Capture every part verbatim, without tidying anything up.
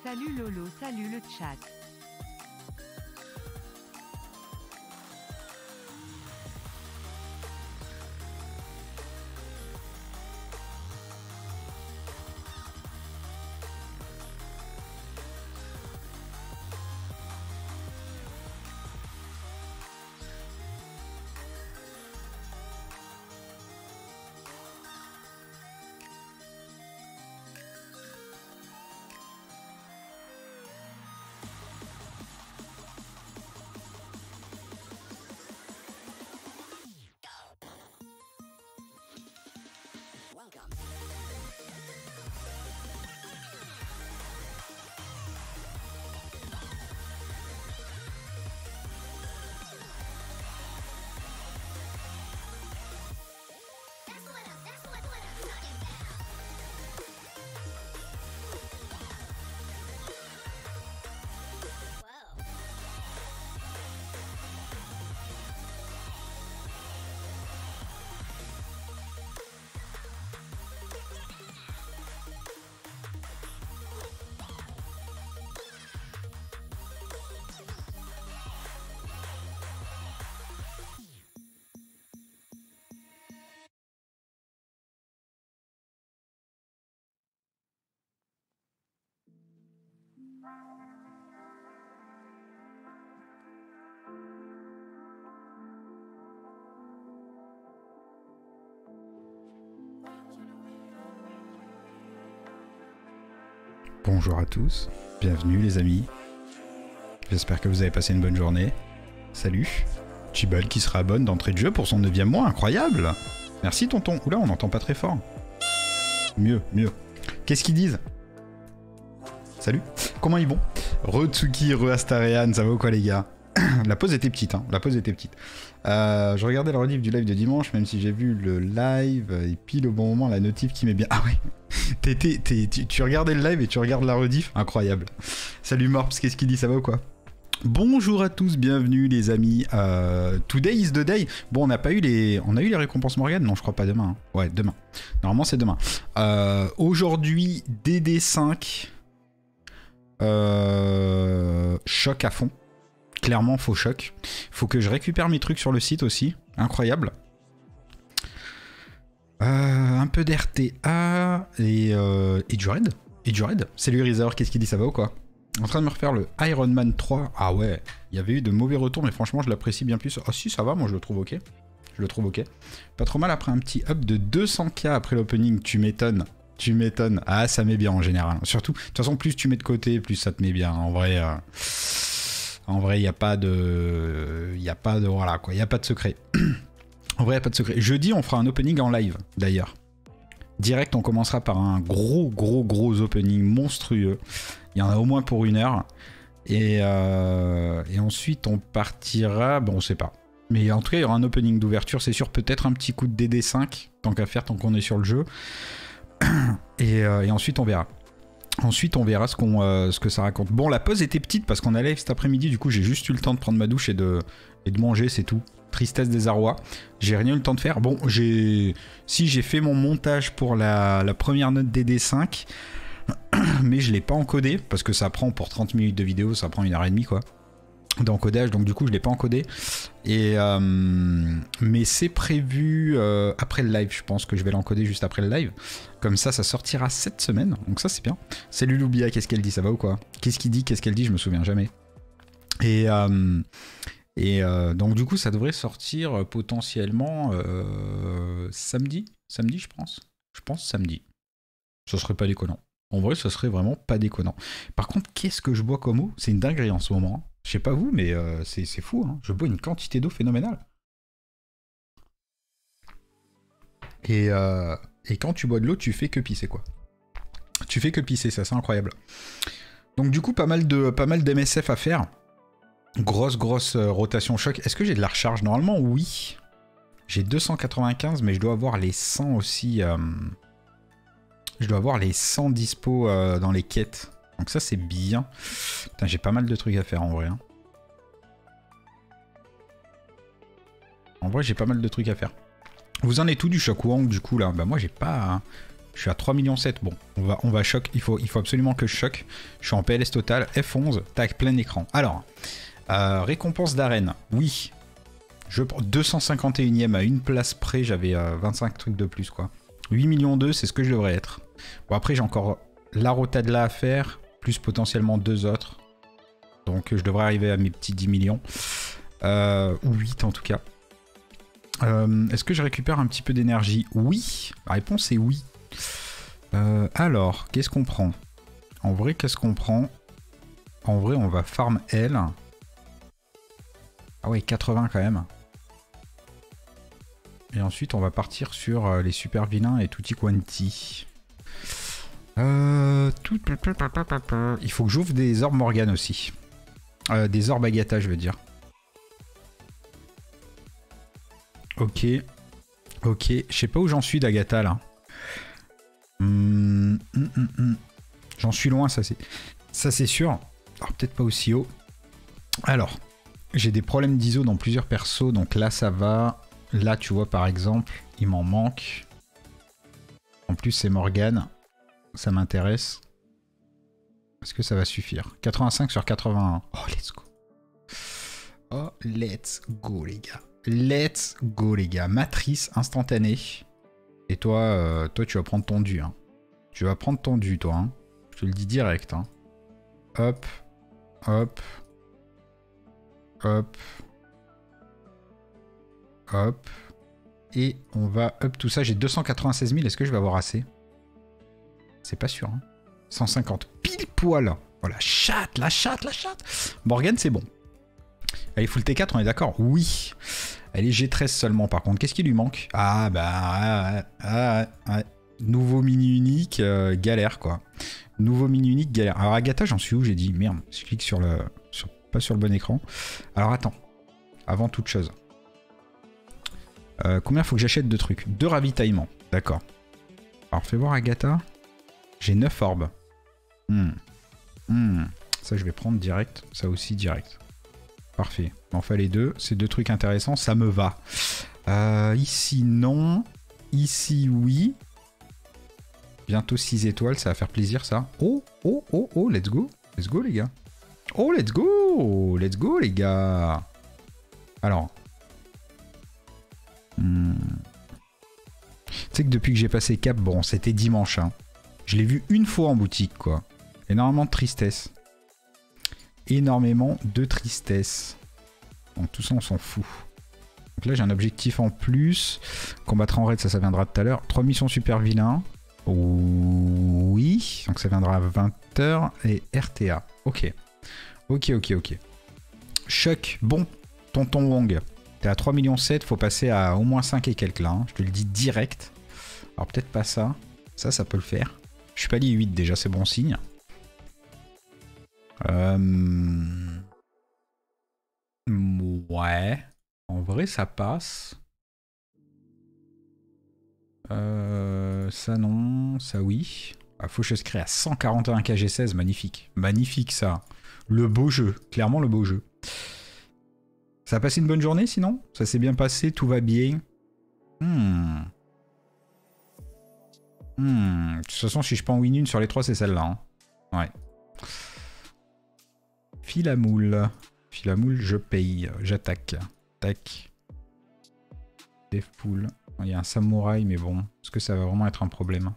Salut Lolo, salut le chat. Bonjour à tous, bienvenue les amis. J'espère que vous avez passé une bonne journée. Salut. Chibal qui se rabonne d'entrée de jeu pour son neuvième mois, incroyable. Merci tonton. Oula, on n'entend pas très fort. Mieux, mieux. Qu'est-ce qu'ils disent? Salut. Comment ils vont? Re-Tsuki, re-Astarian, ça va ou quoi les gars? La pause était petite, hein. La pause était petite. Euh, je regardais le rediff du live de dimanche, même si j'ai vu le live, et pile au bon moment, la notif qui met bien. Ah ouais, t'es, t'es, t'es, tu, tu regardais le live et tu regardes la rediff, incroyable. Salut Morps, qu'est-ce qu'il dit, ça va ou quoi? Bonjour à tous, bienvenue les amis. Euh, today is the day. Bon, on n'a pas eu les, on a eu les récompenses Morgane, non, je crois pas demain. Hein. Ouais, demain. Normalement, c'est demain. Euh, Aujourd'hui, D D cinq, euh, choc à fond. Clairement, faux choc. Faut que je récupère mes trucs sur le site aussi. Incroyable. Euh, un peu d'R T A et, euh, et du raid. Et du raid. Salut Rizor, qu'est-ce qu'il dit, ça va ou quoi? En train de me refaire le Iron Man trois. Ah ouais, il y avait eu de mauvais retours, mais franchement, je l'apprécie bien plus. Ah si, ça va, moi je le trouve ok. Je le trouve ok. Pas trop mal après un petit up de deux cents K après l'opening. Tu m'étonnes. Tu m'étonnes. Ah, ça met bien en général. Surtout, de toute façon, plus tu mets de côté, plus ça te met bien. En vrai... Euh... En vrai, il n'y a pas de... Il n'y a pas de... Voilà, quoi. Il n'y a pas de secret. En vrai, il n'y a pas de secret. Jeudi, on fera un opening en live, d'ailleurs. Direct, on commencera par un gros, gros, gros opening monstrueux. Il y en a au moins pour une heure. Et, euh... Et ensuite, on partira... Bon, on ne sait pas. Mais en tout cas, il y aura un opening d'ouverture, c'est sûr. Peut-être un petit coup de D D cinq, tant qu'à faire, tant qu'on est sur le jeu. Et, euh... Et ensuite, on verra. Ensuite, on verra ce, qu'on, euh, ce que ça raconte. Bon, la pause était petite parce qu'on a live cet après-midi. Du coup, j'ai juste eu le temps de prendre ma douche et de, et de manger, c'est tout. Tristesse, désarroi. J'ai rien eu le temps de faire. Bon, j'ai, si j'ai fait mon montage pour la, la première note D D cinq, mais je ne l'ai pas encodé parce que ça prend pour trente minutes de vidéo, ça prend une heure et demie, quoi, d'encodage. Donc, du coup, je ne l'ai pas encodé. Et, euh, mais c'est prévu euh, après le live. Je pense que je vais l'encoder juste après le live. Comme ça, ça sortira cette semaine. Donc ça, c'est bien. Salut Loubia, qu'est-ce qu'elle dit? Ça va ou quoi? Qu'est-ce qu'il dit? Qu'est-ce qu'elle dit? Je me souviens jamais. Et, euh, et euh, donc du coup, ça devrait sortir potentiellement euh, samedi. Samedi, je pense. Je pense samedi. Ce serait pas déconnant. En vrai, ce serait vraiment pas déconnant. Par contre, qu'est-ce que je bois comme eau? C'est une dinguerie en ce moment. Je sais pas vous, mais euh, c'est, c'est fou. Hein. Je bois une quantité d'eau phénoménale. Et... Euh, Et quand tu bois de l'eau, tu fais que pisser, quoi. Tu fais que pisser, ça, c'est incroyable. Donc du coup, pas mal de pas mal d'M S F à faire. Grosse, grosse euh, rotation choc. Est-ce que j'ai de la recharge? Normalement, oui. J'ai deux cent quatre-vingt-quinze, mais je dois avoir les cent aussi. Euh... Je dois avoir les cent dispo euh, dans les quêtes. Donc ça, c'est bien. Putain, j'ai pas mal de trucs à faire, en vrai. Hein. En vrai, j'ai pas mal de trucs à faire. Vous en êtes où du Shockwang du coup là? Bah moi j'ai pas, Je suis à trois millions sept. Bon, on va, on va choc. Il faut, il faut absolument que je choque. Je suis en P L S total. F onze. Tac, plein écran. Alors, euh, récompense d'arène. Oui. Je prends deux cent cinquante et unième à une place près. J'avais euh, vingt-cinq trucs de plus, quoi. huit millions deux, c'est ce que je devrais être. Bon, après, j'ai encore la Rotadla à faire. Plus potentiellement deux autres. Donc, je devrais arriver à mes petits dix millions. Euh, ou huit en tout cas. Euh, Est-ce que je récupère un petit peu d'énergie? Oui. La réponse est oui. Euh, alors, qu'est-ce qu'on prend? En vrai, qu'est-ce qu'on prend? En vrai, on va farm L. Ah ouais, quatre-vingts quand même. Et ensuite, on va partir sur euh, les super vilains et tutti quanti. Euh, tout... Il faut que j'ouvre des orbes Morgane aussi. Euh, des orbes Agatha, je veux dire. Ok. Ok. Je sais pas où j'en suis d'Agatha, là. Hum, hum, hum, hum. J'en suis loin, ça c'est ça c'est sûr. Alors peut-être pas aussi haut. Alors, j'ai des problèmes d'I S O dans plusieurs persos, donc là ça va. Là tu vois par exemple, il m'en manque. En plus c'est Morgane, ça m'intéresse. Est-ce que ça va suffire? quatre-vingt-cinq sur quatre-vingt-un. Oh let's go. Oh let's go les gars. Let's go les gars. Matrice instantanée. Et toi, euh, toi, tu vas prendre ton dû. Hein. Tu vas prendre ton dû, toi. Hein. Je te le dis direct. Hein. Hop, hop, hop, hop. Et on va up tout ça. J'ai deux cent quatre-vingt-seize mille. Est-ce que je vais avoir assez? C'est pas sûr. Hein. cent cinquante. Pile poil. Oh la chatte, la chatte, la chatte. Morgane, c'est bon. Allez, full T quatre, on est d'accord? Oui. Elle est G treize seulement par contre. Qu'est-ce qui lui manque? Ah bah... Ouais, ouais, ouais, ouais. Nouveau mini unique, euh, galère quoi. Nouveau mini unique, galère. Alors Agatha, j'en suis où? J'ai dit merde. Je clique sur le... Sur, pas sur le bon écran. Alors attends. Avant toute chose. Euh, combien faut que j'achète de trucs? Deux ravitaillements. D'accord. Alors fais voir Agatha. J'ai neuf orbes. Hmm. Hmm. Ça je vais prendre direct. Ça aussi direct. Parfait. Il m'en fallait deux. C'est deux trucs intéressants. Ça me va. Euh, ici, non. Ici, oui. Bientôt six étoiles. Ça va faire plaisir, ça. Oh, oh, oh, oh. Let's go. Let's go, les gars. Oh, let's go. Let's go, les gars. Alors. Hmm. Tu sais que depuis que j'ai passé cap, bon, c'était dimanche. Hein. Je l'ai vu une fois en boutique, quoi. Énormément de tristesse. Énormément de tristesse. Donc tout ça on s'en fout. Donc là j'ai un objectif en plus. Combattre en raid, ça ça viendra tout à l'heure. trois missions super vilains. Oui. Donc ça viendra à vingt heures. Et R T A. Ok. Ok ok ok. Choc. Bon. Tonton Wong. T'es à trois millions sept. Faut passer à au moins cinq et quelques là. Hein. Je te le dis direct. Alors peut-être pas ça. Ça ça peut le faire. Je suis pas dit huit déjà, c'est bon signe. Euh... Ouais. En vrai, ça passe. Euh... Ça, non. Ça, oui. Ah, Faucheuse crée à cent quarante et un K G seize. Magnifique. Magnifique, ça. Le beau jeu. Clairement, le beau jeu. Ça a passé une bonne journée, sinon? Ça s'est bien passé, tout va bien. Hmm. Hmm. De toute façon, si je peux en win une sur les trois, c'est celle-là. Hein. Ouais. Fil à moule. Fil à moule, je paye. J'attaque. Tac. Des poules. Il y a un samouraï, mais bon. Est-ce que ça va vraiment être un problème?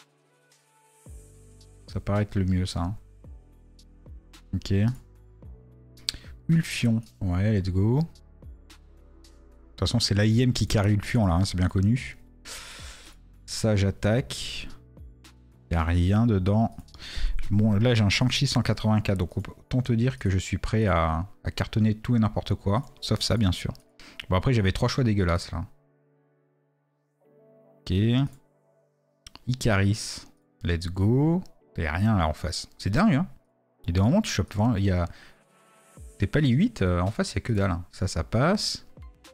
Ça paraît être le mieux, ça. Hein. Ok. Ulfion. Ouais, let's go. De toute façon, c'est l'A I M qui carry Ulfion, là. Hein, c'est bien connu. Ça, j'attaque. Il n'y a rien dedans. Bon, là j'ai un Shang-Chi cent quatre-vingt-quatre, donc autant te dire que je suis prêt à, à cartonner tout et n'importe quoi, sauf ça bien sûr. Bon après j'avais trois choix dégueulasses là. Ok. Icaris, let's go. Il n'y a rien là en face. C'est dingue hein. Il y a des moments où tu chopes vingt, il y a... T'es pas les huit, euh, en face il n'y a que dalle. Hein. Ça, ça passe.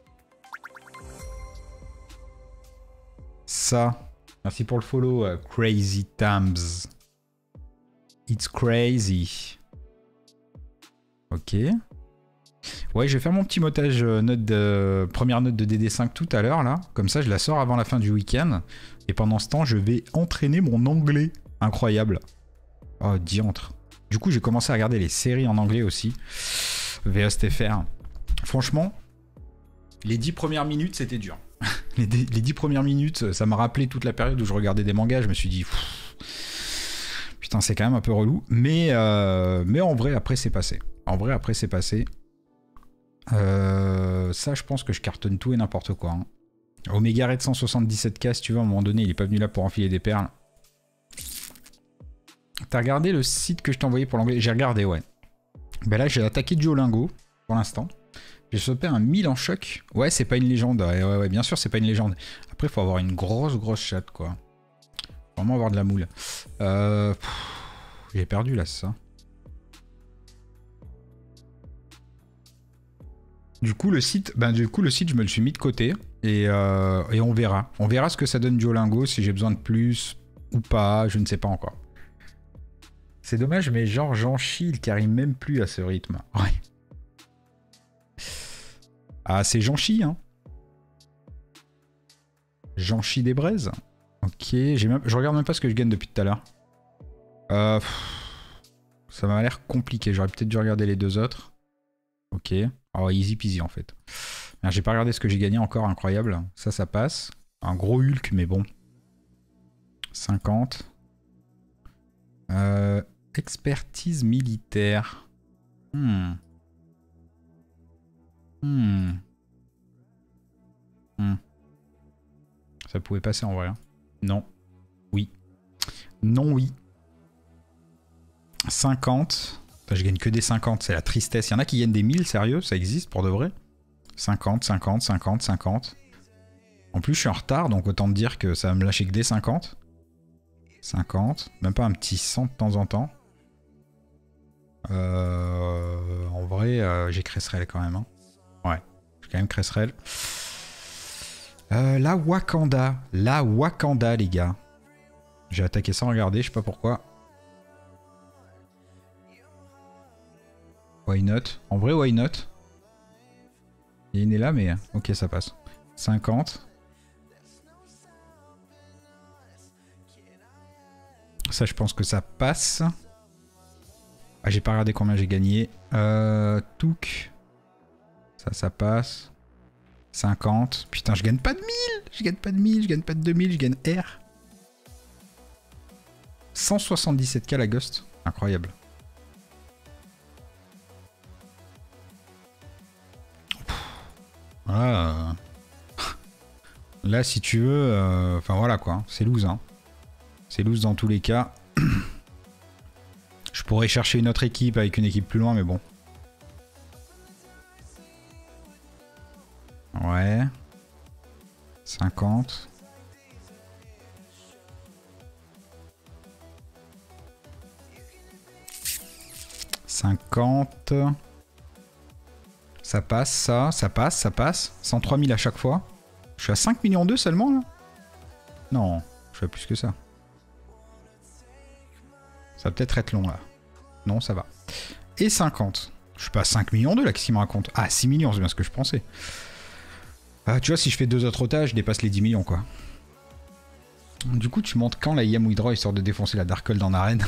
Ça. Merci pour le follow, uh, Crazy Tams. It's crazy. Ok. Ouais, je vais faire mon petit montage euh, note de, première note de D D cinq tout à l'heure, là. Comme ça, je la sors avant la fin du week-end. Et pendant ce temps, je vais entraîner mon anglais. Incroyable. Oh, diantre. Du coup, j'ai commencé à regarder les séries en anglais aussi. V S T F R. Franchement, les dix premières minutes, c'était dur. les, les dix premières minutes, ça m'a rappelé toute la période où je regardais des mangas. Je me suis dit... Pff, putain, c'est quand même un peu relou. Mais, euh, mais en vrai, après, c'est passé. En vrai, après, c'est passé. Euh, ça, je pense que je cartonne tout et n'importe quoi. Hein. Omega Red cent soixante-dix-sept K, si tu veux, à un moment donné, il est pas venu là pour enfiler des perles. T'as regardé le site que je t'ai envoyé pour l'anglais? J'ai regardé, ouais. Ben là, j'ai attaqué Duolingo, pour l'instant. J'ai chopé un mille en choc. Ouais, c'est pas une légende. Ouais, ouais, ouais, bien sûr, c'est pas une légende. Après, il faut avoir une grosse, grosse chatte, quoi. Faut vraiment avoir de la moule. Euh, j'ai perdu, là, c'est ça. Du coup, le site, ben, du coup, le site, je me le suis mis de côté. Et, euh, et on verra. On verra ce que ça donne Duolingo, si j'ai besoin de plus ou pas, je ne sais pas encore. C'est dommage, mais genre, j'en chie, il carry même plus à ce rythme. Ouais. Ah, c'est j'en chie, hein. J'en chie des braises. Ok, même... je regarde même pas ce que je gagne depuis tout à l'heure. Euh, ça m'a l'air compliqué, j'aurais peut-être dû regarder les deux autres. Ok, oh, easy peasy en fait. J'ai pas regardé ce que j'ai gagné encore, incroyable. Ça, ça passe. Un gros Hulk, mais bon. cinquante. Euh, expertise militaire. Hmm. Hmm. Hmm. Ça pouvait passer en vrai. Hein. Non. Oui. Non, oui. cinquante. Enfin, je gagne que des cinquante, c'est la tristesse. Il y en a qui gagnent des mille, sérieux, ça existe pour de vrai. cinquante, cinquante, cinquante, cinquante. En plus, je suis en retard, donc autant te dire que ça va me lâcher que des cinquante. cinquante. Même pas un petit cent de temps en temps. Euh, en vrai, euh, j'ai Cresserelle quand même. Hein. Ouais, j'ai quand même Cresserelle. Euh, la Wakanda. La Wakanda, les gars. J'ai attaqué sans regarder, je sais pas pourquoi. Why not? En vrai, why not? Il est là, mais ok, ça passe. cinquante. Ça, je pense que ça passe. Ah, j'ai pas regardé combien j'ai gagné. Euh, Touk. Ça, ça passe. cinquante. Putain, je gagne pas de mille. Je gagne pas de mille, je gagne pas de deux mille, je gagne R. cent soixante-dix-sept K la Ghost. Incroyable. Voilà. Là, si tu veux... Enfin, euh, voilà, quoi. C'est loose, hein. C'est loose dans tous les cas. Je pourrais chercher une autre équipe avec une équipe plus loin, mais bon. Ouais. cinquante. cinquante. Ça passe, ça. Ça passe, ça passe. cent trois mille à chaque fois. Je suis à cinq millions deux seulement, là? Non, je fais plus que ça. Ça va peut-être être long, là. Non, ça va. Et cinquante. Je suis pas à cinq millions deux, là, qu'est-ce qu'il me raconte? Ah, six millions, c'est bien ce que je pensais. Ah, tu vois, si je fais deux autres otages, je dépasse les dix millions, quoi. Du coup, tu montres quand la I M Withdraw histoire de défoncer la Darkhold en arène?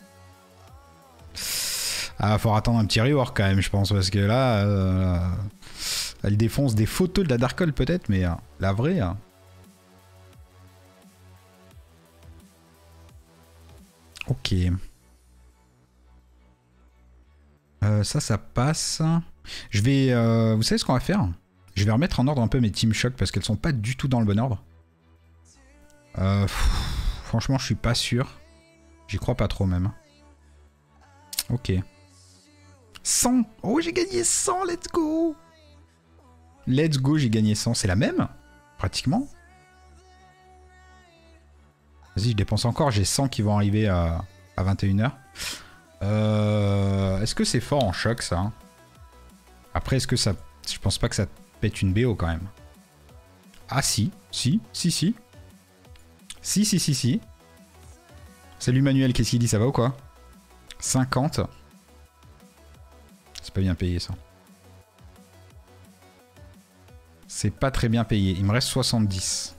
Ah, faut attendre un petit rework quand même, je pense, parce que là... Euh, elle défonce des photos de la Darkhold, peut-être, mais euh, la vraie... Euh, ok. Euh, ça, ça passe. Je vais... Euh, vous savez ce qu'on va faire? Je vais remettre en ordre un peu mes Team Shock parce qu'elles sont pas du tout dans le bon ordre. Euh, pff, franchement, je suis pas sûr. J'y crois pas trop même. Ok. cent. Oh, j'ai gagné cent, let's go. Let's go, j'ai gagné cent. C'est la même? Pratiquement. Vas-y, je dépense encore. J'ai cent qui vont arriver à, à vingt et une heures. Euh, est-ce que c'est fort en choc, ça? hein Après, est-ce que ça... Je pense pas que ça pète une B O, quand même. Ah, si. Si. Si, si. Si, si, si, si. Salut Manuel, qu'est-ce qu'il dit? Ça va ou quoi? cinquante. C'est pas bien payé, ça. C'est pas très bien payé. Il me reste soixante-dix.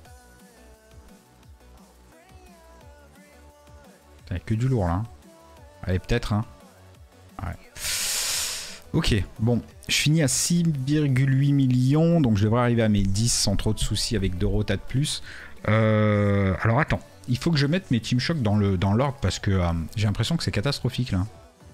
T'as que du lourd là. Allez, peut-être. Hein. Ouais. Ok, bon. Je finis à six virgule huit millions. Donc je devrais arriver à mes dix sans trop de soucis avec deux rotas de plus. Euh, alors attends. Il faut que je mette mes Team Shock dans le dans l'ordre parce que euh, j'ai l'impression que c'est catastrophique là.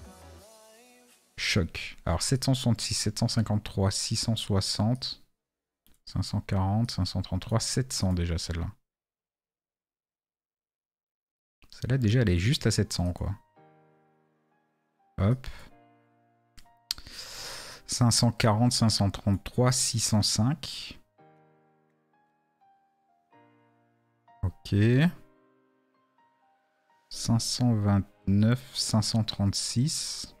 Choc. Alors sept cent soixante-six, sept cent cinquante-trois, six cent soixante, cinq cent quarante, cinq cent trente-trois, sept cents déjà celle-là. Celle-là déjà elle est juste à sept cents quoi. Hop. cinq cent quarante, cinq cent trente-trois, six cent cinq. Ok. cinq cent vingt-neuf, cinq cent trente-six.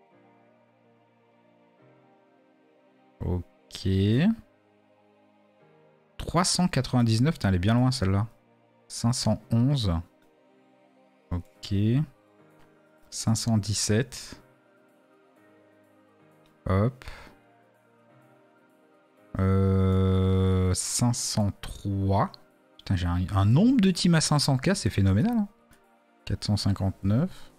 Ok. trois cent quatre-vingt-dix-neuf, elle est bien loin celle-là. cinq cent onze. Ok. cinq cent dix-sept. Hop. Euh, cinq cent trois. Putain, j'ai un, un nombre de teams à cinq cents K, c'est phénoménal. Hein. quatre cent cinquante-neuf.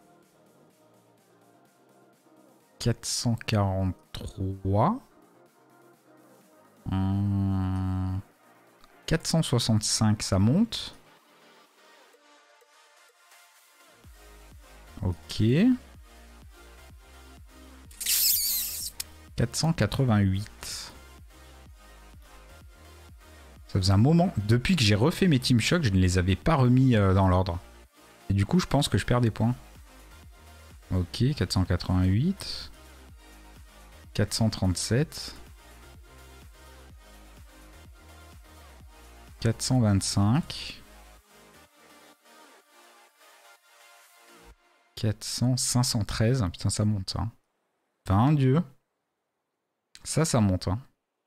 quatre cent quarante-trois. Hum, quatre cent soixante-cinq, ça monte. Ok. quatre cent quatre-vingt-huit. Ça faisait un moment. Depuis que j'ai refait mes Team Shock, je ne les avais pas remis euh, dans l'ordre. Et du coup, je pense que je perds des points. Ok, quatre cent quatre-vingt-huit. quatre cent trente-sept. quatre cent vingt-cinq. quatre cents, cinq cent treize. Putain, ça monte, ça. vingt, Dieu. Ça, ça monte. Hein.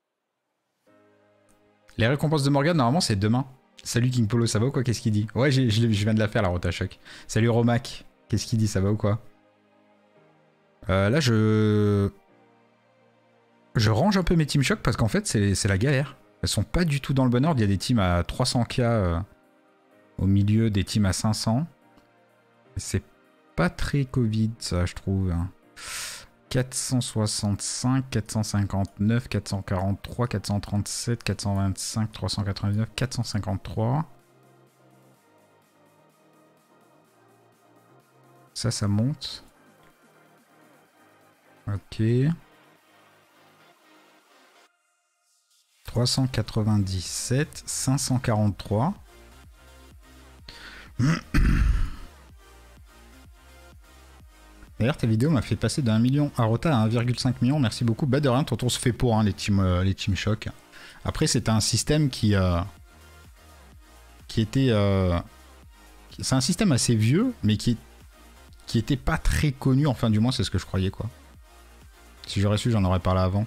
Les récompenses de Morgane, normalement, c'est demain. Salut King Polo, ça va ou quoi? Qu'est-ce qu'il dit? Ouais, je, je viens de la faire, la Rota Choc. Salut Romac. Qu'est-ce qu'il dit? Ça va ou quoi? euh, Là, je... Je range un peu mes Team Shock parce qu'en fait, c'est la galère. Elles sont pas du tout dans le bon ordre. Il y a des teams à trois cents K euh, au milieu, des teams à cinq cents. C'est pas très Covid, ça, je trouve. quatre cent soixante-cinq, quatre cent cinquante-neuf, quatre cent quarante-trois, quatre cent trente-sept, quatre cent vingt-cinq, trois cent quatre-vingt-dix-neuf, quatre cent cinquante-trois. Ça, ça monte. Ok. trois cent quatre-vingt-dix-sept, cinq cent quarante-trois. D'ailleurs, ta vidéo m'a fait passer d'un million à Rota à un virgule cinq million. Merci beaucoup. Bah de rien, tonton se fait pour hein, les team euh, les team Shock. Après, c'était un système qui euh, qui était euh, c'est un système assez vieux, mais qui qui était pas très connu. Enfin, du moins, c'est ce que je croyais quoi. Si j'aurais su, j'en aurais parlé avant.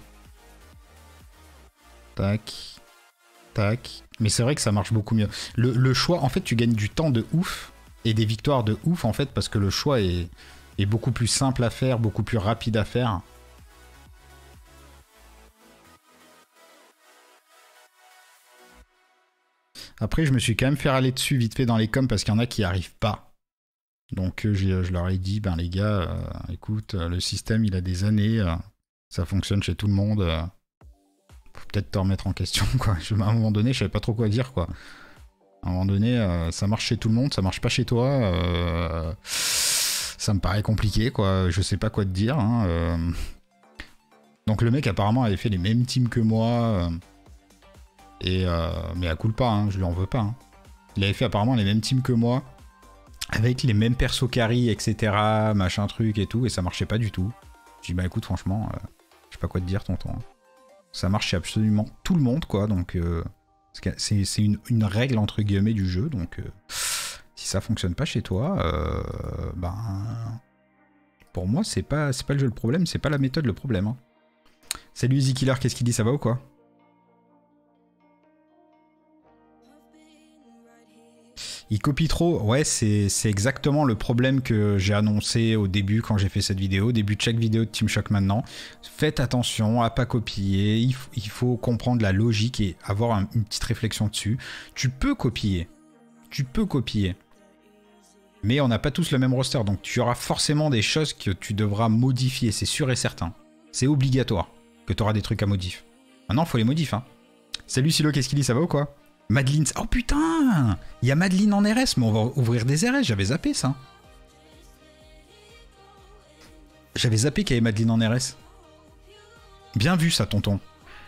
Tac, tac. Mais c'est vrai que ça marche beaucoup mieux. Le, le choix, en fait, tu gagnes du temps de ouf et des victoires de ouf en fait parce que le choix est est beaucoup plus simple à faire, beaucoup plus rapide à faire. Après, je me suis quand même fait aller dessus vite fait dans les coms parce qu'il y en a qui n'y arrivent pas. Donc, euh, je leur ai dit, ben les gars, euh, écoute, euh, le système, il a des années, euh, ça fonctionne chez tout le monde. Euh, faut peut-être te remettre en question, quoi. Je, à un moment donné, je savais pas trop quoi dire, quoi. À un moment donné, euh, ça marche chez tout le monde, ça marche pas chez toi. Euh, ça me paraît compliqué, quoi. Je sais pas quoi te dire. Hein. Euh... Donc le mec apparemment avait fait les mêmes teams que moi. Euh... Et euh... mais à coup pas, hein. Je lui en veux pas. Hein. Il avait fait apparemment les mêmes teams que moi. Avec les mêmes persos carry, et cetera. Machin truc et tout. Et ça marchait pas du tout. Je dis bah écoute franchement, euh... je sais pas quoi te dire tonton. Hein. Ça marche chez absolument tout le monde, quoi. Donc euh... c'est une, une règle entre guillemets du jeu. Donc... Euh... Si ça fonctionne pas chez toi, euh, ben, pour moi, c'est pas, c'est pas le jeu le problème, c'est pas la méthode le problème. Hein. Salut Easy Killer, qu'est-ce qu'il dit? Ça va ou quoi? Il copie trop. Ouais, c'est exactement le problème que j'ai annoncé au début quand j'ai fait cette vidéo, au début de chaque vidéo de Team Shock maintenant. Faites attention à pas copier. Il, il faut comprendre la logique et avoir un, une petite réflexion dessus. Tu peux copier. Tu peux copier. Mais on n'a pas tous le même roster, donc tu auras forcément des choses que tu devras modifier, c'est sûr et certain. C'est obligatoire que tu auras des trucs à modifier. Maintenant, il faut les modifier. Hein. Salut Silo, qu'est-ce qu'il dit? Ça va ou quoi? Madeline... Oh putain! Il y a Madeline en R S, mais on va ouvrir des R S, j'avais zappé ça. J'avais zappé qu'il y avait Madeline en R S. Bien vu ça, tonton.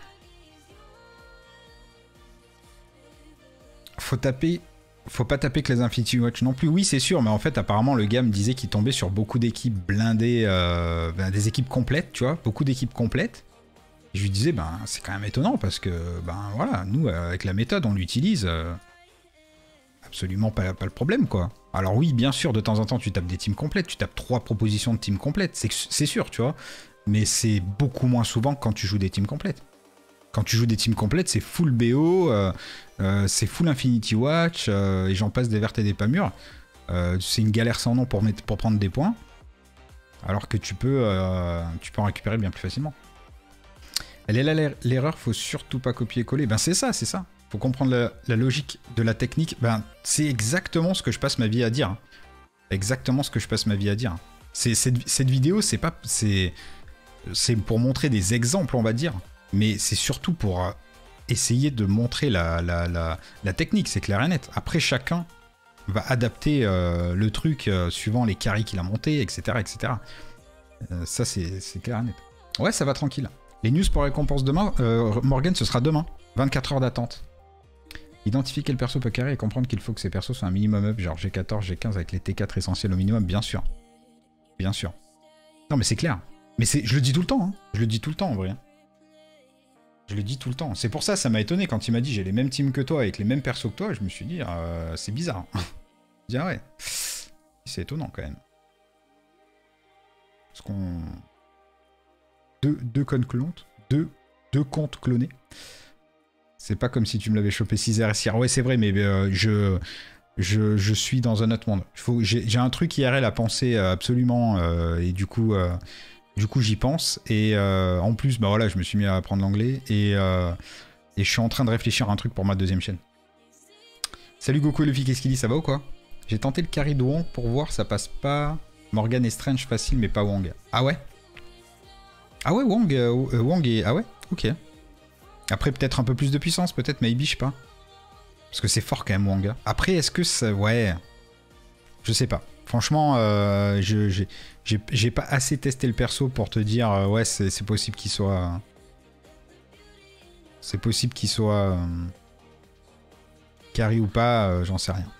Faut taper... Faut pas taper que les Infinity Watch non plus. Oui, c'est sûr, mais en fait, apparemment, le gars me disait qu'il tombait sur beaucoup d'équipes blindées, euh, ben, des équipes complètes, tu vois, beaucoup d'équipes complètes. Et je lui disais, ben, c'est quand même étonnant parce que, ben voilà, nous, avec la méthode, on l'utilise. Euh, absolument pas, pas le problème, quoi. Alors oui, bien sûr, de temps en temps, tu tapes des teams complètes, tu tapes trois propositions de teams complètes, c'est sûr, tu vois. Mais c'est beaucoup moins souvent que quand tu joues des teams complètes. Quand tu joues des teams complètes, c'est full B O, euh, euh, c'est full Infinity Watch, euh, et j'en passe des vertes et des pas mûres. Euh, c'est une galère sans nom pour, mettre, pour prendre des points, alors que tu peux, euh, tu peux en récupérer bien plus facilement. Elle est là l'erreur, faut surtout pas copier-coller. Ben c'est ça, c'est ça. Faut comprendre la, la logique de la technique. Ben c'est exactement ce que je passe ma vie à dire. Hein. Exactement ce que je passe ma vie à dire. C'est cette, cette vidéo, c'est pas, c'est, c'est pour montrer des exemples, on va dire. Mais c'est surtout pour euh, essayer de montrer la, la, la, la technique, c'est clair et net. Après, chacun va adapter euh, le truc euh, suivant les carries qu'il a montés, et cetera et cetera. Euh, ça, c'est clair et net. Ouais, ça va tranquille. Les news pour récompense demain, euh, Morgan, ce sera demain. vingt-quatre heures d'attente. Identifier quel perso peut carry et comprendre qu'il faut que ces persos soient un minimum up, genre G quatorze, G quinze avec les T quatre essentiels au minimum, bien sûr. Bien sûr. Non, mais c'est clair. Mais je le dis tout le temps, hein. Je le dis tout le temps, en vrai. Je le dis tout le temps. C'est pour ça, ça m'a étonné quand il m'a dit j'ai les mêmes teams que toi, avec les mêmes persos que toi. Je me suis dit, euh, c'est bizarre. Je dis, ah ouais. C'est étonnant quand même. Parce qu'on... Deux, deux comptes clonés. Deux, deux comptes clonés. C'est pas comme si tu me l'avais chopé six R S hier. Ouais, c'est vrai, mais euh, je, je, je suis dans un autre monde. J'ai un truc I R L à penser absolument. Euh, et du coup... Euh, Du coup, j'y pense. Et euh, en plus, bah voilà, je me suis mis à apprendre l'anglais. Et, euh, et je suis en train de réfléchir à un truc pour ma deuxième chaîne. Salut Goku et Luffy, qu'est-ce qu'il dit? Ça va ou quoi? J'ai tenté le carry de Wong pour voir, ça passe pas. Morgan et Strange facile, mais pas Wong. Ah ouais? Ah ouais, Wong, euh, Wong et... Ah ouais? Ok. Après, peut-être un peu plus de puissance, peut-être, maybe, je sais pas. Parce que c'est fort quand même, Wong. Après, est-ce que ça... Ouais. Je sais pas. Franchement, euh, je j'ai pas assez testé le perso pour te dire, euh, ouais, c'est possible qu'il soit... C'est possible qu'il soit... Euh, carry ou pas, euh, j'en sais rien.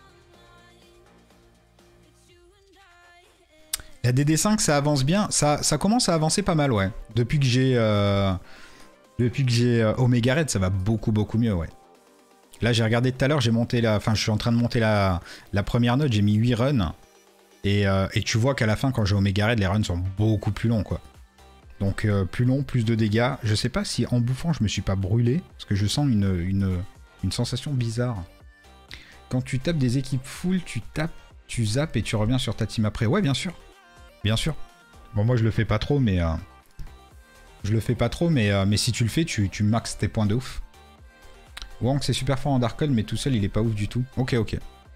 La D D cinq, ça avance bien. Ça, ça commence à avancer pas mal, ouais. Depuis que j'ai... Euh, depuis que j'ai euh, Omega Red, ça va beaucoup, beaucoup mieux, ouais. Là, j'ai regardé tout à l'heure, j'ai monté la... Enfin, je suis en train de monter la, la première note, j'ai mis huit runs. Et, euh, et tu vois qu'à la fin, quand j'ai Omega Red, les runs sont beaucoup plus longs, quoi. Donc, euh, plus long, plus de dégâts. Je sais pas si en bouffant, je me suis pas brûlé, parce que je sens une, une, une sensation bizarre. Quand tu tapes des équipes full, tu tapes, tu zappes et tu reviens sur ta team après. Ouais, bien sûr. Bien sûr. Bon, moi, je le fais pas trop, mais... Euh, je le fais pas trop, mais, euh, mais si tu le fais, tu, tu maxes tes points de ouf. Wong, c'est super fort en Darkhold, mais tout seul, il est pas ouf du tout. Ok, ok.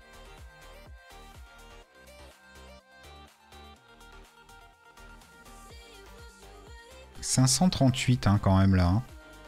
cinq cent trente-huit hein, quand même là. Hein.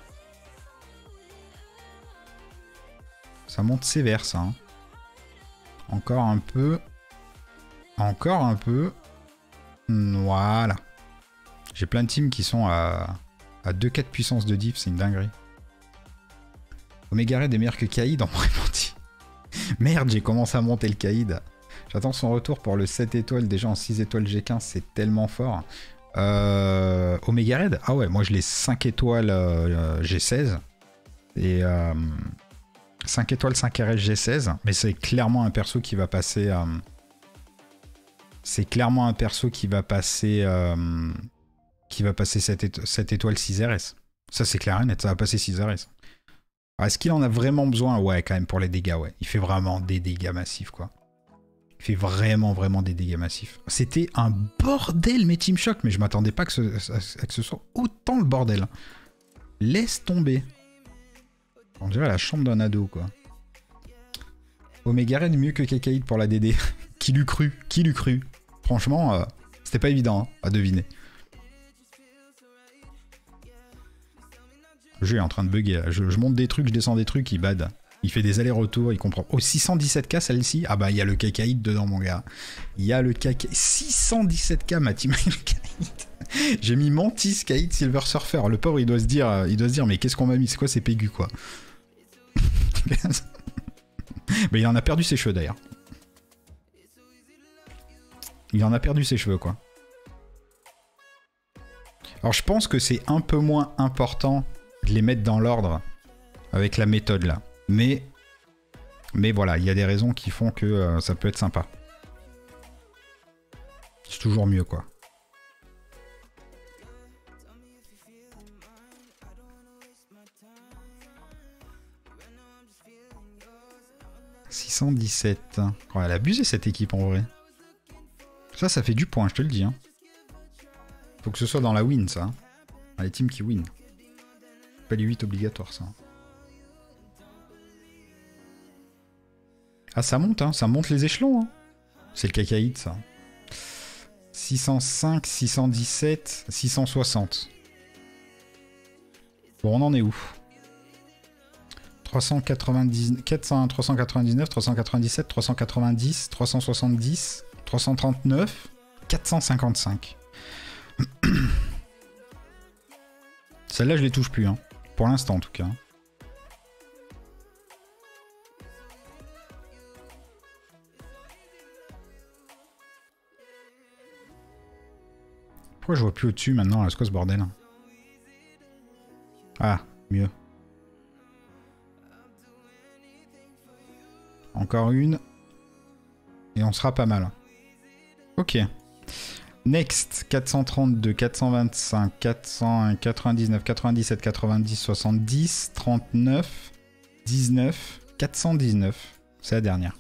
Ça monte sévère ça. Hein. Encore un peu. Encore un peu. Voilà. J'ai plein de teams qui sont à, à deux quatre puissance de diff, c'est une dinguerie. Omega Red est meilleur que Kaïd en répenti. Merde, j'ai commencé à monter le Kaïd. J'attends son retour pour le sept étoiles, déjà en six étoiles G quinze, c'est tellement fort. Euh, Omega Red, ah ouais, moi je l'ai cinq étoiles euh, G seize et euh, cinq étoiles cinq R S G seize, mais c'est clairement un perso qui va passer euh, c'est clairement un perso qui va passer euh, qui va passer sept étoiles six R S. Ça c'est clair et net, ça va passer six R S. Alors, est-ce qu'il en a vraiment besoin? Ouais, quand même, pour les dégâts, ouais. Il fait vraiment des dégâts massifs, quoi. Il fait vraiment, vraiment des dégâts massifs. C'était un bordel, mes Team Shock, mais je m'attendais pas que ce, à que ce soit autant le bordel. Laisse tomber. On dirait la chambre d'un ado, quoi. Omega Red mieux que Kakaïd pour la D D. Qui l'eût cru? Qui l'eût cru? Franchement, euh, c'était pas évident hein, à deviner. Le jeu est en train de bugger. Je, je monte des trucs, je descends des trucs, il bad. Il fait des allers-retours, il comprend. Oh, six cent dix-sept K celle-ci? Ah bah il y a le Kakaïd dedans mon gars. Il y a le Kakaïd. six cent dix-sept K ma team Kakaïd. J'ai mis Mantis, Kaïd, Silver Surfer. Le pauvre il doit se dire, il doit se dire mais qu'est-ce qu'on m'a mis? C'est quoi ces pégus quoi? Mais il en a perdu ses cheveux d'ailleurs. Il en a perdu ses cheveux quoi. Alors je pense que c'est un peu moins important de les mettre dans l'ordre avec la méthode là. Mais, mais voilà, il y a des raisons qui font que euh, ça peut être sympa. C'est toujours mieux quoi. six cent dix-sept. Oh, elle a abusé cette équipe en vrai. Ça, ça fait du point, je te le dis. Hein. Faut que ce soit dans la win, ça. Dans les teams qui win. Pas les huit obligatoires, ça. Ah, ça monte, hein. Ça monte les échelons. Hein. C'est le Kakaïd, ça. six cent cinq, six cent dix-sept, six cent soixante. Bon, on en est où? trois cent quatre-vingt-dix, quatre cents, trois cent quatre-vingt-dix-neuf, trois cent quatre-vingt-dix-sept, trois cent quatre-vingt-dix, trois cent soixante-dix, trois cent trente-neuf, quatre cent cinquante-cinq. Celle-là, je les touche plus, hein. Pour l'instant, en tout cas. Pourquoi je vois plus au-dessus maintenant? C'est quoi ce bordel? Ah, mieux. Encore une. Et on sera pas mal. Ok. Next. quatre cent trente-deux, quatre cent vingt-cinq, quatre cent quatre-vingt-dix-neuf, quatre-vingt-dix-sept, quatre-vingt-dix, soixante-dix, trente-neuf, dix-neuf, quatre cent dix-neuf. C'est la dernière.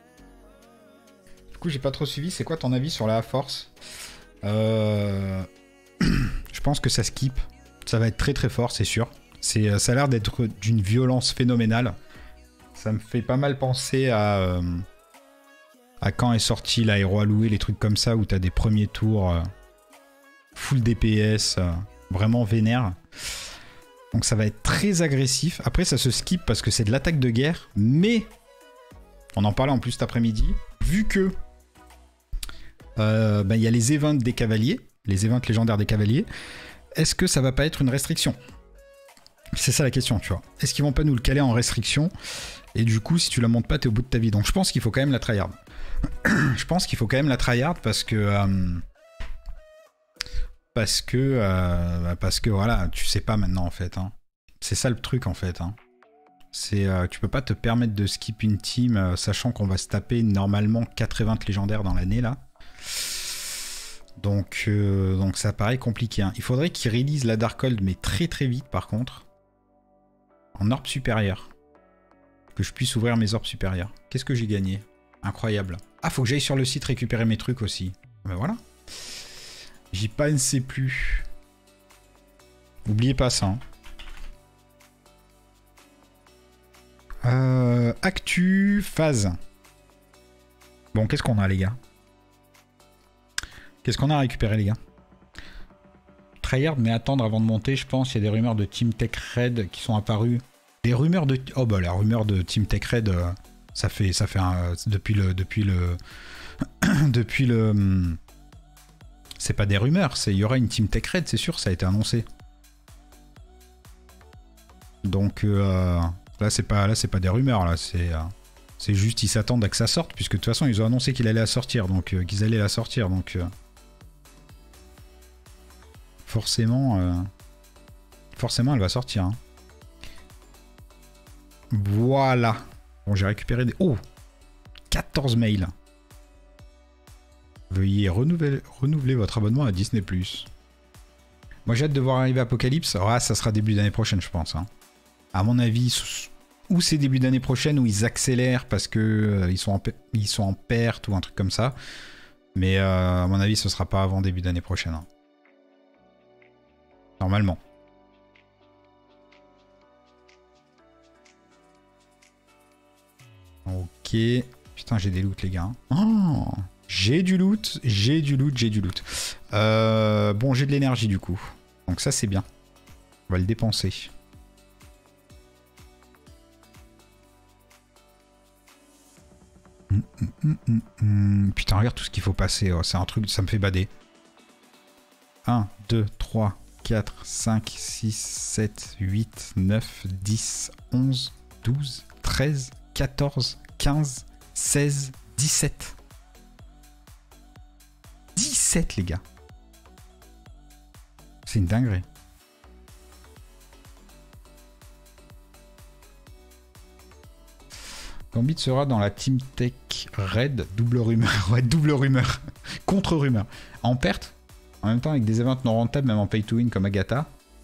Du coup, j'ai pas trop suivi. C'est quoi ton avis sur la force? euh... Je pense que ça skip. Ça va être très très fort, c'est sûr. C'est, ça a l'air d'être d'une violence phénoménale. Ça me fait pas mal penser à, euh, à quand est sorti l'aéro alloué, les trucs comme ça, où t'as des premiers tours euh, full D P S, euh, vraiment vénère. Donc ça va être très agressif. Après ça se skip parce que c'est de l'attaque de guerre, mais on en parlait en plus cet après-midi, vu que euh, bah, y a les events des cavaliers, les events légendaires des cavaliers, est-ce que ça va pas être une restriction? C'est ça la question, tu vois. Est-ce qu'ils vont pas nous le caler en restriction? Et du coup, si tu la montes pas, t'es au bout de ta vie. Donc je pense qu'il faut quand même la tryhard. Je pense qu'il faut quand même la tryhard parce que... Euh, parce que... Euh, parce que voilà, tu sais pas maintenant en fait. Hein. C'est ça le truc en fait. Hein. C'est, euh, tu peux pas te permettre de skip une team euh, sachant qu'on va se taper normalement quatre events légendaires dans l'année là. Donc, euh, donc ça paraît compliqué. Hein. Il faudrait qu'ils release la Darkhold mais très très vite par contre. En orbe supérieur. Que je puisse ouvrir mes orbes supérieurs. Qu'est-ce que j'ai gagné? Incroyable. Ah, faut que j'aille sur le site récupérer mes trucs aussi. Ben voilà. J'y pensais plus. N'oubliez pas ça. Hein. Euh, actu, phase. Bon, qu'est-ce qu'on a, les gars? Qu'est-ce qu'on a à récupérer, les gars? Tryhard, mais attendre avant de monter, je pense. Il y a des rumeurs de Team Tech Red qui sont apparues. Des rumeurs de... Oh bah la rumeur de Team Tech Red, euh, ça fait, ça fait un... Depuis le... Depuis le... depuis le... C'est pas des rumeurs, c'est il y aura une Team Tech Red, c'est sûr, ça a été annoncé. Donc euh, là c'est pas là c'est pas des rumeurs, là c'est... Euh, c'est juste ils s'attendent à que ça sorte, puisque de toute façon ils ont annoncé qu'il allait la sortir, donc euh, qu'ils allaient la sortir, donc... Euh, forcément... Euh, forcément elle va sortir, hein. Voilà. Bon, j'ai récupéré des... Oh, quatorze mails. Veuillez renouveler, renouveler votre abonnement à Disney plus. Moi, j'ai hâte de voir arriver Apocalypse. Ah, ça sera début d'année prochaine, je pense. Hein. À mon avis, ou c'est début d'année prochaine où ils accélèrent parce que euh, ils, sont en ils sont en perte ou un truc comme ça. Mais euh, à mon avis, ce sera pas avant début d'année prochaine. Hein. Normalement. Ok. Putain, j'ai des loots, les gars. Oh, j'ai du loot, j'ai du loot, j'ai du loot. Euh, bon, j'ai de l'énergie, du coup. Donc ça, c'est bien. On va le dépenser. Hum, hum, hum, hum. Putain, regarde tout ce qu'il faut passer. Oh, c'est un truc, ça me fait bader. un, deux, trois, quatre, cinq, six, sept, huit, neuf, dix, onze, douze, treize, quatorze, quinze, seize, dix-sept. dix-sept, les gars. C'est une dinguerie. Gambit sera dans la Team Tech Red, double rumeur. Ouais, double rumeur. Contre rumeur. En perte, en même temps avec des events non rentables, même en pay to win comme Agatha.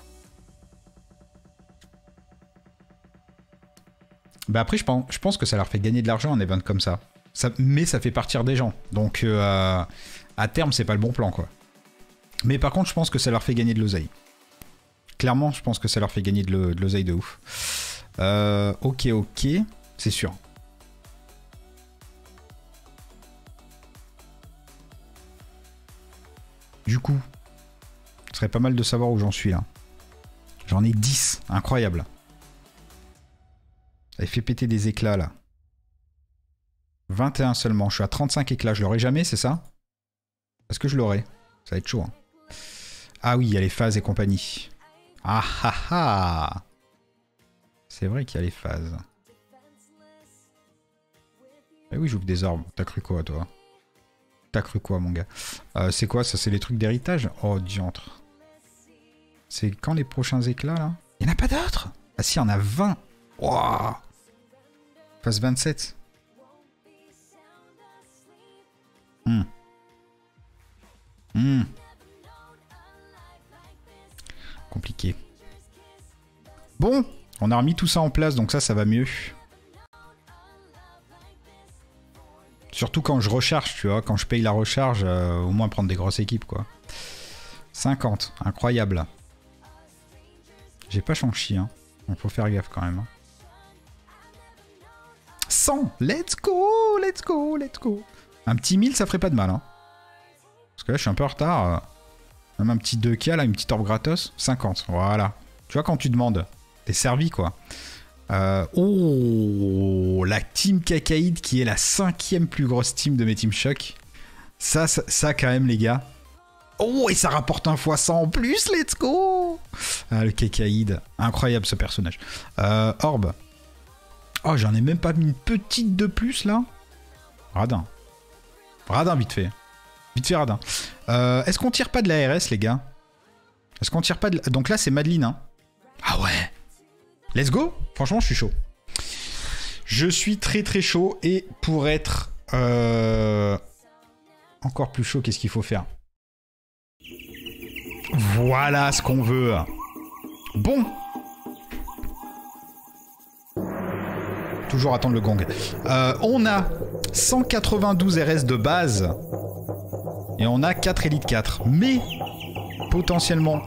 Bah après, je pense, je pense que ça leur fait gagner de l'argent un event comme ça. ça. Mais ça fait partir des gens. Donc euh, à terme, c'est pas le bon plan, quoi. Mais par contre, je pense que ça leur fait gagner de l'oseille. Clairement, je pense que ça leur fait gagner de l'oseille de ouf. Euh, ok, ok. C'est sûr. Du coup, ce serait pas mal de savoir où j'en suis là. J'en ai dix. Incroyable. Elle fait péter des éclats là. vingt et un seulement. Je suis à trente-cinq éclats. Je l'aurai jamais, c'est ça? Est-ce que je l'aurai? Ça va être chaud. Hein. Ah oui, il y a les phases et compagnie. Ah ah ah! C'est vrai qu'il y a les phases. Eh oui, j'ouvre des orbes. T'as cru quoi, toi? T'as cru quoi, mon gars? euh, C'est quoi, ça? C'est les trucs d'héritage? Oh, diantre. C'est quand les prochains éclats, là? Il n'y en a pas d'autres? Ah si, il y en a vingt. Waouh! Phase vingt-sept. Hmm. Hmm. Compliqué. Bon, on a remis tout ça en place, donc ça, ça va mieux. Surtout quand je recharge, tu vois. Quand je paye la recharge, euh, au moins prendre des grosses équipes, quoi. cinquante, incroyable. J'ai pas Shang-Chi, hein. Donc faut faire gaffe quand même. Hein. cent, let's go, let's go, let's go. Un petit mille, ça ferait pas de mal, hein. Parce que là, je suis un peu en retard. Même un petit deux K, là, une petite orbe gratos. cinquante, voilà. Tu vois, quand tu demandes, t'es servi, quoi. Euh, oh, la team Cacaïde qui est la cinquième plus grosse team de mes Team Shock. Ça, ça, ça quand même, les gars. Oh, et ça rapporte un fois cent en plus, let's go. Ah, le Cacaïde, incroyable ce personnage. Euh, Orbe. Oh, j'en ai même pas mis une petite de plus, là. Radin. Radin, vite fait. Vite fait, radin. Euh, Est-ce qu'on tire pas de la R S, les gars? Est-ce qu'on tire pas de... Donc là, c'est Madeline, hein. Ah ouais. Let's go. Franchement, je suis chaud. Je suis très très chaud. Et pour être euh, encore plus chaud, qu'est-ce qu'il faut faire? Voilà ce qu'on veut. Bon. Toujours attendre le gong. Euh, on a cent quatre-vingt-douze R S de base. Et on a quatre Elite quatre. Mais, potentiellement,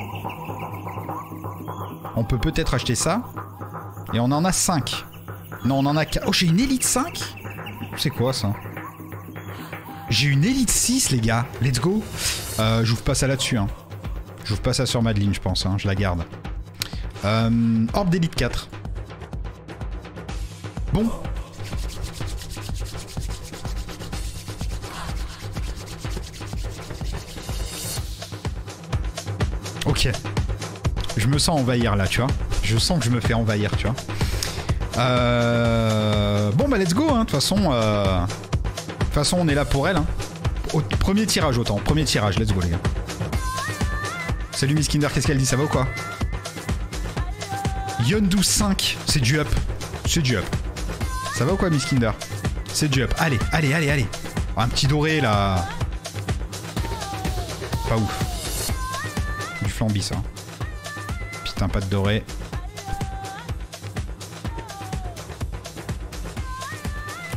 on peut peut-être acheter ça. Et on en a cinq. Non, on en a quatre. Oh, j'ai une Elite cinq? C'est quoi ça? J'ai une Elite six, les gars. Let's go. Euh, J'ouvre pas ça là-dessus. Hein. J'ouvre pas ça sur Madeline, je pense. Hein. Je la garde. Euh, Orbe d'Elite quatre. Bon. Ok. Je me sens envahir là, tu vois. Je sens que je me fais envahir, tu vois. Euh... Bon, bah let's go, hein. De toute façon, euh... de toute façon, on est là pour elle. Hein. Au premier tirage, autant. Premier tirage, let's go, les gars. Salut Miss Kinder, qu'est-ce qu'elle dit? Ça va ou quoi? Yondu cinq, c'est du up. C'est du up. Ça va ou quoi, Miss Kinder? C'est du up. Allez, allez, allez, allez. Oh, un petit doré, là. Pas ouf. Du flambi, ça. Putain, pas de doré.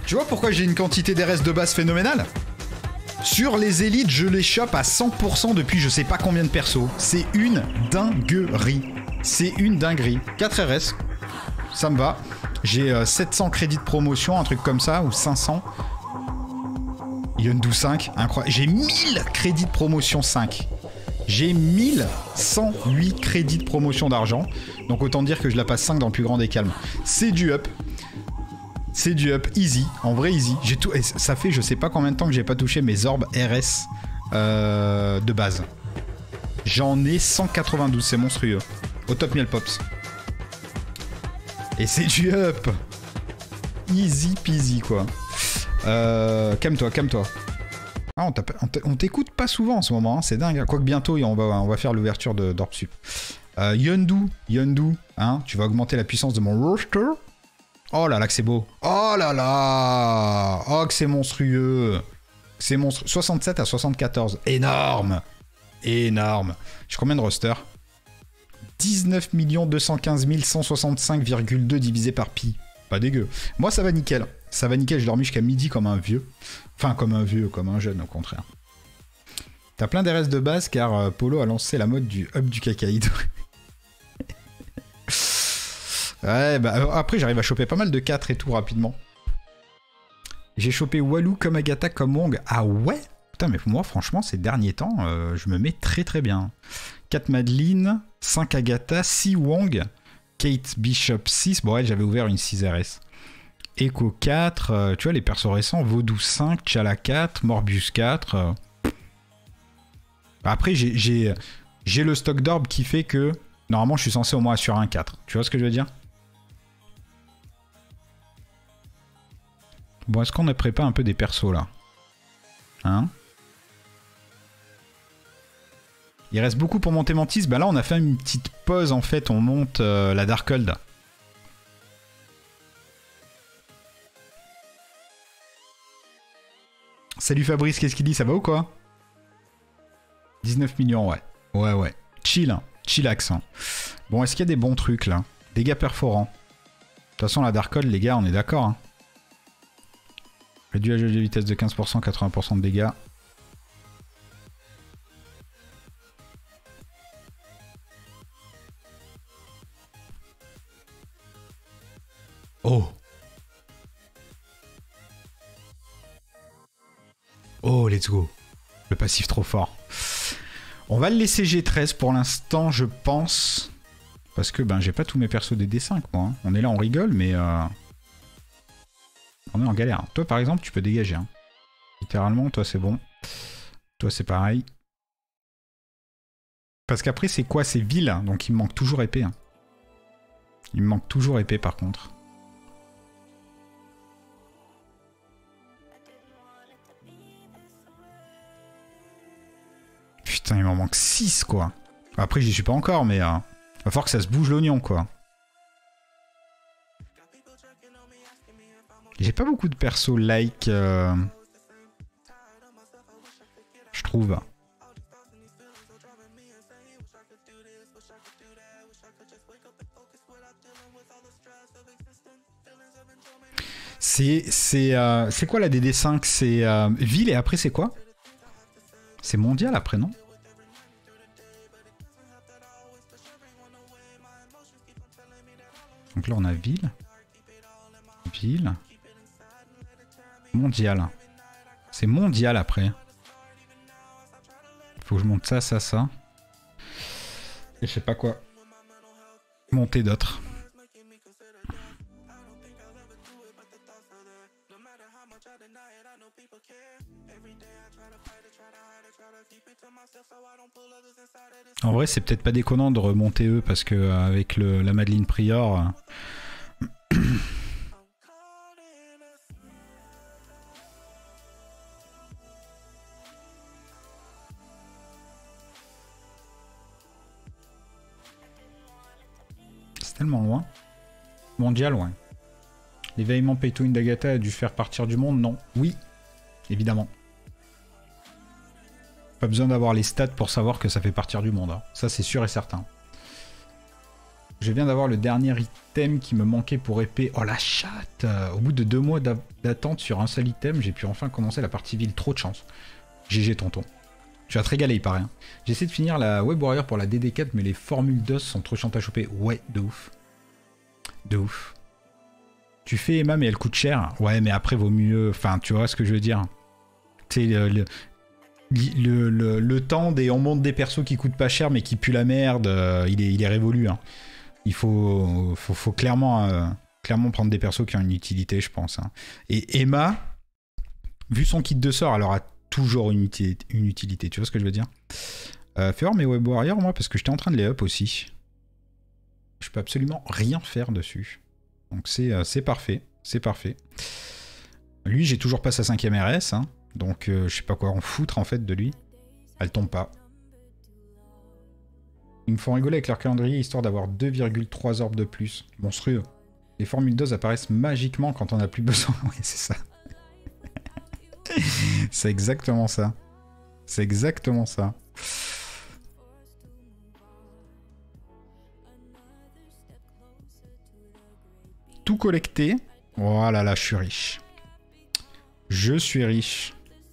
Tu vois pourquoi j'ai une quantité d'R S de base phénoménale? Sur les élites, je les chope à cent pour cent depuis je sais pas combien de persos. C'est une dinguerie. C'est une dinguerie. quatre R S, ça me va. J'ai euh, sept cents crédits de promotion, un truc comme ça, ou cinq cents. Yondu cinq, incroyable. J'ai mille crédits de promotion cinq. J'ai mille cent huit crédits de promotion d'argent. Donc autant dire que je la passe cinq dans le plus grand des calmes. C'est du up. C'est du up easy, en vrai easy. J'ai tout, et ça fait je sais pas combien de temps que j'ai pas touché mes orbes R S euh, de base. J'en ai cent quatre-vingt-douze, c'est monstrueux. Au top miel pops. Et c'est du up. Easy peasy quoi. Euh, calme-toi, calme-toi. Ah, on t'écoute pas souvent en ce moment, hein, c'est dingue. Quoique bientôt on va, on va faire l'ouverture d'Orb Sup. Euh, Yondu, Yondu, hein, tu vas augmenter la puissance de mon roster. Oh là là que c'est beau. Oh là là. Oh que c'est monstrueux. C'est monstrueux. soixante-sept à soixante-quatorze. Énorme. Énorme. J'ai combien de roster? dix-neuf millions deux cent quinze mille cent soixante-cinq virgule deux divisé par pi. Pas dégueu. Moi ça va nickel. Ça va nickel, j'ai dormi jusqu'à midi comme un vieux. Enfin comme un vieux, comme un jeune au contraire. T'as plein d'R S de base car euh, Polo a lancé la mode du up du Kakaïdo. Ouais, bah après j'arrive à choper pas mal de quatre et tout rapidement. J'ai chopé Walou comme Agatha comme Wong. Ah ouais? Putain mais moi franchement ces derniers temps euh, je me mets très très bien. quatre Madeline, cinq Agatha, six Wong, Kate Bishop six. Bon ouais j'avais ouvert une six R S. Echo quatre, euh, tu vois les persos récents, Vaudou cinq, Chala quatre, Morbius quatre. Euh. Après j'ai j'ai le stock d'orbe qui fait que normalement je suis censé au moins assurer un quatre. Tu vois ce que je veux dire? Bon, est-ce qu'on a préparé un peu des persos là? Hein? Il reste beaucoup pour monter Mantis. Bah là, on a fait une petite pause en fait. On monte euh, la Darkhold. Salut Fabrice, qu'est-ce qu'il dit? Ça va ou quoi? dix-neuf millions, ouais. Ouais, ouais. Chill, hein. Chillax. Hein. Bon, est-ce qu'il y a des bons trucs là? Dégâts perforants. De toute façon, la Darkhold, les gars, on est d'accord. Hein. Réduit la jauge de vitesse de quinze pour cent, quatre-vingts pour cent de dégâts. Oh. Oh, let's go. Le passif trop fort. On va le laisser G treize pour l'instant, je pense. Parce que ben j'ai pas tous mes persos des D cinq, moi. Hein. On est là, on rigole, mais... Euh... On est en galère. Toi, par exemple, tu peux dégager. Hein. Littéralement, toi, c'est bon. Toi, c'est pareil. Parce qu'après, c'est quoi? C'est ville. Hein. Donc, il me manque toujours épée. Hein. Il me manque toujours épée, par contre. Putain, il m'en manque six, quoi. Après, j'y suis pas encore, mais... Euh, va falloir que ça se bouge l'oignon, quoi. J'ai pas beaucoup de persos like, euh, je trouve. C'est c'est euh, c'est quoi la D D cinq? C'est euh, ville et après c'est quoi? C'est mondial après, non? Donc là on a ville. Ville. Mondial. C'est mondial après. Faut que je monte ça, ça, ça. Et je sais pas quoi. Monter d'autres. En vrai, c'est peut-être pas déconnant de remonter eux parce que euh, avec le, la Madeline Prior. Euh... c'est tellement loin. Mondial, ouais. L'éveillement pay to win d'Agatha a dû faire partir du monde? Non. Oui, évidemment. Pas besoin d'avoir les stats pour savoir que ça fait partir du monde. Hein. Ça, c'est sûr et certain. Je viens d'avoir le dernier item qui me manquait pour épée. Oh la chatte! Au bout de deux mois d'attente sur un seul item, j'ai pu enfin commencer la partie ville. Trop de chance. G G tonton. Tu vas te régaler, il paraît. Hein. J'essaie de finir la Web Warrior pour la D D quatre, mais les formules d'os sont trop chiantes à choper. Ouais, de ouf. De ouf. Tu fais Emma, mais elle coûte cher. Ouais, mais après, vaut mieux... Enfin, tu vois ce que je veux dire. Tu sais, le, le, le, le, le temps des... On monte des persos qui coûtent pas cher, mais qui puent la merde, euh, il, est, il est révolu. Hein. Il faut, faut, faut clairement, euh, clairement prendre des persos qui ont une utilité, je pense. Hein. Et Emma, vu son kit de sort, elle aura toujours une utilité, une utilité. Tu vois ce que je veux dire? euh, Fais voir mes Web Warriors, moi, parce que j'étais en train de les up aussi. Je peux absolument rien faire dessus. Donc c'est euh, c'est parfait. C'est parfait. Lui, j'ai toujours pas sa cinquième R S. Hein, donc euh, je sais pas quoi en foutre, en fait, de lui. Elle tombe pas. Ils me font rigoler avec leur calendrier, histoire d'avoir deux virgule trois orbes de plus. Monstrueux. Les formules d'os apparaissent magiquement quand on a plus besoin. Oui, c'est ça. C'est exactement ça. C'est exactement ça. Tout collecté. Oh là là, je suis riche. Je suis riche.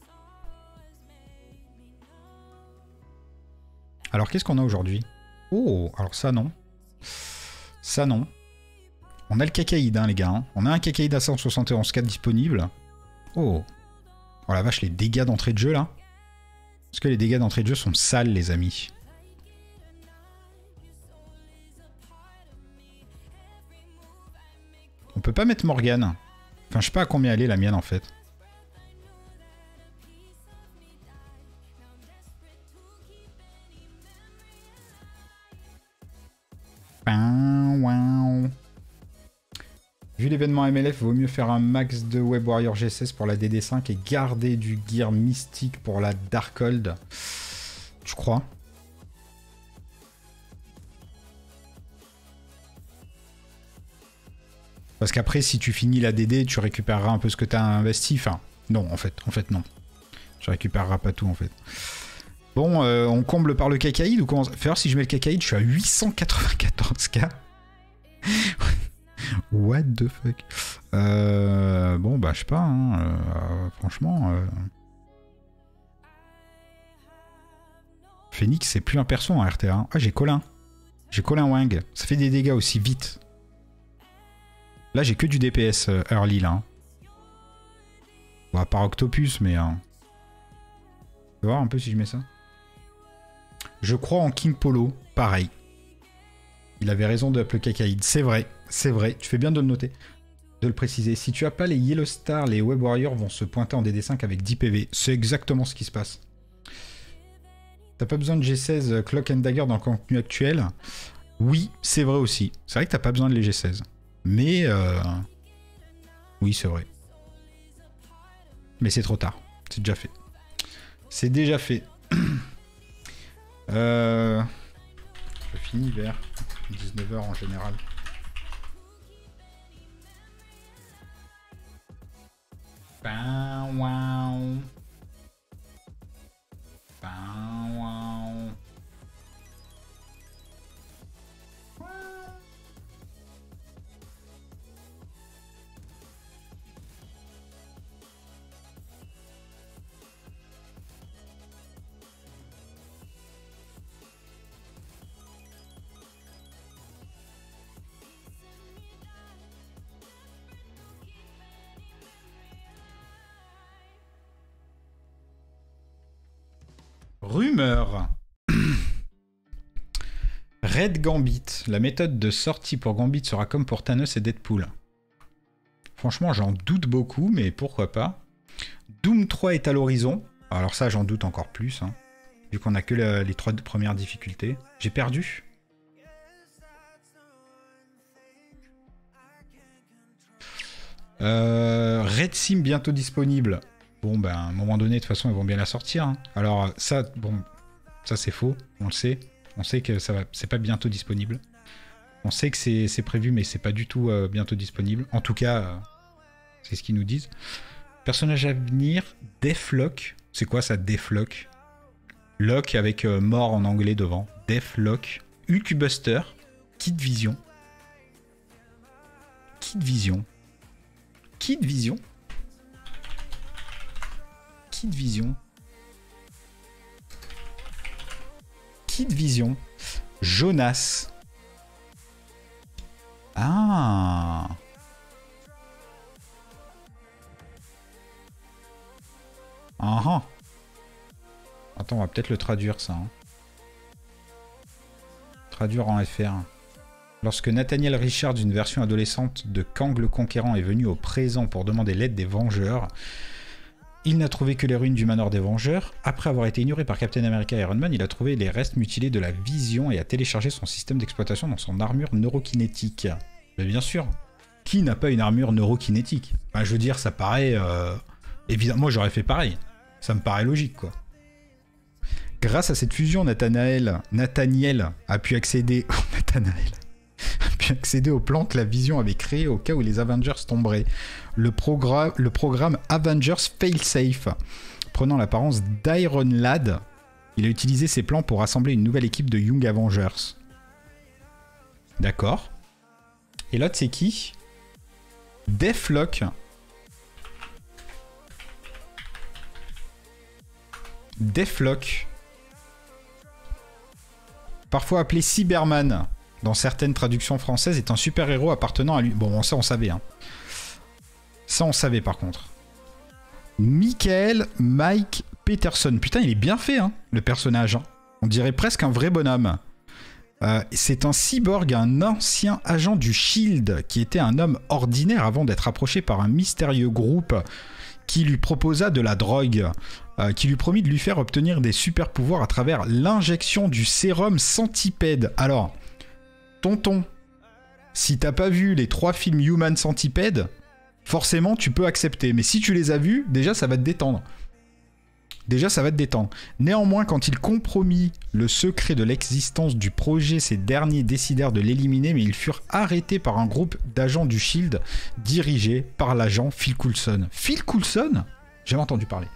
Alors, qu'est-ce qu'on a aujourd'hui? Oh, alors ça, non. Ça, non. On a le cacaïde, hein, les gars. Hein. On a un cacaïde à cent soixante et onze K disponible. Oh. Oh la vache, les dégâts d'entrée de jeu, là. Est-ce que les dégâts d'entrée de jeu sont sales, les amis? On peut pas mettre Morgane. Enfin, je sais pas à combien elle est, la mienne, en fait. Vu l'événement M L F, vaut mieux faire un max de Web Warrior G seize pour la D D cinq et garder du gear mystique pour la Darkhold. Tu crois? Parce qu'après, si tu finis la D D, tu récupéreras un peu ce que tu as investi. Enfin, non, en fait, en fait, non. Tu récupéreras pas tout, en fait. Bon, euh, on comble par le cacaïde ou comment? Fais voir si je mets le cacaïde, je suis à huit cent quatre-vingt-quatorze K. What the fuck? euh, Bon, bah, je sais pas, hein, euh, franchement... Euh... Phoenix, c'est plus un perso en R T A. Ah, j'ai Colin. J'ai Colin Wang. Ça fait des dégâts aussi vite. Là, j'ai que du D P S euh, early, là. Bon, à part Octopus, mais... Hein. On va voir un peu si je mets ça. Je crois en King Polo. Pareil. Il avait raison de appeler le cacaïde. C'est vrai. C'est vrai. Tu fais bien de le noter. De le préciser. Si tu as pas les Yellow Star, les Web Warriors vont se pointer en D D cinq avec dix P V. C'est exactement ce qui se passe. T'as pas besoin de G seize Clock and Dagger dans le contenu actuel. Oui, c'est vrai aussi. C'est vrai que t'as pas besoin de les G seize. Mais... Euh... Oui, c'est vrai. Mais c'est trop tard. C'est déjà fait. C'est déjà fait. euh... Je finis vers dix-neuf heures en général. Wow, wow. Wow, wow. Rumeur. Red Gambit. La méthode de sortie pour Gambit sera comme pour Thanos et Deadpool. Franchement, j'en doute beaucoup, mais pourquoi pas. Doom trois est à l'horizon. Alors ça, j'en doute encore plus. Hein, vu qu'on a que la, les trois premières difficultés. J'ai perdu. Euh, Red Sim bientôt disponible. Bon, ben, à un moment donné, de toute façon, ils vont bien la sortir. Hein. Alors, ça, bon, ça, c'est faux. On le sait. On sait que ça va, c'est pas bientôt disponible. On sait que c'est prévu, mais c'est pas du tout euh, bientôt disponible. En tout cas, euh, c'est ce qu'ils nous disent. Personnage à venir, Deathlock. C'est quoi ça, Deathlock? Lock avec euh, mort en anglais devant. Deathlock. Hulkbuster. Kid Vision. Kid Vision. Kid Vision. Kid Vision. Kid Vision. Jonas. Ah. Ah ah. Attends, on va peut-être le traduire ça. Hein. Traduire en F R. Lorsque Nathaniel Richards, une version adolescente de Kang le Conquérant, est venu au présent pour demander l'aide des Vengeurs, il n'a trouvé que les ruines du manoir des Vengeurs. Après avoir été ignoré par Captain America et Iron Man, il a trouvé les restes mutilés de la Vision et a téléchargé son système d'exploitation dans son armure neurokinétique. Mais bien sûr, qui n'a pas une armure neurokinétique? Enfin, je veux dire, ça paraît... Euh... Évidemment, moi j'aurais fait pareil. Ça me paraît logique, quoi. Grâce à cette fusion, Nathanaël, Nathaniel a pu accéder... Nathanaël a pu accéder aux plans que la Vision avait créées au cas où les Avengers tomberaient. Le, progr le programme Avengers Failsafe, prenant l'apparence d'Iron Lad, il a utilisé ces plans pour rassembler une nouvelle équipe de Young Avengers. D'accord. Et l'autre, c'est qui? Deathlock. Deathlock. Parfois appelé Cyberman dans certaines traductions françaises, est un super-héros appartenant à lui. Bon, ça on savait. Hein. Ça on savait par contre. Michael Mike Peterson. Putain, il est bien fait, hein, le personnage. Hein. On dirait presque un vrai bonhomme. Euh, c'est un cyborg, un ancien agent du Shield, qui était un homme ordinaire avant d'être approché par un mystérieux groupe qui lui proposa de la drogue, euh, qui lui promit de lui faire obtenir des super pouvoirs à travers l'injection du sérum Centipede. Alors, tonton, si t'as pas vu les trois films Human Centipede, forcément tu peux accepter. Mais si tu les as vus, déjà ça va te détendre. Déjà ça va te détendre. Néanmoins, quand il compromit le secret de l'existence du projet, ces derniers décidèrent de l'éliminer, mais ils furent arrêtés par un groupe d'agents du Shield dirigé par l'agent Phil Coulson. Phil Coulson ? J'ai entendu parler.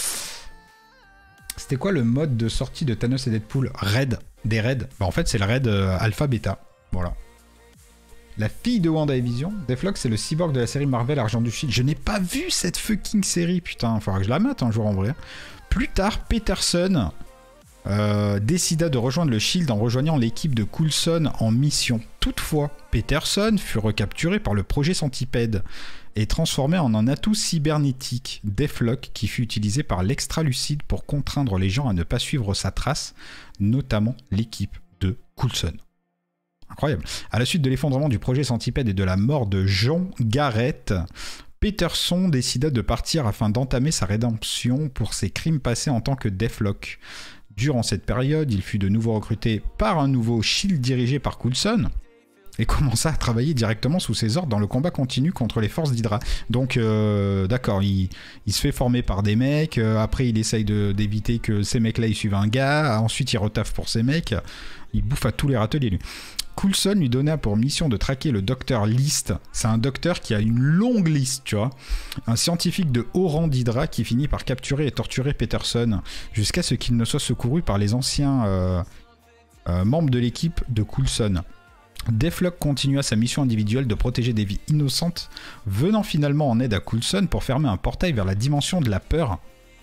C'était quoi le mode de sortie de Thanos et Deadpool? Raid. Des raids. Bah, en fait, c'est le raid euh, alpha-bêta. Voilà. La fille de WandaVision, Deathlock, c'est le cyborg de la série Marvel Argent du Shield. Je n'ai pas vu cette fucking série, putain. Il faudra que je la mate un jour en vrai. Plus tard, Peterson euh, décida de rejoindre le Shield en rejoignant l'équipe de Coulson en mission. Toutefois, Peterson fut recapturé par le projet Centipede et transformé en un atout cybernétique, Deathlock, qui fut utilisé par l'Extra-Lucide pour contraindre les gens à ne pas suivre sa trace, notamment l'équipe de Coulson. Incroyable. À la suite de l'effondrement du projet Centipede et de la mort de John Garrett, Peterson décida de partir afin d'entamer sa rédemption pour ses crimes passés en tant que Deathlock. Durant cette période, il fut de nouveau recruté par un nouveau Shield dirigé par Coulson et commença à travailler directement sous ses ordres dans le combat continu contre les forces d'Hydra. Donc, euh, d'accord, il, il se fait former par des mecs, euh, après il essaye d'éviter que ces mecs-là ils suivent un gars, ensuite il retaffe pour ces mecs, il bouffe à tous les râteliers lui. Coulson lui donna pour mission de traquer le docteur List. C'est un docteur qui a une longue liste, tu vois. Un scientifique de haut rang d'Hydra qui finit par capturer et torturer Peterson jusqu'à ce qu'il ne soit secouru par les anciens euh, euh, membres de l'équipe de Coulson. Deathlock continua sa mission individuelle de protéger des vies innocentes, venant finalement en aide à Coulson pour fermer un portail vers la dimension de la peur.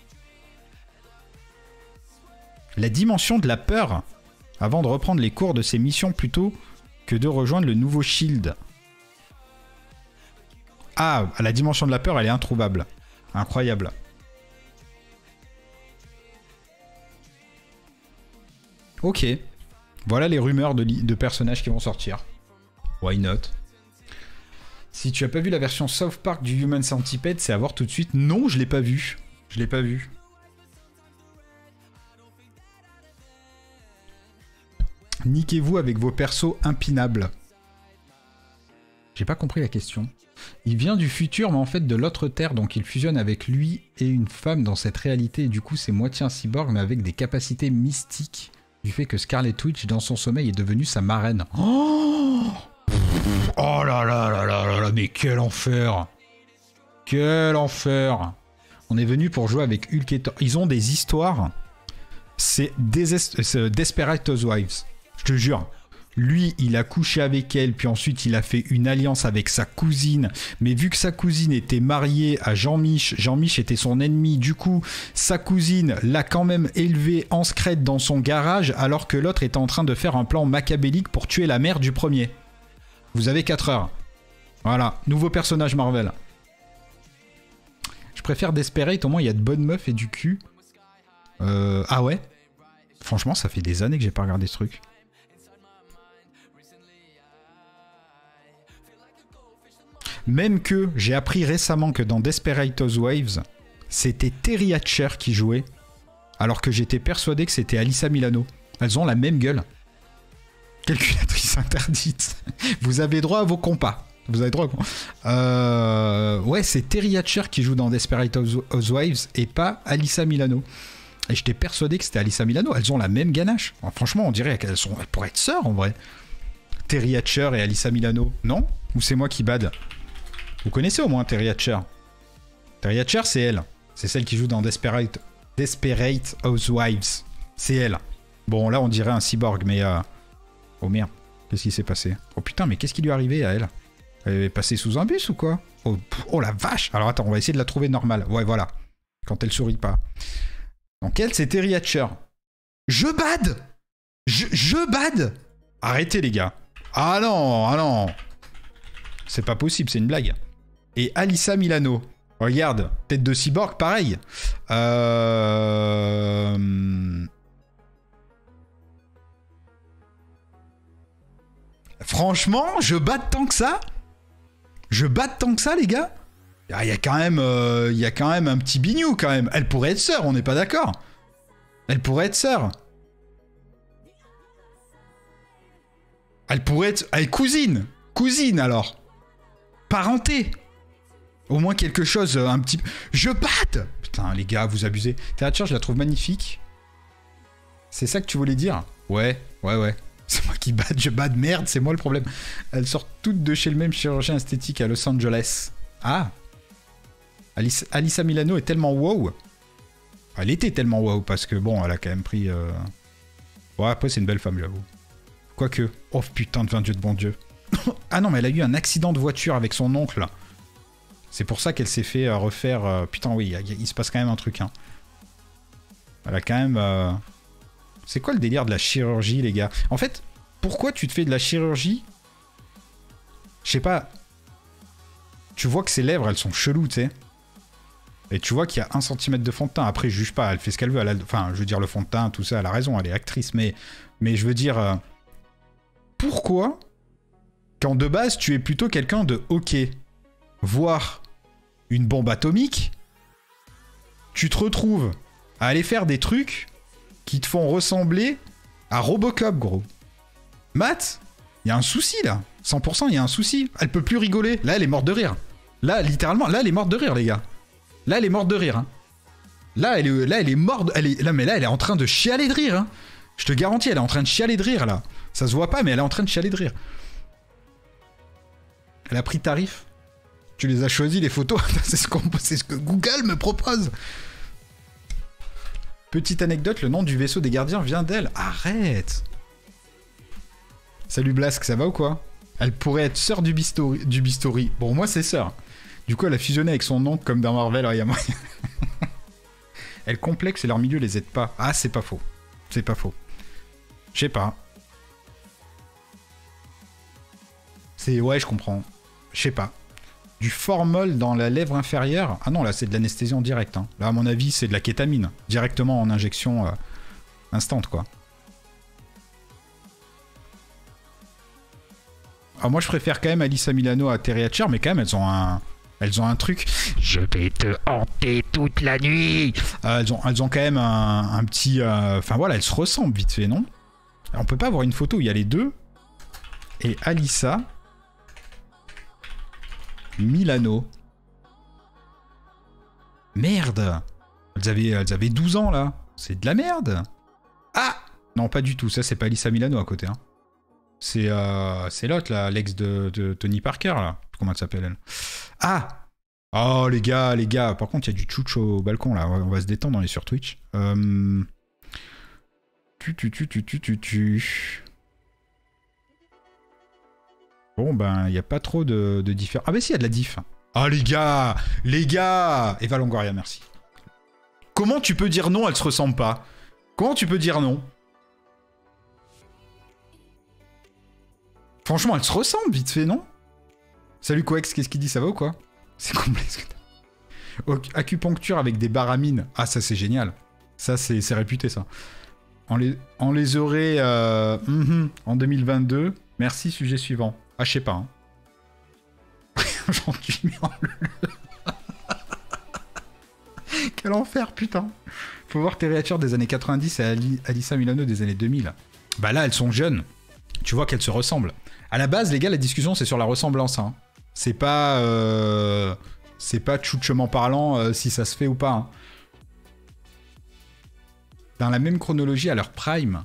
La dimension de la peur, avant de reprendre les cours de ses missions plutôt que de rejoindre le nouveau Shield. Ah, la dimension de la peur, elle est introuvable. Incroyable. Ok. Voilà les rumeurs de, de personnages qui vont sortir. Why not? Si tu as pas vu la version South Park du Human Centipede, c'est à voir tout de suite. Non, je l'ai pas vu. Je l'ai pas vu. Niquez-vous avec vos persos impinables. J'ai pas compris la question. Il vient du futur, mais en fait de l'autre Terre, donc il fusionne avec lui et une femme dans cette réalité, et du coup c'est moitié un cyborg, mais avec des capacités mystiques, du fait que Scarlet Witch, dans son sommeil, est devenue sa marraine. Oh, oh là là là là là là, mais quel enfer! Quel enfer! On est venu pour jouer avec Hulk et Thor. Ils ont des histoires. C'est Desperate Housewives. Je te jure. Lui, il a couché avec elle, puis ensuite il a fait une alliance avec sa cousine. Mais vu que sa cousine était mariée à Jean-Mich, Jean-Mich était son ennemi. Du coup, sa cousine l'a quand même élevé en secrète dans son garage, alors que l'autre était en train de faire un plan machiavélique pour tuer la mère du premier. Vous avez quatre heures. Voilà, nouveau personnage Marvel. Je préfère Desperate, au moins il y a de bonnes meufs et du cul. Euh, ah ouais? Franchement, ça fait des années que j'ai pas regardé ce truc. Même que j'ai appris récemment que dans Desperate Housewives, c'était Terry Hatcher qui jouait, alors que j'étais persuadé que c'était Alyssa Milano. Elles ont la même gueule. Calculatrice interdite. Vous avez droit à vos compas. Vous avez droit à vos... Euh... Ouais, c'est Terry Hatcher qui joue dans Desperate Housewives et pas Alyssa Milano. Et j'étais persuadé que c'était Alyssa Milano. Elles ont la même ganache. Enfin, franchement, on dirait qu'elles sont... elles pourraient être sœurs en vrai. Terry Hatcher et Alyssa Milano. Non? Ou c'est moi qui bade? Vous connaissez au moins Terry Hatcher? Terry Hatcher, c'est elle. C'est celle qui joue dans Desperate, Desperate Housewives. C'est elle. Bon, là, on dirait un cyborg, mais... Euh... Oh merde, qu'est-ce qui s'est passé? Oh putain, mais qu'est-ce qui lui est arrivé à elle? Elle est passée sous un bus ou quoi? Oh, oh la vache! Alors attends, on va essayer de la trouver normale. Ouais, voilà. Quand elle sourit pas. Donc elle, c'est Terry Hatcher. Je bade! Je, je bade! Arrêtez, les gars. Ah non, ah non. C'est pas possible, c'est une blague. Et Alyssa Milano. Regarde, tête de cyborg, pareil. Euh... Franchement, je bats tant que ça. Je bats tant que ça, les gars. Il y a quand même, euh, il y a quand même un petit bignou, quand même. Elle pourrait être sœur, on n'est pas d'accord. Elle pourrait être sœur. Elle pourrait être... Elle est cousine. Cousine, alors. Parenté. Au moins quelque chose, un petit... Je batte. Putain, les gars, vous abusez. Terry, je la trouve magnifique. C'est ça que tu voulais dire? Ouais, ouais, ouais. C'est moi qui batte, je batte, merde, c'est moi le problème. Elles sortent toutes de chez le même chirurgien esthétique à Los Angeles. Ah. Alice, Alyssa Milano est tellement wow. Elle était tellement wow, parce que bon, elle a quand même pris... Euh... Ouais, après c'est une belle femme, j'avoue. Quoique... Oh putain, devint Dieu de bon Dieu. Ah non, mais elle a eu un accident de voiture avec son oncle. C'est pour ça qu'elle s'est fait euh, refaire... Euh... Putain, oui, il, il, il se passe quand même un truc. Hein. Elle a quand même... Euh... C'est quoi le délire de la chirurgie, les gars? En fait, pourquoi tu te fais de la chirurgie? Je sais pas. Tu vois que ses lèvres, elles sont cheloues, tu sais. Et tu vois qu'il y a un centimètre de fond de teint. Après, je juge pas, elle fait ce qu'elle veut. Elle a... Enfin, je veux dire, le fond de teint, tout ça, elle a raison, elle est actrice. Mais, mais je veux dire... Euh... Pourquoi, quand de base, tu es plutôt quelqu'un de OK, voire une bombe atomique, tu te retrouves à aller faire des trucs... qui te font ressembler à Robocop, gros. Matt, il y a un souci, là. cent pour cent, il y a un souci. Elle peut plus rigoler. Là, elle est morte de rire. Là, littéralement, là, elle est morte de rire, les gars. Là, elle est morte de rire. Hein. Là, elle est, là, elle est morte... Elle est, là, mais là, elle est en train de chialer de rire. Hein. Je te garantis, elle est en train de chialer de rire, là. Ça se voit pas, mais elle est en train de chialer de rire. Elle a pris tarif. Tu les as choisis, les photos. C'est ce, qu'on, c'est ce que Google me propose. Petite anecdote, le nom du vaisseau des gardiens vient d'elle. Arrête. Salut Blask, ça va ou quoi? Elle pourrait être sœur du Bistori. Du Bistori. Bon, moi c'est sœur. Du coup, elle a fusionné avec son oncle comme dans Marvel. Il y a moyen. Elle complexe et leur milieu les aide pas. Ah, c'est pas faux. C'est pas faux. Je sais pas. C'est... Ouais, je comprends. Je sais pas. Du formol dans la lèvre inférieure. Ah non, là, c'est de l'anesthésie en direct. Hein. Là, à mon avis, c'est de la kétamine. Directement en injection euh, instant, quoi. Alors moi, je préfère quand même Alyssa Milano à Terry Hatcher, mais quand même, elles ont un... Elles ont un truc... Je vais te hanter toute la nuit. euh, elles, ont, elles ont quand même un, un petit... Enfin, euh... voilà, elles se ressemblent vite fait, non? Alors, on peut pas avoir une photo où il y a les deux. Et Alyssa... Milano. Merde. Elles avaient, elles avaient douze ans, là. C'est de la merde. Ah! Non, pas du tout. Ça, c'est pas Alyssa Milano à côté. Hein. C'est euh, c'est l'autre, là, l'ex de, de Tony Parker, là. Comment elle s'appelle, elle? Ah! Oh, les gars, les gars. Par contre, il y a du tchouch au balcon, là. On va se détendre, on est sur Twitch. Euh... Tu, tu, tu, tu, tu, tu, tu. Bon, ben, il n'y a pas trop de, de différence. Ah, ben si, il y a de la diff. Ah, les gars! Les gars! Eva Longoria, merci. Comment tu peux dire non, elle se ressemble pas? Comment tu peux dire non? Franchement, elle se ressemble, vite fait, non? Salut Coex, qu'est-ce qu'il dit? Ça va ou quoi? C'est complet ce que t'as. Acupuncture avec des baramines. Ah, ça, c'est génial. Ça, c'est réputé, ça. On les, on les aurait euh, mm-hmm, en deux mille vingt-deux. Merci, sujet suivant. Ah, je sais pas. Hein. J'en suis mis en le... Quel enfer, putain. Faut voir tes réacteurs des années quatre-vingt-dix et Ali, Alissa Milano des années deux mille. Bah là, elles sont jeunes. Tu vois qu'elles se ressemblent. À la base, les gars, la discussion, c'est sur la ressemblance. Hein. C'est pas... Euh... C'est pas tchouchement parlant euh, si ça se fait ou pas. Hein. Dans la même chronologie à leur prime.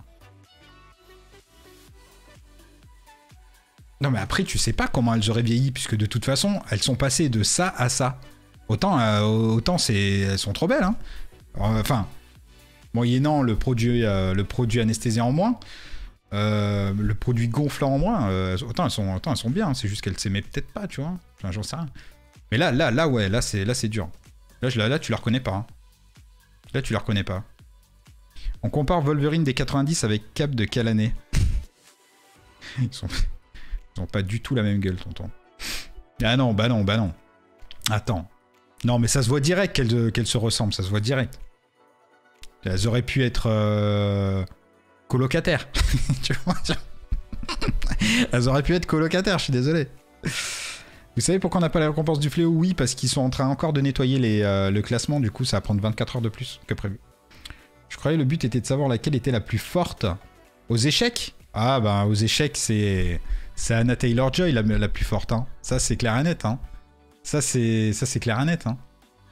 Non mais après, tu sais pas comment elles auraient vieilli, puisque de toute façon, elles sont passées de ça à ça. Autant, euh, autant c'est, elles sont trop belles. Hein. Enfin, moyennant le produit, euh, le produit anesthésiant en moins, euh, le produit gonflant en moins, euh, autant, elles sont, autant elles sont bien. C'est juste qu'elles s'aimaient peut-être pas, tu vois. Enfin, j'en sais rien. Mais là, là, là, ouais, là c'est, là c'est dur. Là, je, là, là, tu la reconnais pas. Hein. Là, tu la reconnais pas. On compare Wolverine des quatre-vingt-dix avec Cap de quelle année? Ils sont, ils ont pas du tout la même gueule, tonton. Ah non, bah non, bah non. Attends. Non, mais ça se voit direct qu'elles qu'elles se ressemblent, ça se voit direct. Elles auraient pu être euh, colocataires. Tu vois? Elles auraient pu être colocataires, je suis désolé. Vous savez pourquoi on n'a pas la récompense du fléau? Oui, parce qu'ils sont en train encore de nettoyer les, euh, le classement, du coup ça va prendre vingt-quatre heures de plus que prévu. Je croyais le but était de savoir laquelle était la plus forte. Aux échecs? Ah bah aux échecs c'est c'est Anna Taylor-Joy la, la plus forte. Hein. Ça c'est clair et net. Hein. Ça c'est ça c'est clair et net. Hein.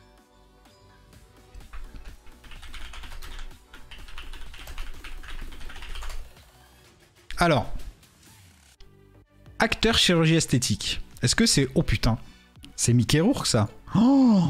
Alors, acteur chirurgie esthétique. Est-ce que c'est... Oh putain. C'est Mickey Rourke, ça. Oh!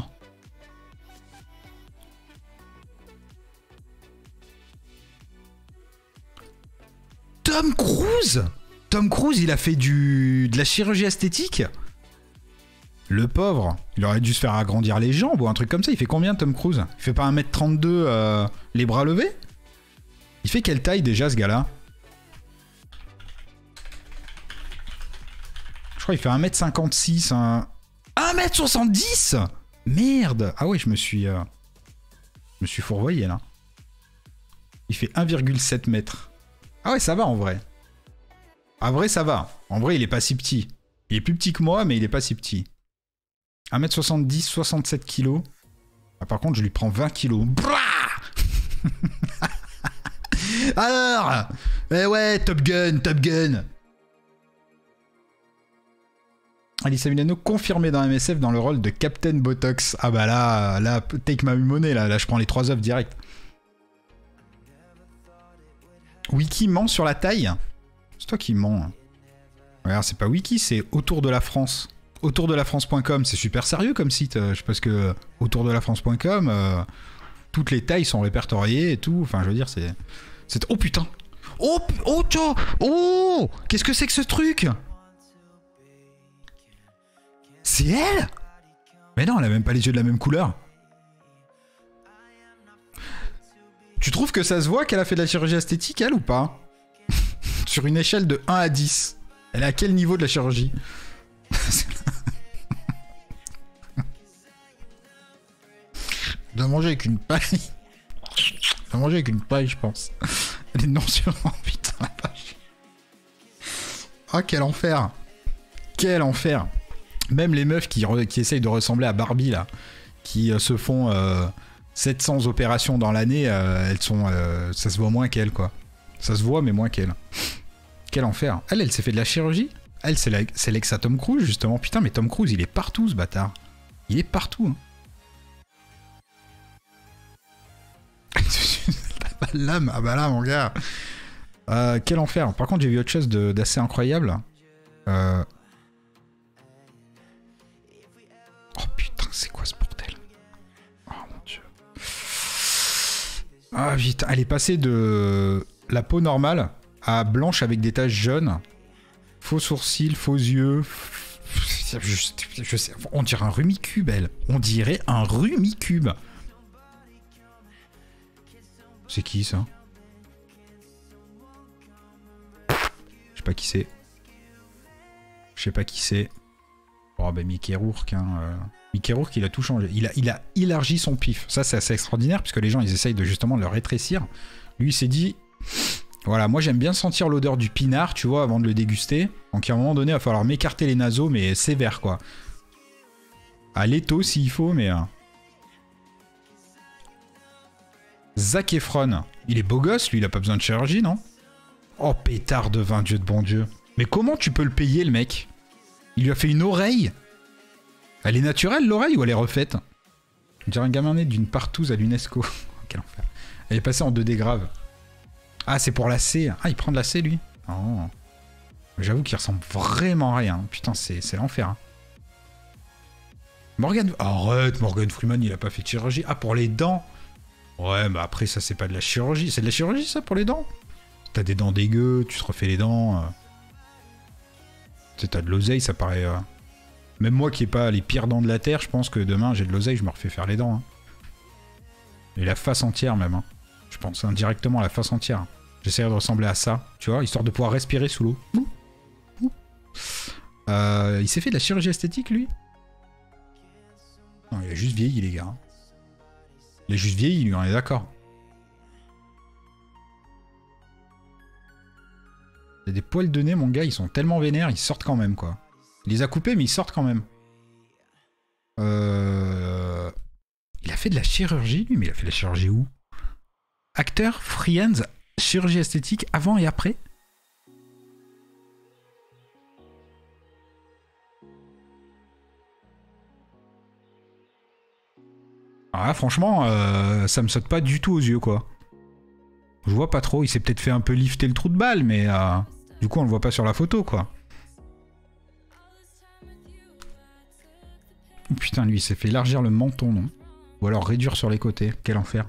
Tom Cruise! Tom Cruise, il a fait du... de la chirurgie esthétique? Le pauvre. Il aurait dû se faire agrandir les jambes ou un truc comme ça. Il fait combien, Tom Cruise? Il fait pas un mètre trente-deux euh, les bras levés? Il fait quelle taille, déjà, ce gars-là? Je crois qu'il fait un mètre cinquante-six. Un... un mètre soixante-dix! Merde! Ah ouais, je me suis... Euh... Je me suis fourvoyé, là. Il fait un virgule sept mètres. Ah ouais, ça va, en vrai. En vrai, ça va. En vrai, il est pas si petit. Il est plus petit que moi, mais il est pas si petit. un mètre soixante-dix, soixante-sept kilos. Ah, par contre, je lui prends vingt kilos. Alors! Eh ouais, Top Gun, Top Gun! Alissa Milano confirmée dans M S F dans le rôle de Captain Botox. Ah bah là, là, take my money, là, là je prends les trois œuvres direct. Wiki ment sur la taille? C'est toi qui mens. Hein. Regarde, c'est pas Wiki, c'est Autour de la France. autour de la france point com, c'est super sérieux comme site. Je sais pas ce que... autour de la france point com, euh, toutes les tailles sont répertoriées et tout. Enfin, je veux dire, c'est... c'est... Oh putain! Oh! Oh, tiens! Oh! Qu'est-ce que c'est que ce truc? C'est elle? Mais non, elle a même pas les yeux de la même couleur. Tu trouves que ça se voit qu'elle a fait de la chirurgie esthétique, elle, ou pas? Sur une échelle de un à dix. Elle est à quel niveau de la chirurgie? Elle doit manger avec une paille. Elle doit manger avec une paille, je pense. Elle est non sur... Oh putain, la vache. Ah, quel enfer. Quel enfer. Même les meufs qui, re, qui essayent de ressembler à Barbie, là, qui euh, se font euh, sept cents opérations dans l'année, euh, elles sont, euh, ça se voit moins qu'elles, quoi. Ça se voit, mais moins qu'elles. Quel enfer. Elle, elle s'est fait de la chirurgie? Elle, c'est l'ex à Tom Cruise, justement. Putain, mais Tom Cruise, il est partout, ce bâtard. Il est partout. Hein. T'as pas de lame? Ah bah là, mon gars. Euh, quel enfer. Par contre, j'ai vu autre chose d'assez incroyable. Euh... Oh putain, c'est quoi ce bordel? Oh mon dieu. Ah vite, elle est passée de la peau normale à blanche avec des taches jaunes. Faux sourcils, faux yeux. Je, je sais, on dirait un rumicube, elle. On dirait un rumicube. C'est qui ça? Je sais pas qui c'est. Je sais pas qui c'est. Oh bah Mickey Rourke, hein. Euh... Mickey Rourke, il a tout changé. Il a, il a élargi son pif. Ça, c'est assez extraordinaire, puisque les gens, ils essayent de justement le rétrécir. Lui, il s'est dit... Voilà, moi, j'aime bien sentir l'odeur du pinard, tu vois, avant de le déguster. Donc, à un moment donné, il va falloir m'écarter les naseaux, mais sévère, quoi. À l'étau, s'il faut, mais... Euh... Zac Efron. Il est beau gosse, lui, il a pas besoin de chirurgie, non? Oh, pétard de vin, Dieu de bon Dieu. Mais comment tu peux le payer, le mec? Il lui a fait une oreille. Elle est naturelle, l'oreille, ou elle est refaite? On dirait un gamin né d'une partouze à l'UNESCO. Quel enfer. Elle est passée en deux D grave. Ah, c'est pour la C. Ah, il prend de la C, lui. Oh. J'avoue qu'il ressemble vraiment à rien. Putain, c'est l'enfer. Hein. Morgan... Arrête, Morgan Freeman, il a pas fait de chirurgie. Ah, pour les dents. Ouais, bah après, ça, c'est pas de la chirurgie. C'est de la chirurgie, ça, pour les dents? T'as des dents dégueu, tu te refais les dents. Euh... Tu sais, t'as de l'oseille, ça paraît... Euh... Même moi qui ai pas les pires dents de la terre, je pense que demain, j'ai de l'oseille, je me refais faire les dents. Hein. Et la face entière, même. Hein. Je pense indirectement à la face entière. J'essaierai de ressembler à ça, tu vois, histoire de pouvoir respirer sous l'eau. Euh, il s'est fait de la chirurgie esthétique, lui? Non, il a juste vieilli, les gars. Il a juste vieilli, lui, on est d'accord. Il y a des poils de nez, mon gars, ils sont tellement vénères, ils sortent quand même, quoi. Il les a coupés, mais ils sortent quand même. Euh... Il a fait de la chirurgie, lui, mais il a fait de la chirurgie où? Acteur, Friends, chirurgie esthétique, avant et après? Ah, franchement, euh, ça me saute pas du tout aux yeux, quoi. Je vois pas trop, il s'est peut-être fait un peu lifter le trou de balle, mais euh, du coup, on le voit pas sur la photo, quoi. Oh, putain, lui, il s'est fait élargir le menton, non? Ou alors réduire sur les côtés. Quel enfer.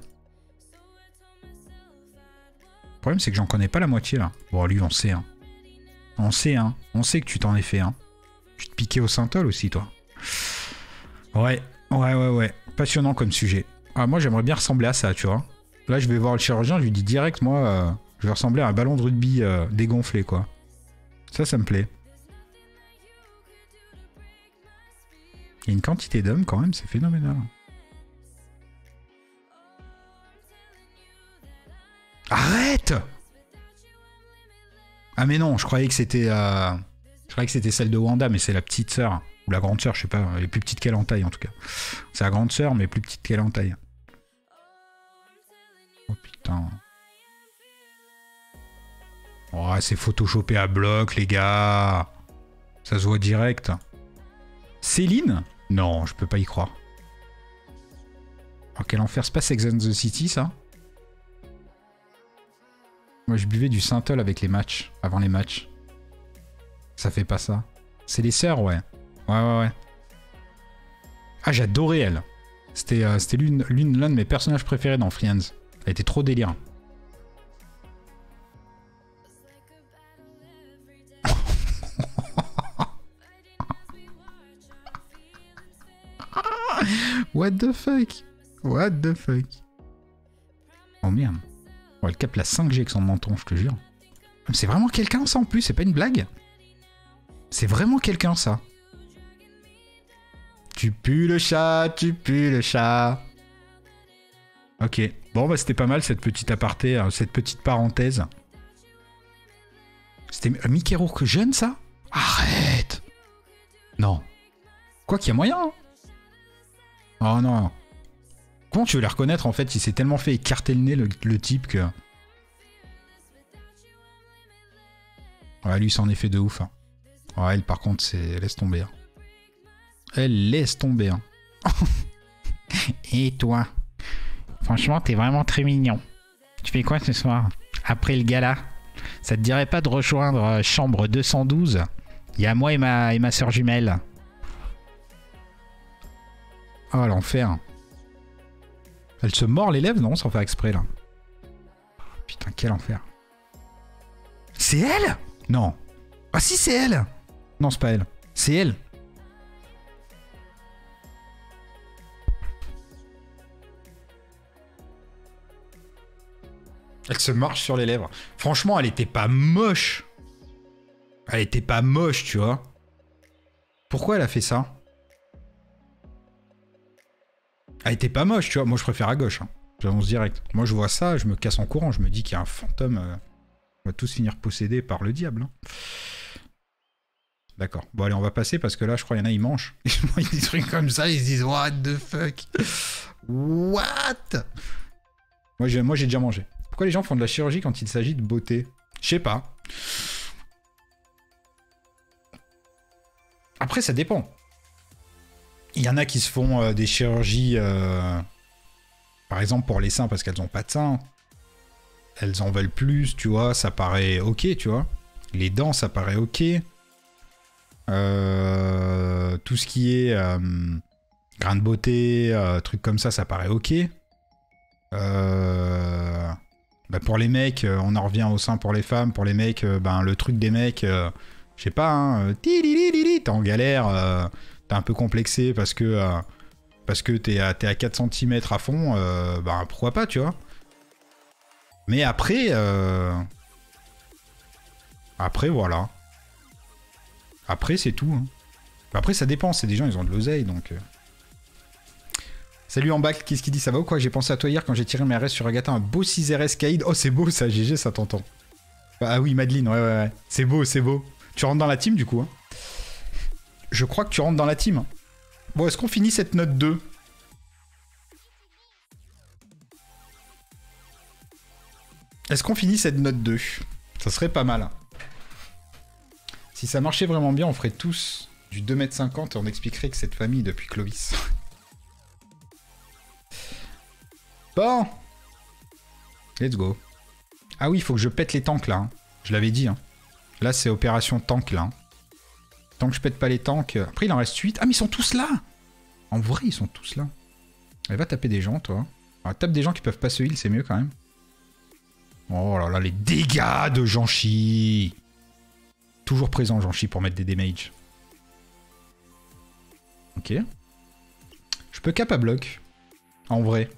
Le problème, c'est que j'en connais pas la moitié, là. Bon, lui, on sait, hein. On sait, hein. On sait que tu t'en es fait, hein. Tu te piquais au synthol aussi, toi. Ouais, ouais, ouais, ouais. Passionnant comme sujet. Ah, moi, j'aimerais bien ressembler à ça, tu vois. Là, je vais voir le chirurgien, je lui dis direct, moi, euh, je vais ressembler à un ballon de rugby euh, dégonflé, quoi. Ça, ça me plaît. Il y a une quantité d'hommes, quand même, c'est phénoménal. Arrête! Ah mais non, je croyais que c'était... Euh... Je croyais que c'était celle de Wanda, mais c'est la petite sœur. Ou la grande sœur, je sais pas. Elle est plus petite qu'elle en taille, en tout cas. C'est la grande sœur, mais plus petite qu'elle en taille. Oh putain. Oh, c'est photoshopé à bloc, les gars. Ça se voit direct. Céline? Non, je peux pas y croire. Oh, quel enfer. C'est pas Sex and the City, ça? Moi, je buvais du synthol avec les matchs, avant les matchs. Ça fait pas ça. C'est les sœurs, ouais. Ouais, ouais, ouais. Ah, j'adorais elle. C'était euh, l'une l'un de mes personnages préférés dans Friends. Elle était trop délire. What the fuck? What the fuck? Oh merde. Oh, elle capte la cinq G avec son menton, je te jure. C'est vraiment quelqu'un ça en plus, c'est pas une blague. C'est vraiment quelqu'un ça. Tu pues le chat, tu pues le chat. Ok. Bon bah c'était pas mal cette petite aparté, euh, cette petite parenthèse. C'était Mickey Rourke jeune ça? Arrête. Non. Quoi qu'il y a moyen hein. Oh non. Comment tu veux les reconnaître en fait? Il s'est tellement fait écarter le nez le, le type que... Ouais lui c'en est fait de ouf. Hein. Ouais elle par contre c'est... Laisse tomber. Hein. Elle laisse tomber. Hein. Et toi? Franchement t'es vraiment très mignon. Tu fais quoi ce soir? Après le gala? Ça te dirait pas de rejoindre chambre deux cent douze? Il y a moi et ma, et ma soeur jumelle. Oh l'enfer. Elle se mord les lèvres? Non, sans faire exprès là. Putain, quel enfer. C'est elle? Non. Ah si, c'est elle. Non, c'est pas elle. C'est elle. Elle se marche sur les lèvres. Franchement, elle était pas moche. Elle était pas moche, tu vois. Pourquoi elle a fait ça? Elle était pas moche, tu vois. Moi, je préfère à gauche. Hein. J'annonce direct. Moi, je vois ça, je me casse en courant. Je me dis qu'il y a un fantôme. Euh, on va tous finir possédés par le diable. Hein. D'accord. Bon, allez, on va passer parce que là, je crois qu'il y en a, ils mangent. Ils voient des trucs comme ça, ils se disent what the fuck? What? Moi, j'ai, moi, j'ai déjà mangé. Pourquoi les gens font de la chirurgie quand il s'agit de beauté? Je sais pas. Après, ça dépend. Il y en a qui se font euh, des chirurgies, euh, par exemple pour les seins parce qu'elles n'ont pas de seins. Elles en veulent plus, tu vois, ça paraît ok, tu vois. Les dents, ça paraît ok. Euh, tout ce qui est euh, grain de beauté, euh, trucs comme ça, ça paraît ok. Euh, bah pour les mecs, on en revient au sein pour les femmes. Pour les mecs, euh, ben, le truc des mecs, euh, je sais pas, hein, t'es en galère, euh, t'es un peu complexé parce que, euh, parce que t'es à, t'es à quatre centimètres à fond, euh, ben pourquoi pas, tu vois. Mais après, euh, après voilà. Après, c'est tout. Hein. Après, ça dépend. C'est des gens, ils ont de l'oseille, donc... Euh... Salut en bac, qu'est-ce qu'il dit? Ça va ou quoi? J'ai pensé à toi hier quand j'ai tiré mes R S sur Agatha. Un beau six R S Kaïd. Oh, c'est beau, ça, G G, ça t'entend. Ah oui, Madeleine, ouais, ouais, ouais. C'est beau, c'est beau. Tu rentres dans la team, du coup. Hein. Je crois que tu rentres dans la team. Bon, est-ce qu'on finit cette note deux? Est-ce qu'on finit cette note deux? Ça serait pas mal. Si ça marchait vraiment bien, on ferait tous du deux mètres cinquante et on expliquerait que cette famille depuis Clovis. Bon. Let's go. Ah oui, il faut que je pète les tanks là. Hein. Je l'avais dit. Hein. Là, c'est opération tank là. Hein. Tant que je pète pas les tanks... Après, il en reste huit. Ah, mais ils sont tous là. En vrai, ils sont tous là. Elle va taper des gens, toi. Alors, tape des gens qui peuvent pas se heal, c'est mieux quand même. Oh là là, les dégâts de Janchi. Toujours présent, Janchi, pour mettre des damages. Ok. Je peux cap à bloc. En vrai.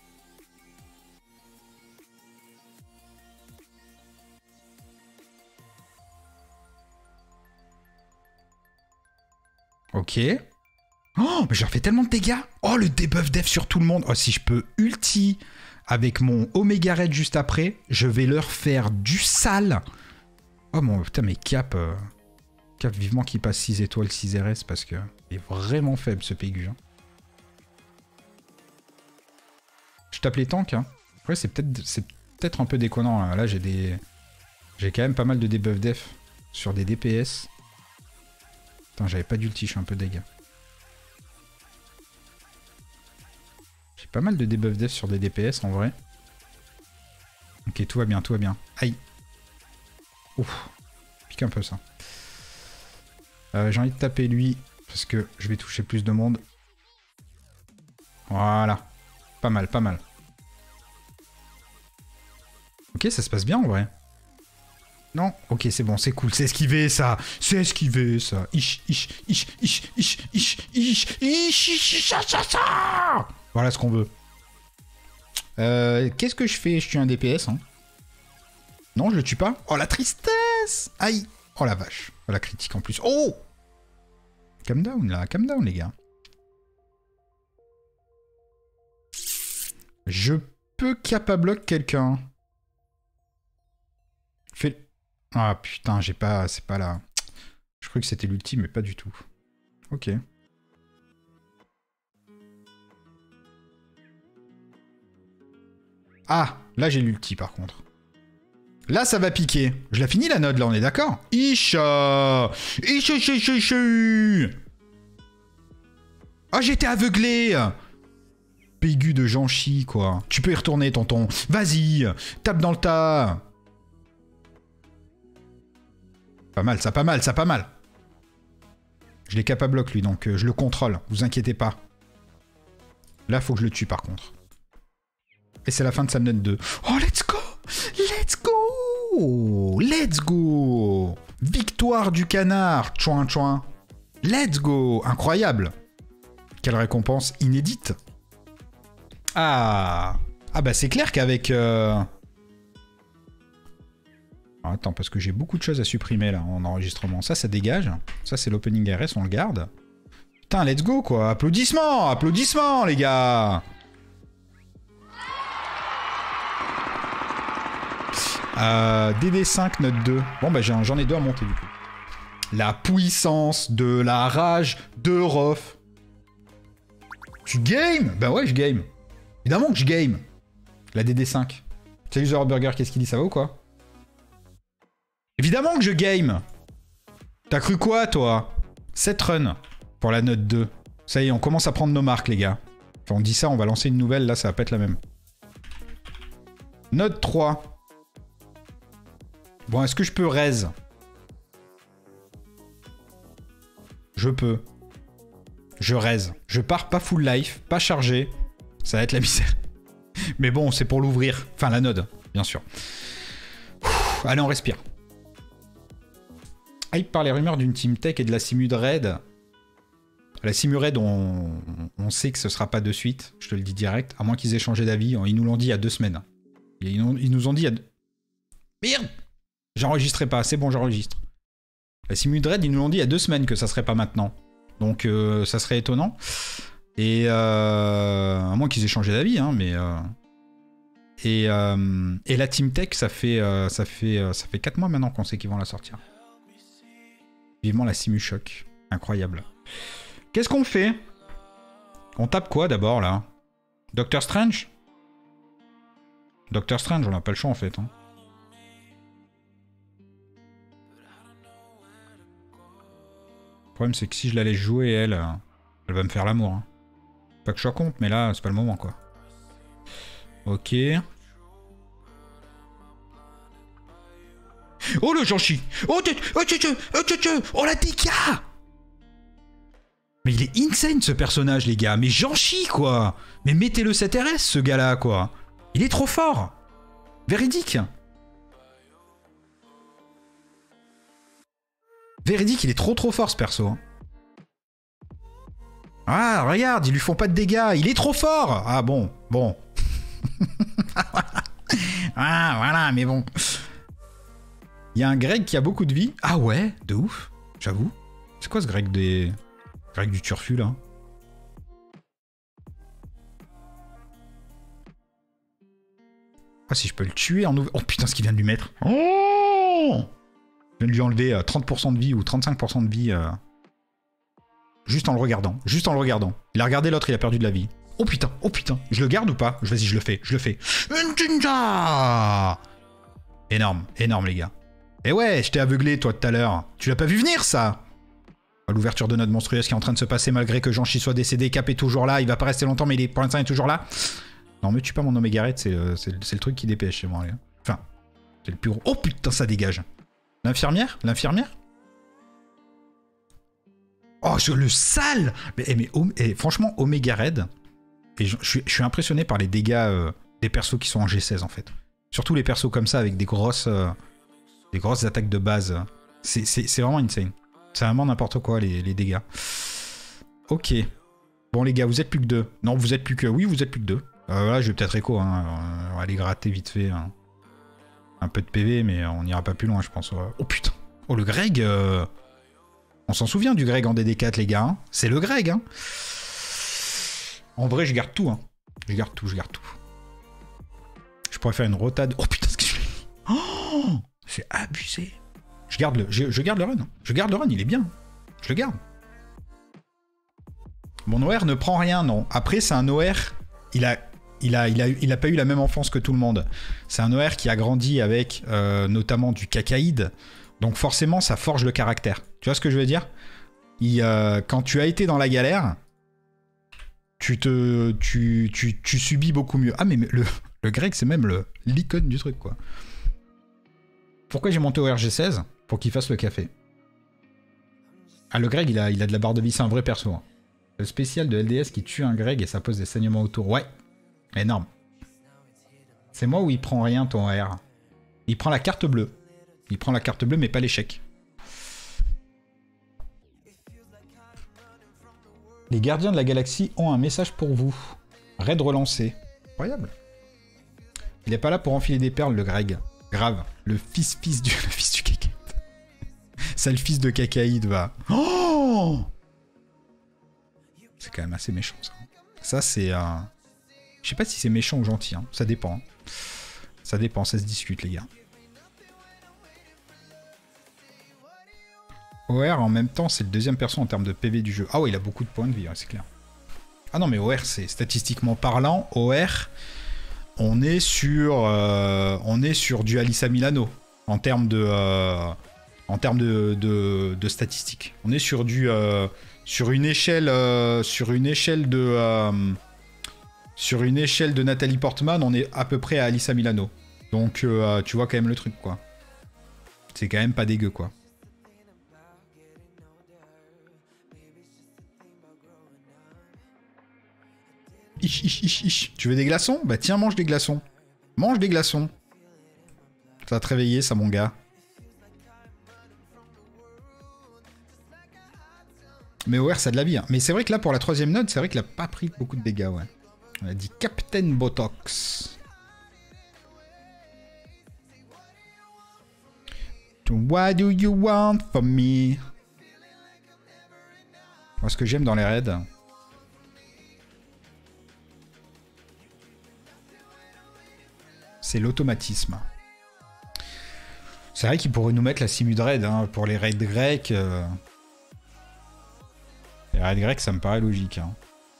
Ok. Oh, mais j'ai refait tellement de dégâts. Oh, le debuff def sur tout le monde. Oh, si je peux ulti avec mon Omega Red juste après, je vais leur faire du sale. Oh mon putain, mais Cap, euh, Cap vivement qu'il passe six étoiles, six R S parce que il est vraiment faible ce Pégu. Hein. Je tape les tanks. Hein. Après, c'est peut-être c'est peut-être un peu déconnant. Là, là j'ai des. J'ai quand même pas mal de debuff def sur des D P S. Putain, j'avais pas d'ulti, je suis un peu dégâts. J'ai pas mal de debuff def sur des D P S en vrai. Ok, tout va bien, tout va bien. Aïe. Ouf. Pique un peu ça. Euh, j'ai envie de taper lui parce que je vais toucher plus de monde. Voilà. Pas mal, pas mal. Ok, ça se passe bien en vrai. Non, ok, c'est bon, c'est cool, c'est esquivé ça, c'est esquivé ça. Ish, ish, ish, ish, ish, ish, ish, ish, ish, ish, ça. Voilà ce qu'on veut. Euh, Qu'est-ce que je fais? Je tue un D P S, hein. Non, je le tue pas. Oh la tristesse. Aïe. Oh la vache. Oh la critique en plus. Oh. Calm down là, calm down les gars. Je peux capablock quelqu'un. Fais... Ah putain, j'ai pas... C'est pas là. Je croyais que c'était l'ultime, mais pas du tout. Ok. Ah, là j'ai l'ulti par contre. Là ça va piquer. Je l'ai fini la node là, on est d'accord? Isha. Isha, isha, isha, isha. Ah, j'étais aveuglé. Pégu de Janchi quoi. Tu peux y retourner tonton. Vas-y, tape dans le tas. Pas mal, ça pas mal, ça pas mal. Je l'ai capablock lui, donc euh, je le contrôle, vous inquiétez pas. Là, faut que je le tue par contre. Et c'est la fin de Samnut deux. Oh, let's go! Let's go! Let's go! Victoire du canard. Chouin chouin. Let's go. Incroyable. Quelle récompense inédite. Ah. Ah bah c'est clair qu'avec... Euh... Attends, parce que j'ai beaucoup de choses à supprimer là en enregistrement. Ça, ça dégage. Ça, c'est l'opening R S, on le garde. Putain, let's go quoi. Applaudissements. Applaudissements les gars. Euh, D D cinq, note deux. Bon, bah j'en ai deux à monter du coup. La puissance de la rage de Rof. Tu game? Bah ouais, je game. Évidemment que je game. La D D cinq. Salut The Burger, qu'est-ce qu'il dit? Ça va ou quoi? Évidemment que je game. T'as cru quoi, toi? sept runs pour la note deux. Ça y est, on commence à prendre nos marques, les gars. Enfin, on dit ça, on va lancer une nouvelle. Là, ça va pas être la même. Note trois. Bon, est-ce que je peux raise? Je peux. Je raise. Je pars pas full life, pas chargé. Ça va être la misère. Mais bon, c'est pour l'ouvrir. Enfin, la node, bien sûr. Ouh, allez, on respire. Hype par les rumeurs d'une Team Tech et de la Simu de Raid. La Simu Raid, on, on sait que ce sera pas de suite. Je te le dis direct. À moins qu'ils aient changé d'avis. Ils nous l'ont dit il y a deux semaines. Ils nous ont dit il y a deux... Merde! J'enregistrais pas, c'est bon, j'enregistre. La Simu Dread, ils nous l'ont dit il y a deux semaines que ça serait pas maintenant. Donc euh, ça serait étonnant. Et euh, à moins qu'ils aient changé d'avis, hein, mais... Euh, et, euh, et la Team Tech, ça fait, euh, ça fait, euh, ça fait quatre mois maintenant qu'on sait qu'ils vont la sortir. Vivement la Simu Choc. Incroyable. Qu'est-ce qu'on fait? On tape quoi d'abord, là? Doctor Strange? Doctor Strange, on n'a pas le choix en fait. Hein. Le problème, c'est que si je la laisse jouer, elle, elle va me faire l'amour. Hein. Pas que je sois contre, mais là, c'est pas le moment, quoi. Ok. Oh, le Janchi! Oh, tu, oh, tu, tu, oh, tu, tu, oh, la D K! Mais il est insane, ce personnage, les gars. Mais Janchi, quoi! Mais mettez-le sept R S, ce gars-là, quoi. Il est trop fort! Véridique! Véridique, il est trop trop fort ce perso. Hein. Ah, regarde, ils lui font pas de dégâts. Il est trop fort. Ah bon, bon. Ah, voilà, mais bon. Il y a un Greg qui a beaucoup de vie. Ah ouais, de ouf, j'avoue. C'est quoi ce Greg des... Greg du Turfu, là? Ah, si je peux le tuer en nouveau... Oh putain, ce qu'il vient de lui mettre. Oh! Je viens de lui enlever euh, trente pour cent de vie ou trente-cinq pour cent de vie euh, juste en le regardant. Juste en le regardant. Il a regardé l'autre, il a perdu de la vie. Oh putain, oh putain. Je le garde ou pas? Vas-y, je le fais, je le fais. Énorme, énorme les gars. Et ouais, je t'ai aveuglé toi tout à l'heure. Tu l'as pas vu venir ça? L'ouverture de notre monstrueuse qui est en train de se passer malgré que Janchi soit décédé. Cap est toujours là, il va pas rester longtemps mais il est, pour l'instant il est toujours là. Non mais tue pas mon Omega Red, c'est le, le truc qui dépêche chez moi. Les gars. Enfin, c'est le plus gros. Oh putain, ça dégage. L'infirmière? L'infirmière? Oh, je le sale! Mais, mais et franchement, Omega Red, et je, je, suis, je suis impressionné par les dégâts euh, des persos qui sont en G seize, en fait. Surtout les persos comme ça, avec des grosses, euh, des grosses attaques de base. C'est vraiment insane. C'est vraiment n'importe quoi, les, les dégâts. Ok. Bon, les gars, vous êtes plus que deux. Non, vous êtes plus que... Oui, vous êtes plus que deux. Euh, voilà, je vais peut-être écho. Hein. On va aller gratter vite fait... Hein. Un peu de P V, mais on n'ira pas plus loin, je pense. Oh putain. Oh, le Greg. Euh... On s'en souvient du Greg en D D quatre, les gars. Hein. C'est le Greg. Hein. En vrai, je garde tout. Hein. Je garde tout, je garde tout. Je pourrais faire une rotade. Oh putain, ce que je fais. Oh, c'est abusé. Je garde le, je, je garde le run. Je garde le run, il est bien. Je le garde. Mon O R ne prend rien, non. Après, c'est un O R. Il a... Il a, il, a, il a pas eu la même enfance que tout le monde. C'est un O R qui a grandi avec euh, notamment du cacaïde. Donc forcément, ça forge le caractère. Tu vois ce que je veux dire? il, euh, Quand tu as été dans la galère, tu, te, tu, tu, tu subis beaucoup mieux. Ah mais le, le Greg, c'est même l'icône du truc, quoi. Pourquoi j'ai monté au R G seize? Pour qu'il fasse le café. Ah, le Greg, il a, il a de la barre de vie. C'est un vrai perso. Hein. Le spécial de L D S qui tue un Greg et ça pose des saignements autour. Ouais. Énorme. C'est moi où il prend rien ton R. Il prend la carte bleue. Il prend la carte bleue mais pas l'échec. Les gardiens de la galaxie ont un message pour vous. Raid relancé. Incroyable. Il est pas là pour enfiler des perles, le Greg. Grave. Le fils fils du... Le fils du cacaïde. Sale fils de cacaïde, va. Oh, c'est quand même assez méchant, ça. Ça, c'est... Euh... Je sais pas si c'est méchant ou gentil, hein. Ça dépend. Hein. Ça dépend, ça se discute, les gars. O R, en même temps, c'est le deuxième perso en termes de P V du jeu. Ah ouais, il a beaucoup de points de vie, ouais, c'est clair. Ah non, mais O R, c'est statistiquement parlant, O R, on est sur, euh, on est sur du Alyssa Milano en termes de, euh, en termes de, de, de statistiques. On est sur du, euh, sur une échelle, euh, sur une échelle de, euh, sur une échelle de Nathalie Portman, on est à peu près à Alyssa Milano. Donc, euh, tu vois quand même le truc, quoi. C'est quand même pas dégueu, quoi. Ich, ich, ich, ich. Tu veux des glaçons? Bah tiens, mange des glaçons. Mange des glaçons. Ça va te réveiller, ça, mon gars. Mais O R, ça a de la vie. Hein. Mais c'est vrai que là, pour la troisième note, c'est vrai qu'il a pas pris beaucoup de dégâts, ouais. On a dit Captain Botox. What do you want from me? Moi, ce que j'aime dans les raids... c'est l'automatisme. C'est vrai qu'ils pourraient nous mettre la simu de raid hein, pour les raids grecs. Euh... Les raids grecs, ça me paraît logique. Hein.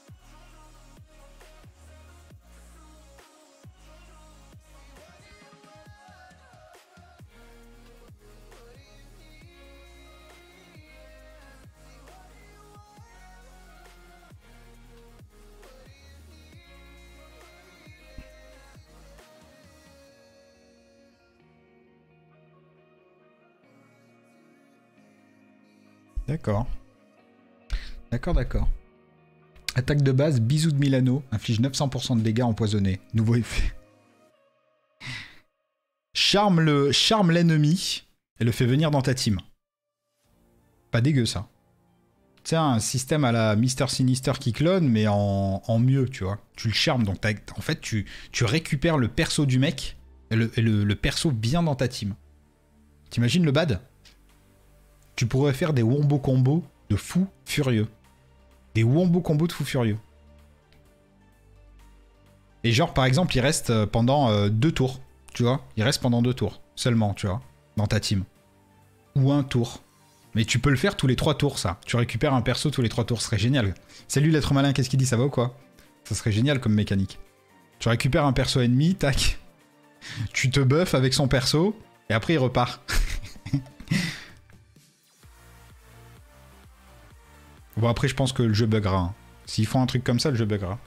D'accord. D'accord, d'accord. Attaque de base, bisous de Milano. Inflige neuf cents pour cent de dégâts empoisonnés. Nouveau effet. Charme le, charme l'ennemi et le fait venir dans ta team. Pas dégueu, ça. C'est un système à la Mister Sinister qui clone, mais en, en mieux, tu vois. Tu le charmes, donc en fait, tu, tu récupères le perso du mec et le, et le, le perso bien dans ta team. T'imagines le bad ? Tu pourrais faire des wombo combos de fou furieux. Des wombo combos de fou furieux. Et genre, par exemple, il reste pendant euh, deux tours. Tu vois, il reste pendant deux tours. Seulement, tu vois, dans ta team. Ou un tour. Mais tu peux le faire tous les trois tours, ça. Tu récupères un perso tous les trois tours, ce serait génial. Salut l'être malin, qu'est-ce qu'il dit, ça va ou quoi? Ça serait génial comme mécanique. Tu récupères un perso ennemi, tac. Tu te buffes avec son perso, et après il repart. Bon, après, je pense que le jeu buggera. Hein. S'ils font un truc comme ça, le jeu buggera.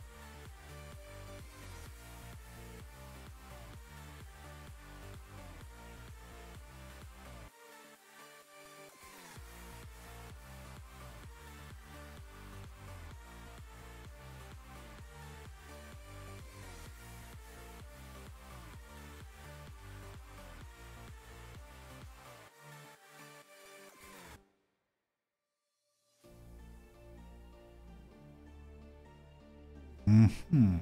Hmm.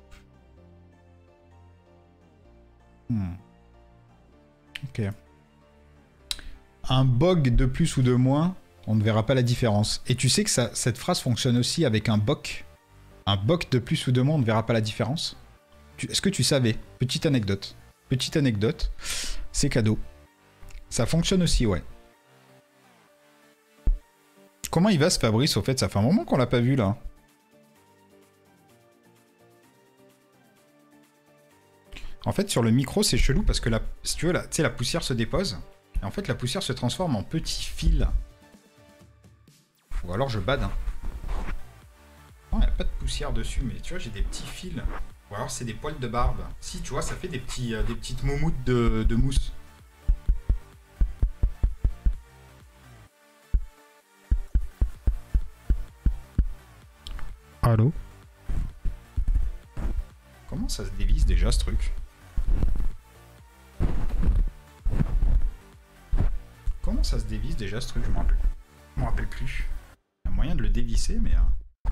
Hmm. Ok. Un bug de plus ou de moins, on ne verra pas la différence. Et tu sais que ça, cette phrase fonctionne aussi avec un boc. Un boc de plus ou de moins, on ne verra pas la différence. Est-ce que tu savais? Petite anecdote. Petite anecdote. C'est cadeau. Ça fonctionne aussi, ouais. Comment il va ce Fabrice, au fait? Ça fait un moment qu'on l'a pas vu, là. En fait, sur le micro, c'est chelou parce que la, si tu veux, la, la poussière se dépose. Et en fait, la poussière se transforme en petits fils. Ou alors je bade. Hein. Non, il n'y a pas de poussière dessus, mais tu vois, j'ai des petits fils. Ou alors c'est des poils de barbe. Si, tu vois, ça fait des, petits, euh, des petites moumoutes de, de mousse. Allô? Comment ça se dévisse déjà, ce truc? Comment ça se dévisse déjà ce truc? Je m'en rappelle. Je m'en rappelle plus. Il y a moyen de le dévisser, mais... Euh...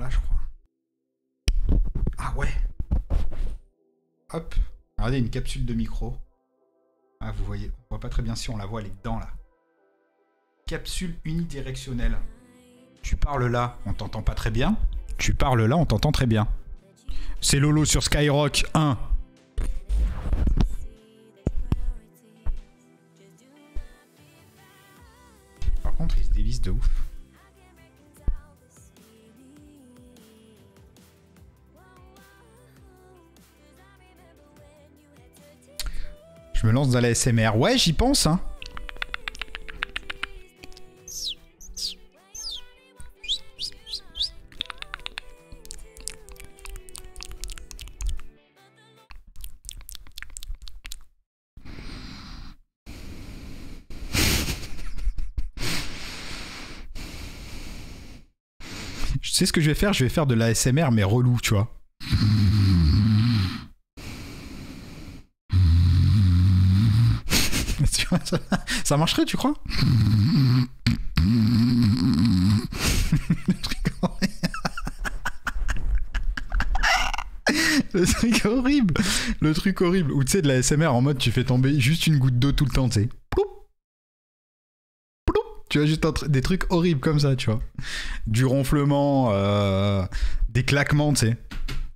là, je crois. Ah ouais. Hop. Regardez, une capsule de micro. Ah, vous voyez, on voit pas très bien si on la voit, elle est dedans là. Capsule unidirectionnelle. Tu parles là, on t'entend pas très bien. Tu parles là, on t'entend très bien. C'est Lolo sur Skyrock un. Par contre, il se dévisse de ouf. Je me lance dans la S M R. Ouais, j'y pense, hein. Tu sais ce que je vais faire? Je vais faire de l'A S M R mais relou, tu vois. ça, ça marcherait, tu crois? Le truc horrible. Le truc horrible. Le truc horrible. Ou tu sais, de l'A S M R en mode tu fais tomber juste une goutte d'eau tout le temps, tu sais. Tu vois, juste des trucs horribles comme ça, tu vois. Du ronflement, euh, des claquements, tu sais.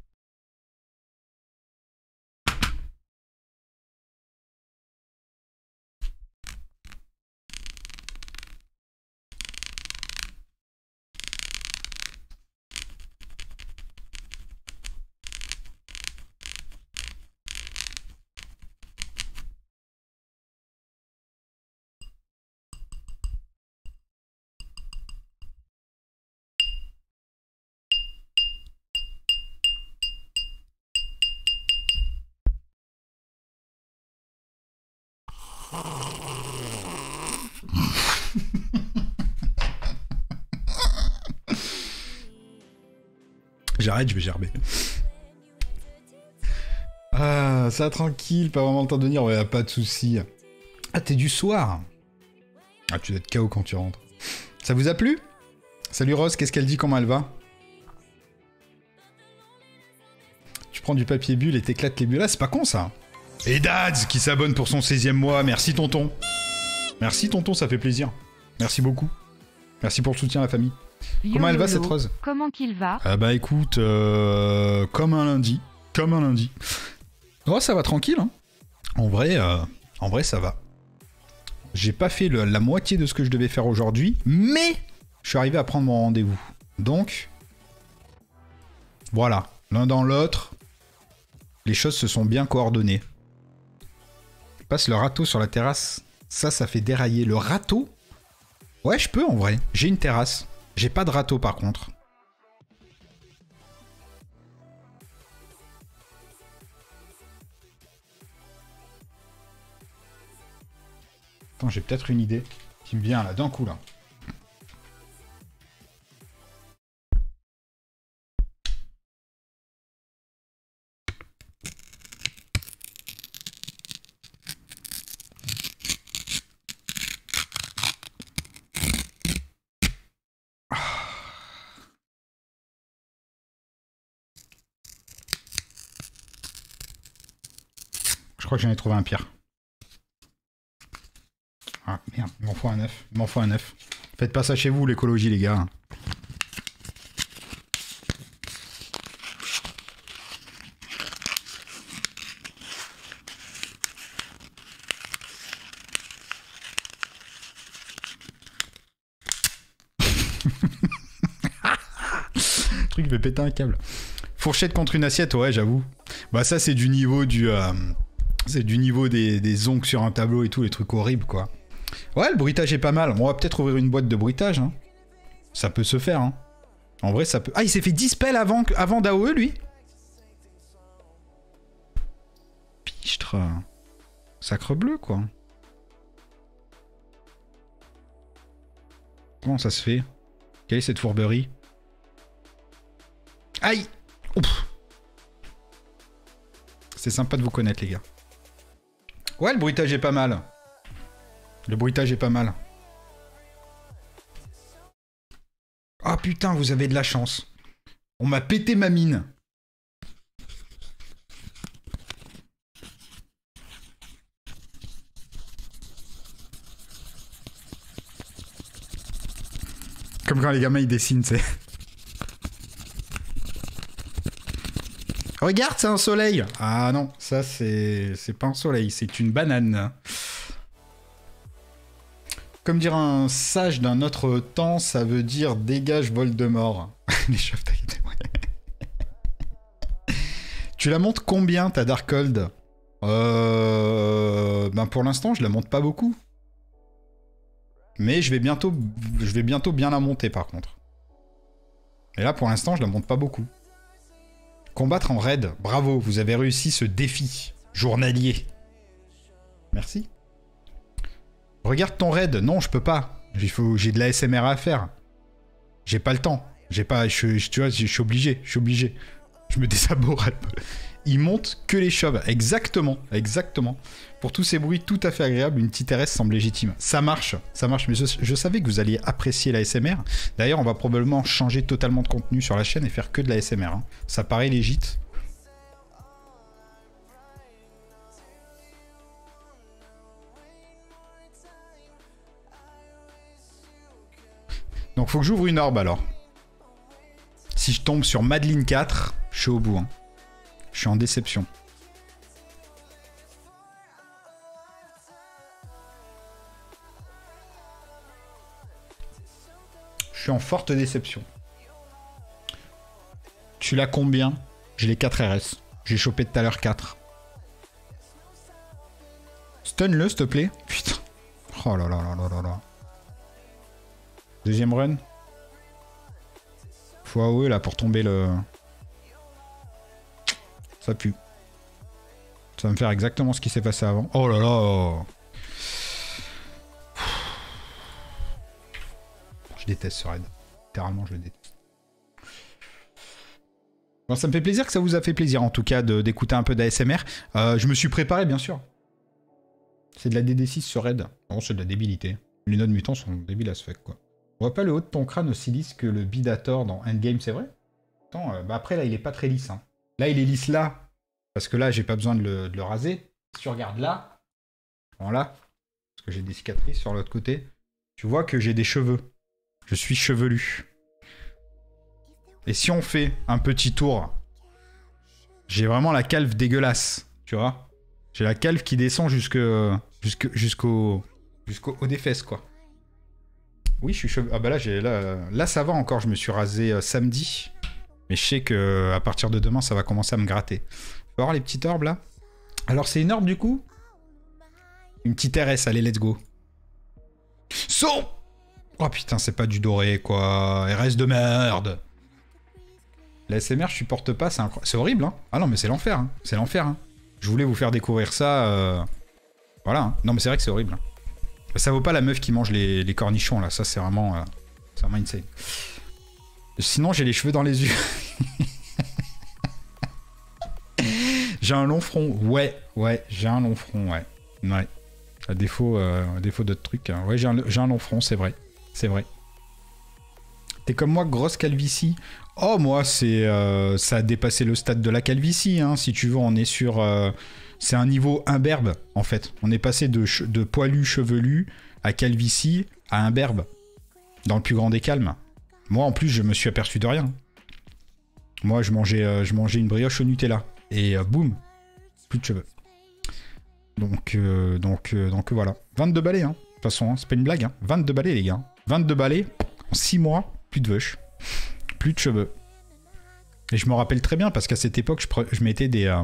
J'arrête, je vais gerber. Ah, ça tranquille, pas vraiment le temps de venir, ouais, pas de soucis. Ah, t'es du soir. Ah, tu dois être K O quand tu rentres. Ça vous a plu? Salut Rose, qu'est-ce qu'elle dit, comment elle va? Tu prends du papier bulle et t'éclates les bulles. Ah, c'est pas con ça. Et Dads qui s'abonne pour son seizième mois, merci tonton. Merci tonton, ça fait plaisir. Merci beaucoup. Merci pour le soutien à la famille. Yo, comment elle va yo, cette Rose? Comment qu'il va? Ah bah écoute, euh, comme un lundi. Comme un lundi. Oh, ça va tranquille, hein. En vrai, euh, en vrai, ça va. J'ai pas fait le, la moitié de ce que je devais faire aujourd'hui, mais je suis arrivé à prendre mon rendez-vous. Donc, voilà. L'un dans l'autre, les choses se sont bien coordonnées. Je passe le râteau sur la terrasse. Ça, ça fait dérailler. Le râteau? Ouais, je peux en vrai. J'ai une terrasse. J'ai pas de râteau par contre. Attends, j'ai peut-être une idée qui me vient là d'un coup là. Je crois que j'en ai trouvé un pire. Ah merde, il m'en faut un neuf. Il m'en faut un neuf. Faites pas ça chez vous, l'écologie, les gars. Le truc fait péter un câble. Fourchette contre une assiette, ouais, j'avoue. Bah ça, c'est du niveau du... Euh... C'est du niveau des, des ongles sur un tableau et tout, les trucs horribles, quoi. Ouais, le bruitage est pas mal. On va peut-être ouvrir une boîte de bruitage. Hein. Ça peut se faire. Hein. En vrai, ça peut... Ah, il s'est fait dix spells avant, avant d'A O E, lui? Pichtre. Sacre bleu, quoi. Comment ça se fait? Quelle est cette fourberie? Aïe! Ouf. C'est sympa de vous connaître, les gars. Ouais, le bruitage est pas mal. Le bruitage est pas mal. Ah putain, vous avez de la chance. On m'a pété ma mine. Comme quand les gamins ils dessinent, tu sais. Regarde, c'est un soleil. Ah non, ça c'est c'est pas un soleil, c'est une banane. Comme dire un sage d'un autre temps, ça veut dire dégage Voldemort. Les chefs Tu la montes combien ta Darkhold? Euh... Ben pour l'instant, je la monte pas beaucoup. Mais je vais bientôt, je vais bientôt bien la monter par contre. Et là, pour l'instant, je la monte pas beaucoup. Combattre en raid. Bravo, vous avez réussi ce défi journalier. Merci. Regarde ton raid. Non, je peux pas. Il faut, j'ai de l'A S M R à faire. J'ai pas le temps. J'ai pas, je, je, tu vois, je suis obligé. Je suis obligé. Je me désaborde un peu. Il monte que les chauves. Exactement, exactement. Pour tous ces bruits tout à fait agréables, une petite R S semble légitime. Ça marche, ça marche. Mais je, je savais que vous alliez apprécier l'A S M R. D'ailleurs, on va probablement changer totalement de contenu sur la chaîne et faire que de l'A S M R. Hein. Ça paraît légit. Donc, faut que j'ouvre une orbe alors. Si je tombe sur Madeline quatre, je suis au bout. Hein. Je suis en déception. Je suis en forte déception. Tu l'as combien? J'ai les quatre R S. J'ai chopé tout à l'heure quatre. Stun-le, s'il te plaît. Putain. Oh là là là là là là. Deuxième run. Faut avouer là pour tomber le... Ça pue. Ça va me faire exactement ce qui s'est passé avant. Oh là là. Je déteste ce raid. Littéralement, je le déteste. Bon, ça me fait plaisir que ça vous a fait plaisir, en tout cas, d'écouter un peu d'A S M R. Euh, je me suis préparé, bien sûr. C'est de la D D six sur raid. Non, c'est de la débilité. Les nodes mutants sont débiles à ce fuck, quoi. On voit pas le haut de ton crâne aussi lisse que le Bidator dans Endgame, c'est vrai? Attends, euh, bah après, là, il est pas très lisse. Hein. Là, il est lisse là. Parce que là, j'ai pas besoin de le, de le raser. Si tu regardes là, voilà, parce que j'ai des cicatrices sur l'autre côté, tu vois que j'ai des cheveux. Je suis chevelu. Et si on fait un petit tour, j'ai vraiment la calve dégueulasse, tu vois. J'ai la calve qui descend jusque, jusque, jusqu'au jusqu'au haut des fesses, quoi. Oui, je suis chevelu. Ah bah là, j'ai là, là, ça va encore. Je me suis rasé euh, samedi. Mais je sais que à partir de demain, ça va commencer à me gratter. Tu vas voir les petites orbes, là? Alors, c'est une orbe, du coup? Une petite R S, allez, let's go. Saut! Oh putain, c'est pas du doré, quoi. R S de merde. La S M R, je supporte pas, c'est incroyable. C'est horrible, hein. Ah non, mais c'est l'enfer, hein. C'est l'enfer, hein. Je voulais vous faire découvrir ça. Euh... Voilà, hein. Non, mais c'est vrai que c'est horrible. Ça vaut pas la meuf qui mange les, les cornichons, là. Ça, c'est vraiment... Euh... C'est vraiment insane. Sinon, j'ai les cheveux dans les yeux. J'ai un long front. Ouais, ouais, j'ai un long front, ouais. Ouais. À défaut, euh, à défaut d'autres trucs. Hein. Ouais, j'ai un, j'ai un long front, c'est vrai. C'est vrai. T'es comme moi, grosse calvitie. Oh, moi, c'est, euh, ça a dépassé le stade de la calvitie. Hein. Si tu veux, on est sur... Euh, c'est un niveau imberbe, en fait. On est passé de, de poilu chevelu à calvitie à imberbe. Dans le plus grand des calmes. Moi, en plus, je me suis aperçu de rien. Moi, je mangeais, euh, je mangeais une brioche au Nutella. Et euh, boum, plus de cheveux. Donc, euh, donc, euh, donc voilà. vingt-deux balais, hein. De toute façon, hein, c'est pas une blague. Hein. vingt-deux balais, les gars. vingt-deux balais, en six mois, plus de veuches. Plus de cheveux. Et je me rappelle très bien, parce qu'à cette époque, je, pre... je mettais des... Euh...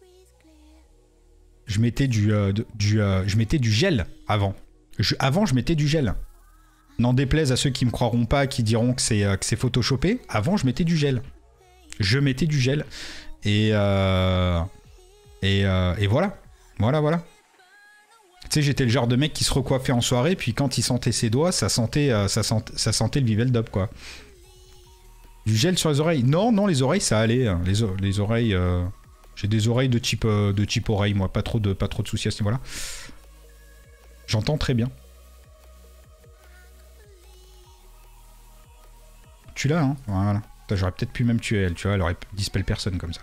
Je mettais du... Euh, du euh... Je mettais du gel avant. Je... Avant, je mettais du gel. N'en déplaise à ceux qui me croiront pas, qui diront que c'est euh, que c'est photoshopé. Avant, je mettais du gel. Je mettais du gel. Et... Euh... Et, euh... Et voilà. Voilà, voilà. Tu sais, j'étais le genre de mec qui se recoiffait en soirée, puis quand il sentait ses doigts, ça sentait, euh, ça sentait, ça sentait le Viveldop, quoi. Du gel sur les oreilles. Non, non, les oreilles, ça allait. Hein. Les, les oreilles... Euh... J'ai des oreilles de type, euh, de type oreille, moi. Pas trop de, pas trop de soucis à ce niveau-là. J'entends très bien. Tu l'as, hein. Voilà. J'aurais peut-être pu même tuer elle, tu vois, elle aurait dispel personne comme ça.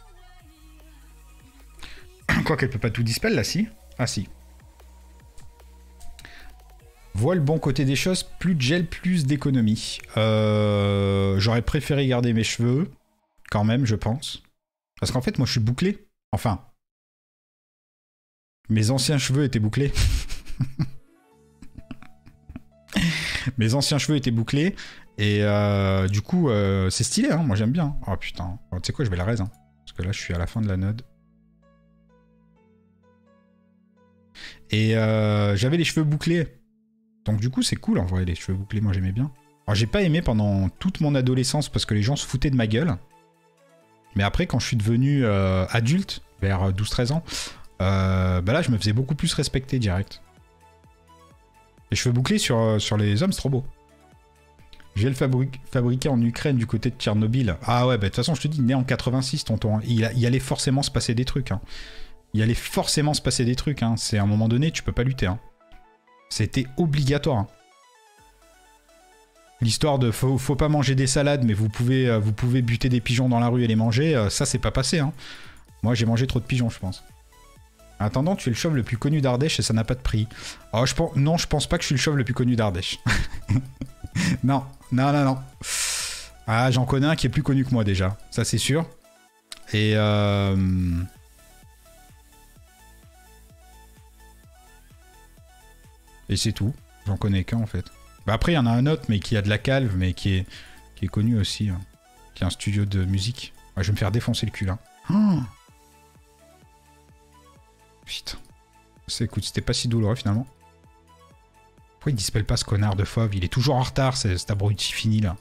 Quoi qu'elle peut pas tout dispel là, si. Ah si. Vois le bon côté des choses, plus de gel, plus d'économie. Euh, J'aurais préféré garder mes cheveux, quand même, je pense. Parce qu'en fait, moi, je suis bouclé. Enfin, mes anciens cheveux étaient bouclés. Mes anciens cheveux étaient bouclés. Et euh, du coup, euh, c'est stylé, hein, moi j'aime bien. Oh putain, oh, tu sais quoi, je vais la raise. Hein, parce que là, je suis à la fin de la node. Et euh, j'avais les cheveux bouclés. Donc du coup, c'est cool en vrai, les cheveux bouclés, moi j'aimais bien. Alors j'ai pas aimé pendant toute mon adolescence parce que les gens se foutaient de ma gueule. Mais après, quand je suis devenu euh, adulte, vers douze treize ans, euh, bah là, je me faisais beaucoup plus respecter direct. Les cheveux bouclés sur, sur les hommes, c'est trop beau. Gel fabri fabriqué en Ukraine du côté de Tchernobyl. Ah ouais, bah de toute façon, je te dis, né en quatre-vingt-six, tonton. Il, il allait forcément se passer des trucs. Hein. Il allait forcément se passer des trucs. Hein. C'est à un moment donné, tu peux pas lutter. Hein. C'était obligatoire. Hein. L'histoire de faut, faut pas manger des salades, mais vous pouvez, euh, vous pouvez buter des pigeons dans la rue et les manger, euh, ça c'est pas passé. Hein. Moi j'ai mangé trop de pigeons, je pense. En attendant, tu es le chauve le plus connu d'Ardèche et ça n'a pas de prix. Oh, je pense, non, je pense pas que je suis le chauve le plus connu d'Ardèche. non, non, non, non. Ah, j'en connais un qui est plus connu que moi déjà, ça c'est sûr. Et euh... et c'est tout. J'en connais qu'un en fait. Bah après, il y en a un autre, mais qui a de la calve, mais qui est, qui est connu aussi. Hein. Qui a un studio de musique. Ouais, je vais me faire défoncer le cul, là. Oh putain. Ça, écoute, c'était pas si douloureux, finalement. Pourquoi il dispelle pas ce connard de fauve? Il est toujours en retard, cet abruti fini, là.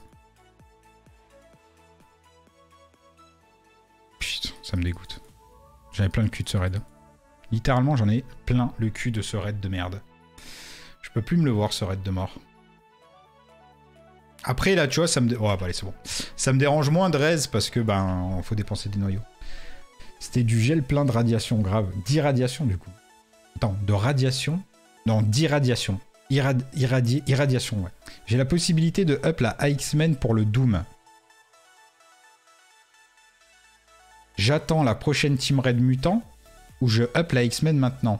Putain, ça me dégoûte. J'en ai plein le cul de ce raid. Littéralement, j'en ai plein le cul de ce raid de merde. Je peux plus me le voir, ce raid de mort. Après, là, tu vois, ça me... Dé... Oh, bah allez, c'est bon. Ça me dérange moins de raise parce que, ben, faut dépenser des noyaux. C'était du gel plein de radiation grave. D'irradiation, du coup. Attends, de radiation? Non, d'irradiation. Irrad... Irradi... Irradiation, ouais. J'ai la possibilité de up la X-Men pour le Doom. J'attends la prochaine team raid mutant ou je up la X-Men maintenant?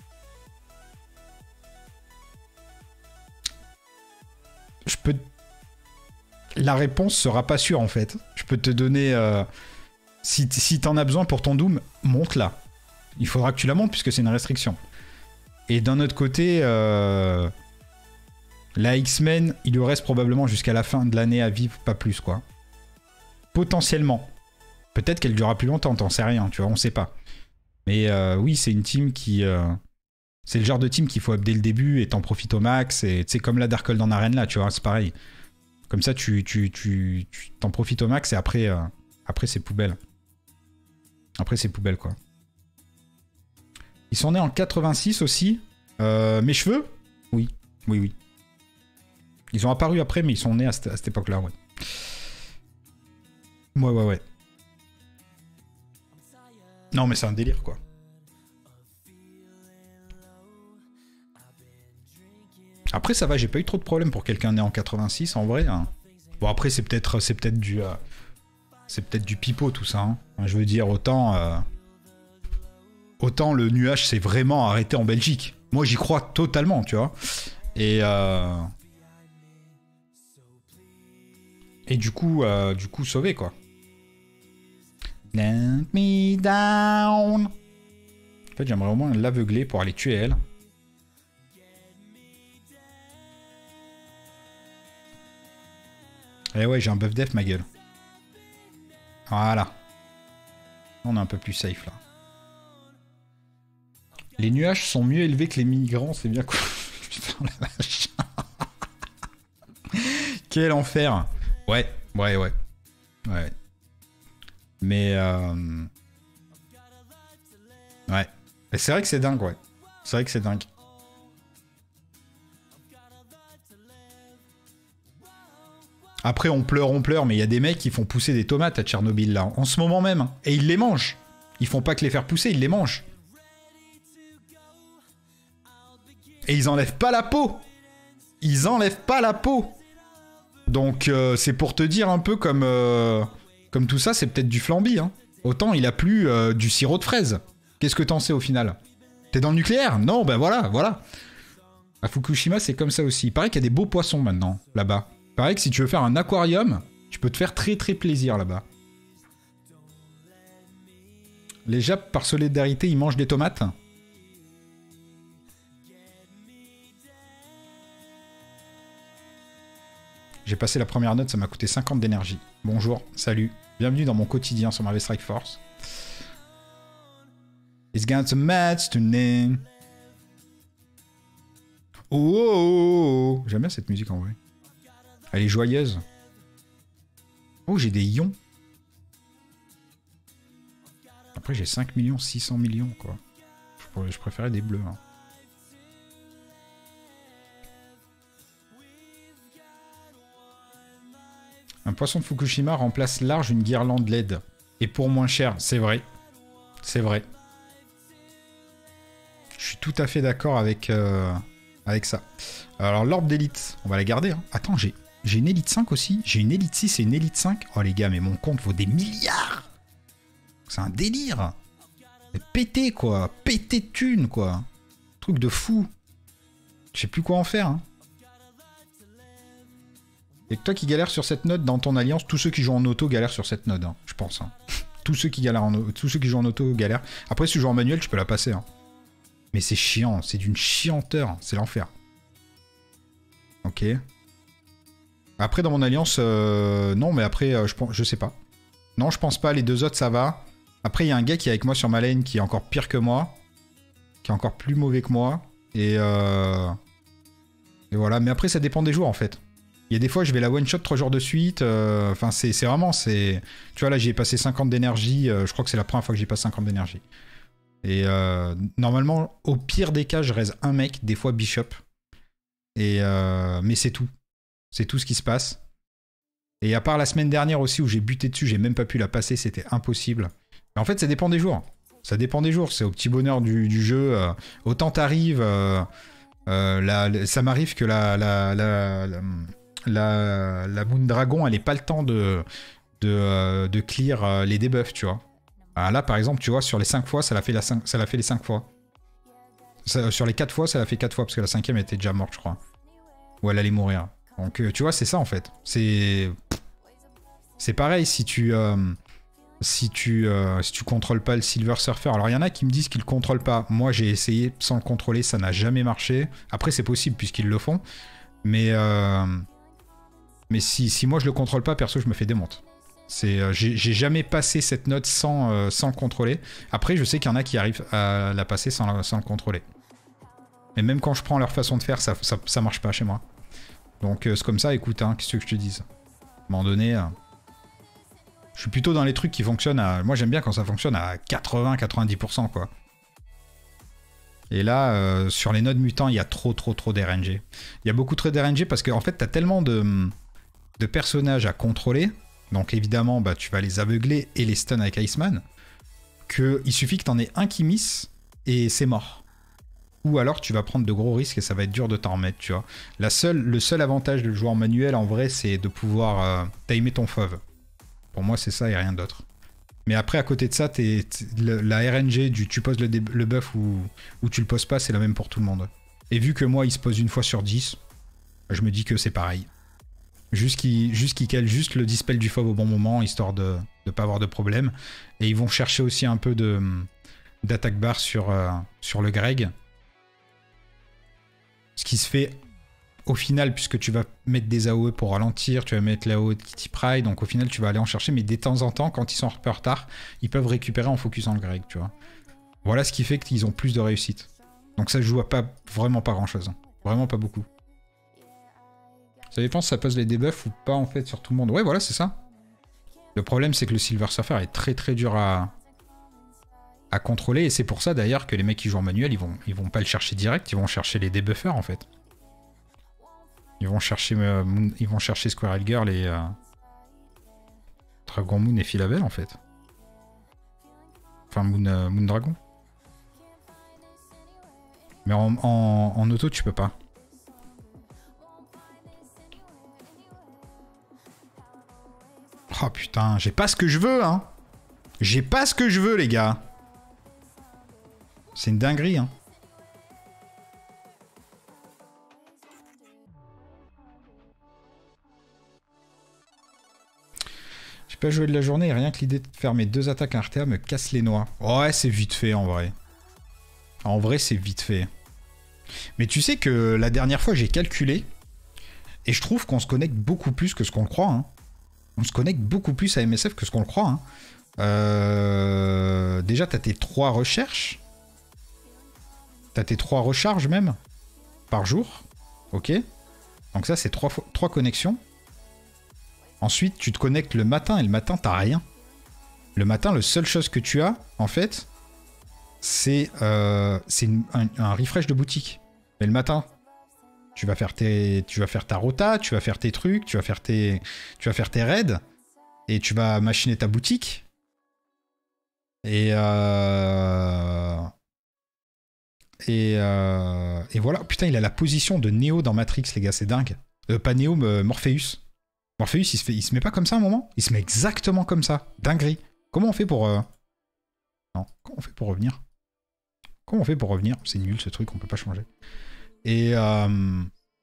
Je peux... La réponse sera pas sûre en fait. Je peux te donner... Euh, si si t'en as besoin pour ton Doom, monte-la. Il faudra que tu la montes puisque c'est une restriction. Et d'un autre côté, euh, la X-Men, il lui reste probablement jusqu'à la fin de l'année à vivre, pas plus quoi. Potentiellement. Peut-être qu'elle durera plus longtemps, t'en sais rien, tu vois, on sait pas. Mais euh, oui, c'est une team qui... Euh, c'est le genre de team qu'il faut up dès le début et t'en profites au max. Et tu sais, comme la Darkhold en arène là, tu vois, c'est pareil. Comme ça, tu tu, tu, tu t'en profites au max et après, euh, après c'est poubelle. Après, c'est poubelle, quoi. Ils sont nés en quatre-vingt-six aussi. Euh, mes cheveux? Oui, oui, oui. Ils ont apparu après, mais ils sont nés à cette, à cette époque-là, ouais. Ouais, ouais, ouais. Non, mais c'est un délire, quoi. Après, ça va, j'ai pas eu trop de problèmes pour quelqu'un né en quatre-vingt-six, en vrai. Hein. Bon, après, c'est peut-être c'est peut-être du... Euh, c'est peut-être du pipeau, tout ça. Hein. Je veux dire, autant... Euh, autant le nuage s'est vraiment arrêté en Belgique. Moi, j'y crois totalement, tu vois. Et... Euh, et du coup, euh, du coup, sauvé, quoi. Let me down. En fait, j'aimerais au moins l'aveugler pour aller tuer elle. Eh ouais, j'ai un buff def, ma gueule. Voilà. On est un peu plus safe, là. Les nuages sont mieux élevés que les migrants, c'est bien quoi. Putain, la vache. Quel enfer. Ouais, ouais, ouais. Ouais. Mais... Euh... Ouais. Mais c'est vrai que c'est dingue, ouais. C'est vrai que c'est dingue. Après, on pleure, on pleure, mais il y a des mecs qui font pousser des tomates à Tchernobyl, là, en ce moment même. Et ils les mangent. Ils font pas que les faire pousser, ils les mangent. Et ils enlèvent pas la peau. Ils enlèvent pas la peau. Donc euh, c'est pour te dire un peu comme, euh, comme tout ça, c'est peut-être du flambi. Hein. Autant il a plus euh, du sirop de fraise. Qu'est-ce que t'en sais au final? T'es dans le nucléaire? Non, ben voilà, voilà. À Fukushima, c'est comme ça aussi. Il paraît qu'il y a des beaux poissons maintenant, là-bas. Il paraît que si tu veux faire un aquarium, tu peux te faire très très plaisir là-bas. Les Japs, par solidarité, ils mangent des tomates. J'ai passé la première note, ça m'a coûté cinquante d'énergie. Bonjour, salut, bienvenue dans mon quotidien sur Marvel Strike Force. It's got some match to name. Oh, oh, oh, oh. J'aime bien cette musique en vrai. Elle est joyeuse. Oh, j'ai des ions. Après, j'ai cinq millions, six cents millions, quoi. Je, je préférais des bleus. Hein. Un poisson de Fukushima remplace large une guirlande L E D. Et pour moins cher, c'est vrai. C'est vrai. Je suis tout à fait d'accord avec, euh, avec ça. Alors, l'orbe d'élite, on va la garder. Hein. Attends, j'ai une élite cinq aussi. J'ai une élite six et une élite cinq. Oh les gars, mais mon compte vaut des milliards. C'est un délire. Mais pété, quoi. Pété de thunes, quoi. Truc de fou. Je sais plus quoi en faire, hein. Et que toi qui galères sur cette note dans ton alliance, tous ceux qui jouent en auto galèrent sur cette note, hein, je pense. Hein. tous, ceux qui galèrent en, tous ceux qui jouent en auto galèrent. Après, si tu joues en manuel, tu peux la passer. Hein. Mais c'est chiant, c'est d'une chianteur, c'est l'enfer. Ok. Après, dans mon alliance, euh, non, mais après, euh, je, pense, je sais pas. Non, je pense pas, les deux autres, ça va. Après, il y a un gars qui est avec moi sur ma lane qui est encore pire que moi. Qui est encore plus mauvais que moi. Et, euh... et voilà, mais après, ça dépend des jours, en fait. Il y a des fois, je vais la one-shot trois jours de suite. Enfin, euh, c'est vraiment... c'est Tu vois, là, j'y ai passé cinquante d'énergie. Euh, je crois que c'est la première fois que j'y passe cinquante d'énergie. Et euh, normalement, au pire des cas, je raise un mec, des fois Bishop. Et euh, mais c'est tout. C'est tout ce qui se passe. Et à part la semaine dernière aussi, où j'ai buté dessus, j'ai même pas pu la passer, c'était impossible. Mais en fait, ça dépend des jours. Ça dépend des jours. C'est au petit bonheur du, du jeu. Euh, autant t'arrives... Euh, euh, la, ça m'arrive que la... la, la, la La, la Moon Dragon, elle n'est pas le temps de, de, euh, de clear euh, les debuffs, tu vois. Ah, là, par exemple, tu vois, sur les cinq fois, ça l'a fait, la cinq, ça l'a fait les cinq fois. Ça, sur les quatre fois, ça l'a fait quatre fois, parce que la cinquième était déjà morte, je crois. Ou elle allait mourir. Donc, euh, tu vois, c'est ça, en fait. C'est... C'est pareil, si tu... Euh, si tu, euh, si tu contrôles pas le Silver Surfer. Alors, il y en a qui me disent qu'ils le contrôlent pas. Moi, j'ai essayé sans le contrôler, ça n'a jamais marché. Après, c'est possible, puisqu'ils le font. Mais... Euh, Mais si, si moi je le contrôle pas, perso, je me fais démonte. Euh, J'ai jamais passé cette note sans, euh, sans le contrôler. Après, je sais qu'il y en a qui arrivent à la passer sans, sans le contrôler. Et même quand je prends leur façon de faire, ça, ça, ça marche pas chez moi. Donc euh, c'est comme ça, écoute, hein, qu'est-ce que je te dise. À un moment donné, euh, je suis plutôt dans les trucs qui fonctionnent à... Moi j'aime bien quand ça fonctionne à quatre-vingts à quatre-vingt-dix pour cent, quoi. Et là, euh, sur les nodes mutants, il y a trop, trop, trop d'R N G. Il y a beaucoup trop d'R N G parce qu'en en fait, t'as tellement de... de personnages à contrôler, donc évidemment bah, tu vas les aveugler et les stun avec Iceman, qu'il suffit que t'en aies un qui miss et c'est mort. Ou alors tu vas prendre de gros risques et ça va être dur de t'en remettre, tu vois. La seule, le seul avantage de le jouer en manuel en vrai, c'est de pouvoir euh, timer ton fauve. Pour moi c'est ça et rien d'autre. Mais après à côté de ça, t'es, t'es, le, la R N G du tu poses le, le buff ou, ou tu le poses pas, c'est la même pour tout le monde. Et vu que moi il se pose une fois sur dix, je me dis que c'est pareil. Juste qu'ils qu calent juste le dispel du fauve au bon moment, histoire de ne pas avoir de problème. Et ils vont chercher aussi un peu d'attaque bar sur, euh, sur le Greg. Ce qui se fait au final, puisque tu vas mettre des A O E pour ralentir, tu vas mettre l'A O E de Kitty Pryde, donc au final tu vas aller en chercher, mais de temps en temps, quand ils sont un peu en retard, ils peuvent récupérer en focusant le Greg, tu vois. Voilà ce qui fait qu'ils ont plus de réussite. Donc ça joue à pas, vraiment pas grand chose. Vraiment pas beaucoup. Ça dépend si ça pose les debuffs ou pas en fait sur tout le monde. Ouais, voilà, c'est ça. Le problème, c'est que le Silver Surfer est très très dur à, à contrôler. Et c'est pour ça d'ailleurs que les mecs qui jouent en manuel, ils vont, ils vont pas le chercher direct, ils vont chercher les debuffers en fait. Ils vont chercher, euh, Moon, ils vont chercher Squirrel Girl et euh, Dragon Moon et Phyla-Vell en fait. Enfin, Moon, euh, Moon Dragon. Mais en, en, en auto, tu peux pas. putain, j'ai pas ce que je veux, hein. J'ai pas ce que je veux, les gars. C'est une dinguerie, hein. J'ai pas joué de la journée et rien que l'idée de faire mes deux attaques à R T A me casse les noix. Ouais, c'est vite fait, en vrai. En vrai, c'est vite fait. Mais tu sais que la dernière fois, j'ai calculé. Et je trouve qu'on se connecte beaucoup plus que ce qu'on le croit. Hein. On se connecte beaucoup plus à M S F que ce qu'on le croit. Hein. Euh... Déjà, t'as tes trois recherches. T'as tes trois recharges même. Par jour. Ok. Donc ça, c'est trois, trois connexions. Ensuite, tu te connectes le matin. Et le matin, t'as rien. Le matin, la seule chose que tu as, en fait, c'est euh, un, un refresh de boutique. Mais le matin... Tu vas faire tes, tu vas faire ta rota, tu vas faire tes trucs, tu vas faire tes, tu vas faire tes raids et tu vas machiner ta boutique. Et euh, et euh, et voilà. Putain, il a la position de Neo dans Matrix, les gars, c'est dingue. Euh, pas Neo, mais Morpheus. Morpheus, il se fait, il se met pas comme ça à un moment. Il se met exactement comme ça. Dinguerie. Comment on fait pour euh... non, comment on fait pour revenir? Comment on fait pour revenir? C'est nul ce truc, on peut pas changer. Et, euh,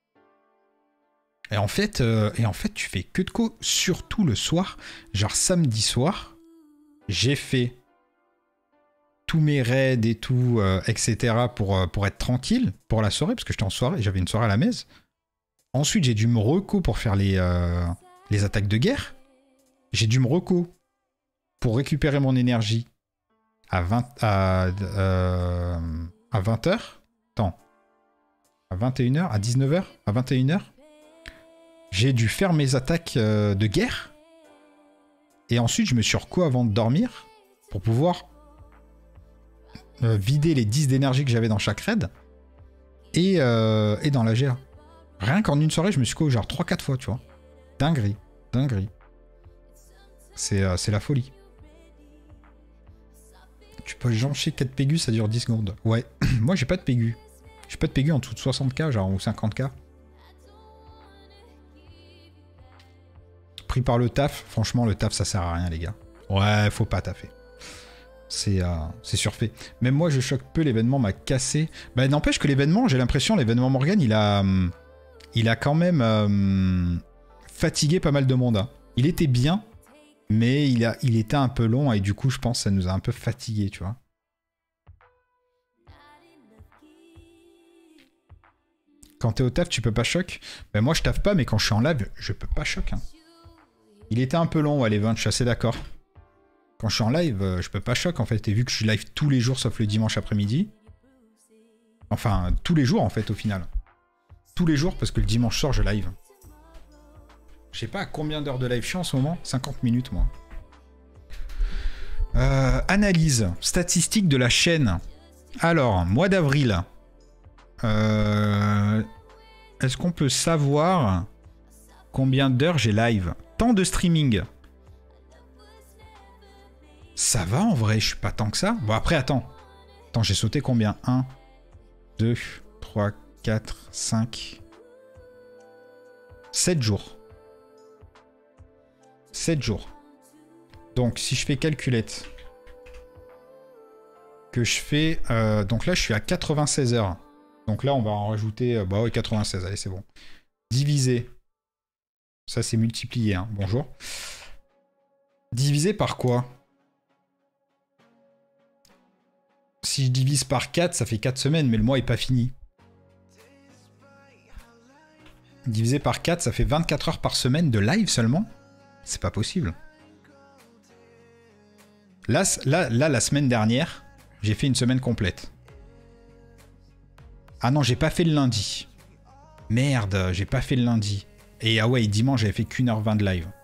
et, en fait, euh, et en fait, tu fais que de co, surtout le soir. Genre samedi soir, j'ai fait tous mes raids et tout, euh, et cetera pour, euh, pour être tranquille pour la soirée, parce que j'étais en soirée, j'avais une soirée à la messe. Ensuite, j'ai dû me reco pour faire les, euh, les attaques de guerre. J'ai dû me reco pour récupérer mon énergie à vingt, à, euh, à vingt heures. Attends. À vingt et une heures, à dix-neuf heures, à vingt et une heures. J'ai dû faire mes attaques euh, de guerre. Et ensuite, je me suis reco avant de dormir pour pouvoir euh, vider les dix d'énergie que j'avais dans chaque raid. Et, euh, et dans la G A. Rien qu'en une soirée, je me suis co genre trois quatre fois, tu vois. Dinguerie, dinguerie. C'est euh, c'est la folie. Tu peux jancher quatre pégus, ça dure dix secondes. Ouais, moi j'ai pas de pégus. J'ai pas de pégus en dessous de soixante K, genre, ou cinquante K. Pris par le taf, franchement, le taf, ça sert à rien, les gars. Ouais, faut pas taffer. C'est euh, c'est surfait. Même moi, je choque peu, l'événement m'a cassé. Bah, n'empêche que l'événement, j'ai l'impression, l'événement Morgan, il a, il a quand même euh, fatigué pas mal de monde. Hein. Il était bien, mais il, a, il était un peu long, et du coup, je pense que ça nous a un peu fatigué, tu vois. Quand t'es au taf, tu peux pas choc. Ben moi, je taffe pas, mais quand je suis en live, je peux pas choc. Hein. Il était un peu long, ouais, les vingt, je suis assez d'accord. Quand je suis en live, euh, je peux pas choc, en fait. Et vu que je suis live tous les jours, sauf le dimanche après-midi. Enfin, tous les jours, en fait, au final. Tous les jours, parce que le dimanche soir, je live. Je sais pas à combien d'heures de live je suis en ce moment. cinquante minutes, moi. Euh, analyse. Statistique de la chaîne. Alors, mois d'avril... Euh, Est-ce qu'on peut savoir combien d'heures j'ai live? Temps de streaming. Ça va en vrai, je suis pas tant que ça. Bon après attends. Attends, j'ai sauté combien? un, deux, trois, quatre, cinq... sept jours. sept jours. Donc si je fais calculette. Que je fais... Euh, donc là je suis à quatre-vingt-seize heures. Donc là, on va en rajouter... Euh, bah ouais, quatre-vingt-seize, allez, c'est bon. Divisé. Ça, c'est multiplié, hein. Bonjour. Divisé par quoi? Si je divise par quatre, ça fait quatre semaines, mais le mois est pas fini. Divisé par quatre, ça fait vingt-quatre heures par semaine de live seulement? C'est pas possible. Là, là, là, la semaine dernière, j'ai fait une semaine complète. Ah non, j'ai pas fait le lundi. Merde, j'ai pas fait le lundi. Et ah ouais, dimanche, j'avais fait qu'une heure vingt de live.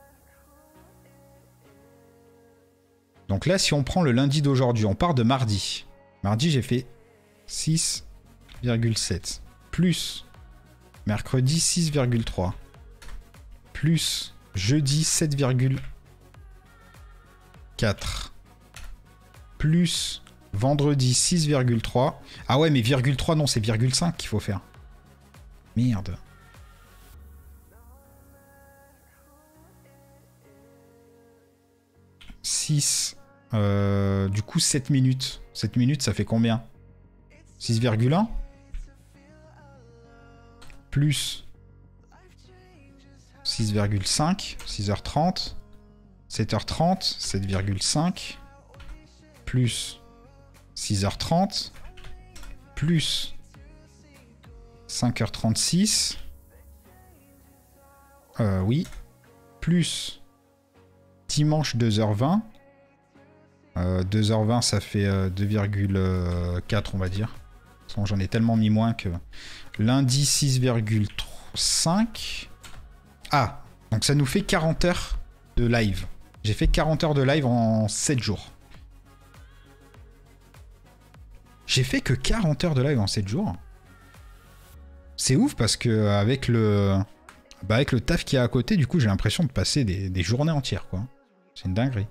Donc là, si on prend le lundi d'aujourd'hui, on part de mardi. Mardi, j'ai fait six virgule sept. Plus mercredi, six virgule trois. Plus jeudi, sept virgule quatre. Plus vendredi, six virgule trois. Ah ouais, mais virgule trois, non, c'est virgule cinq qu'il faut faire. Merde. six, euh, du coup sept minutes. sept minutes, ça fait combien? six virgule un plus six virgule cinq, six heures trente, sept heures trente, sept virgule cinq, plus six heures trente, plus cinq heures trente-six, euh, oui, plus dimanche deux heures vingt, euh, deux heures vingt ça fait euh, deux virgule quatre on va dire, j'en ai tellement mis moins que lundi six virgule cinq, ah, donc ça nous fait quarante heures de live, j'ai fait quarante heures de live en sept jours. J'ai fait que quarante heures de live en sept jours. C'est ouf parce que avec le, bah avec le taf qu'il y a à côté, du coup j'ai l'impression de passer des, des journées entières, quoi. C'est une dinguerie.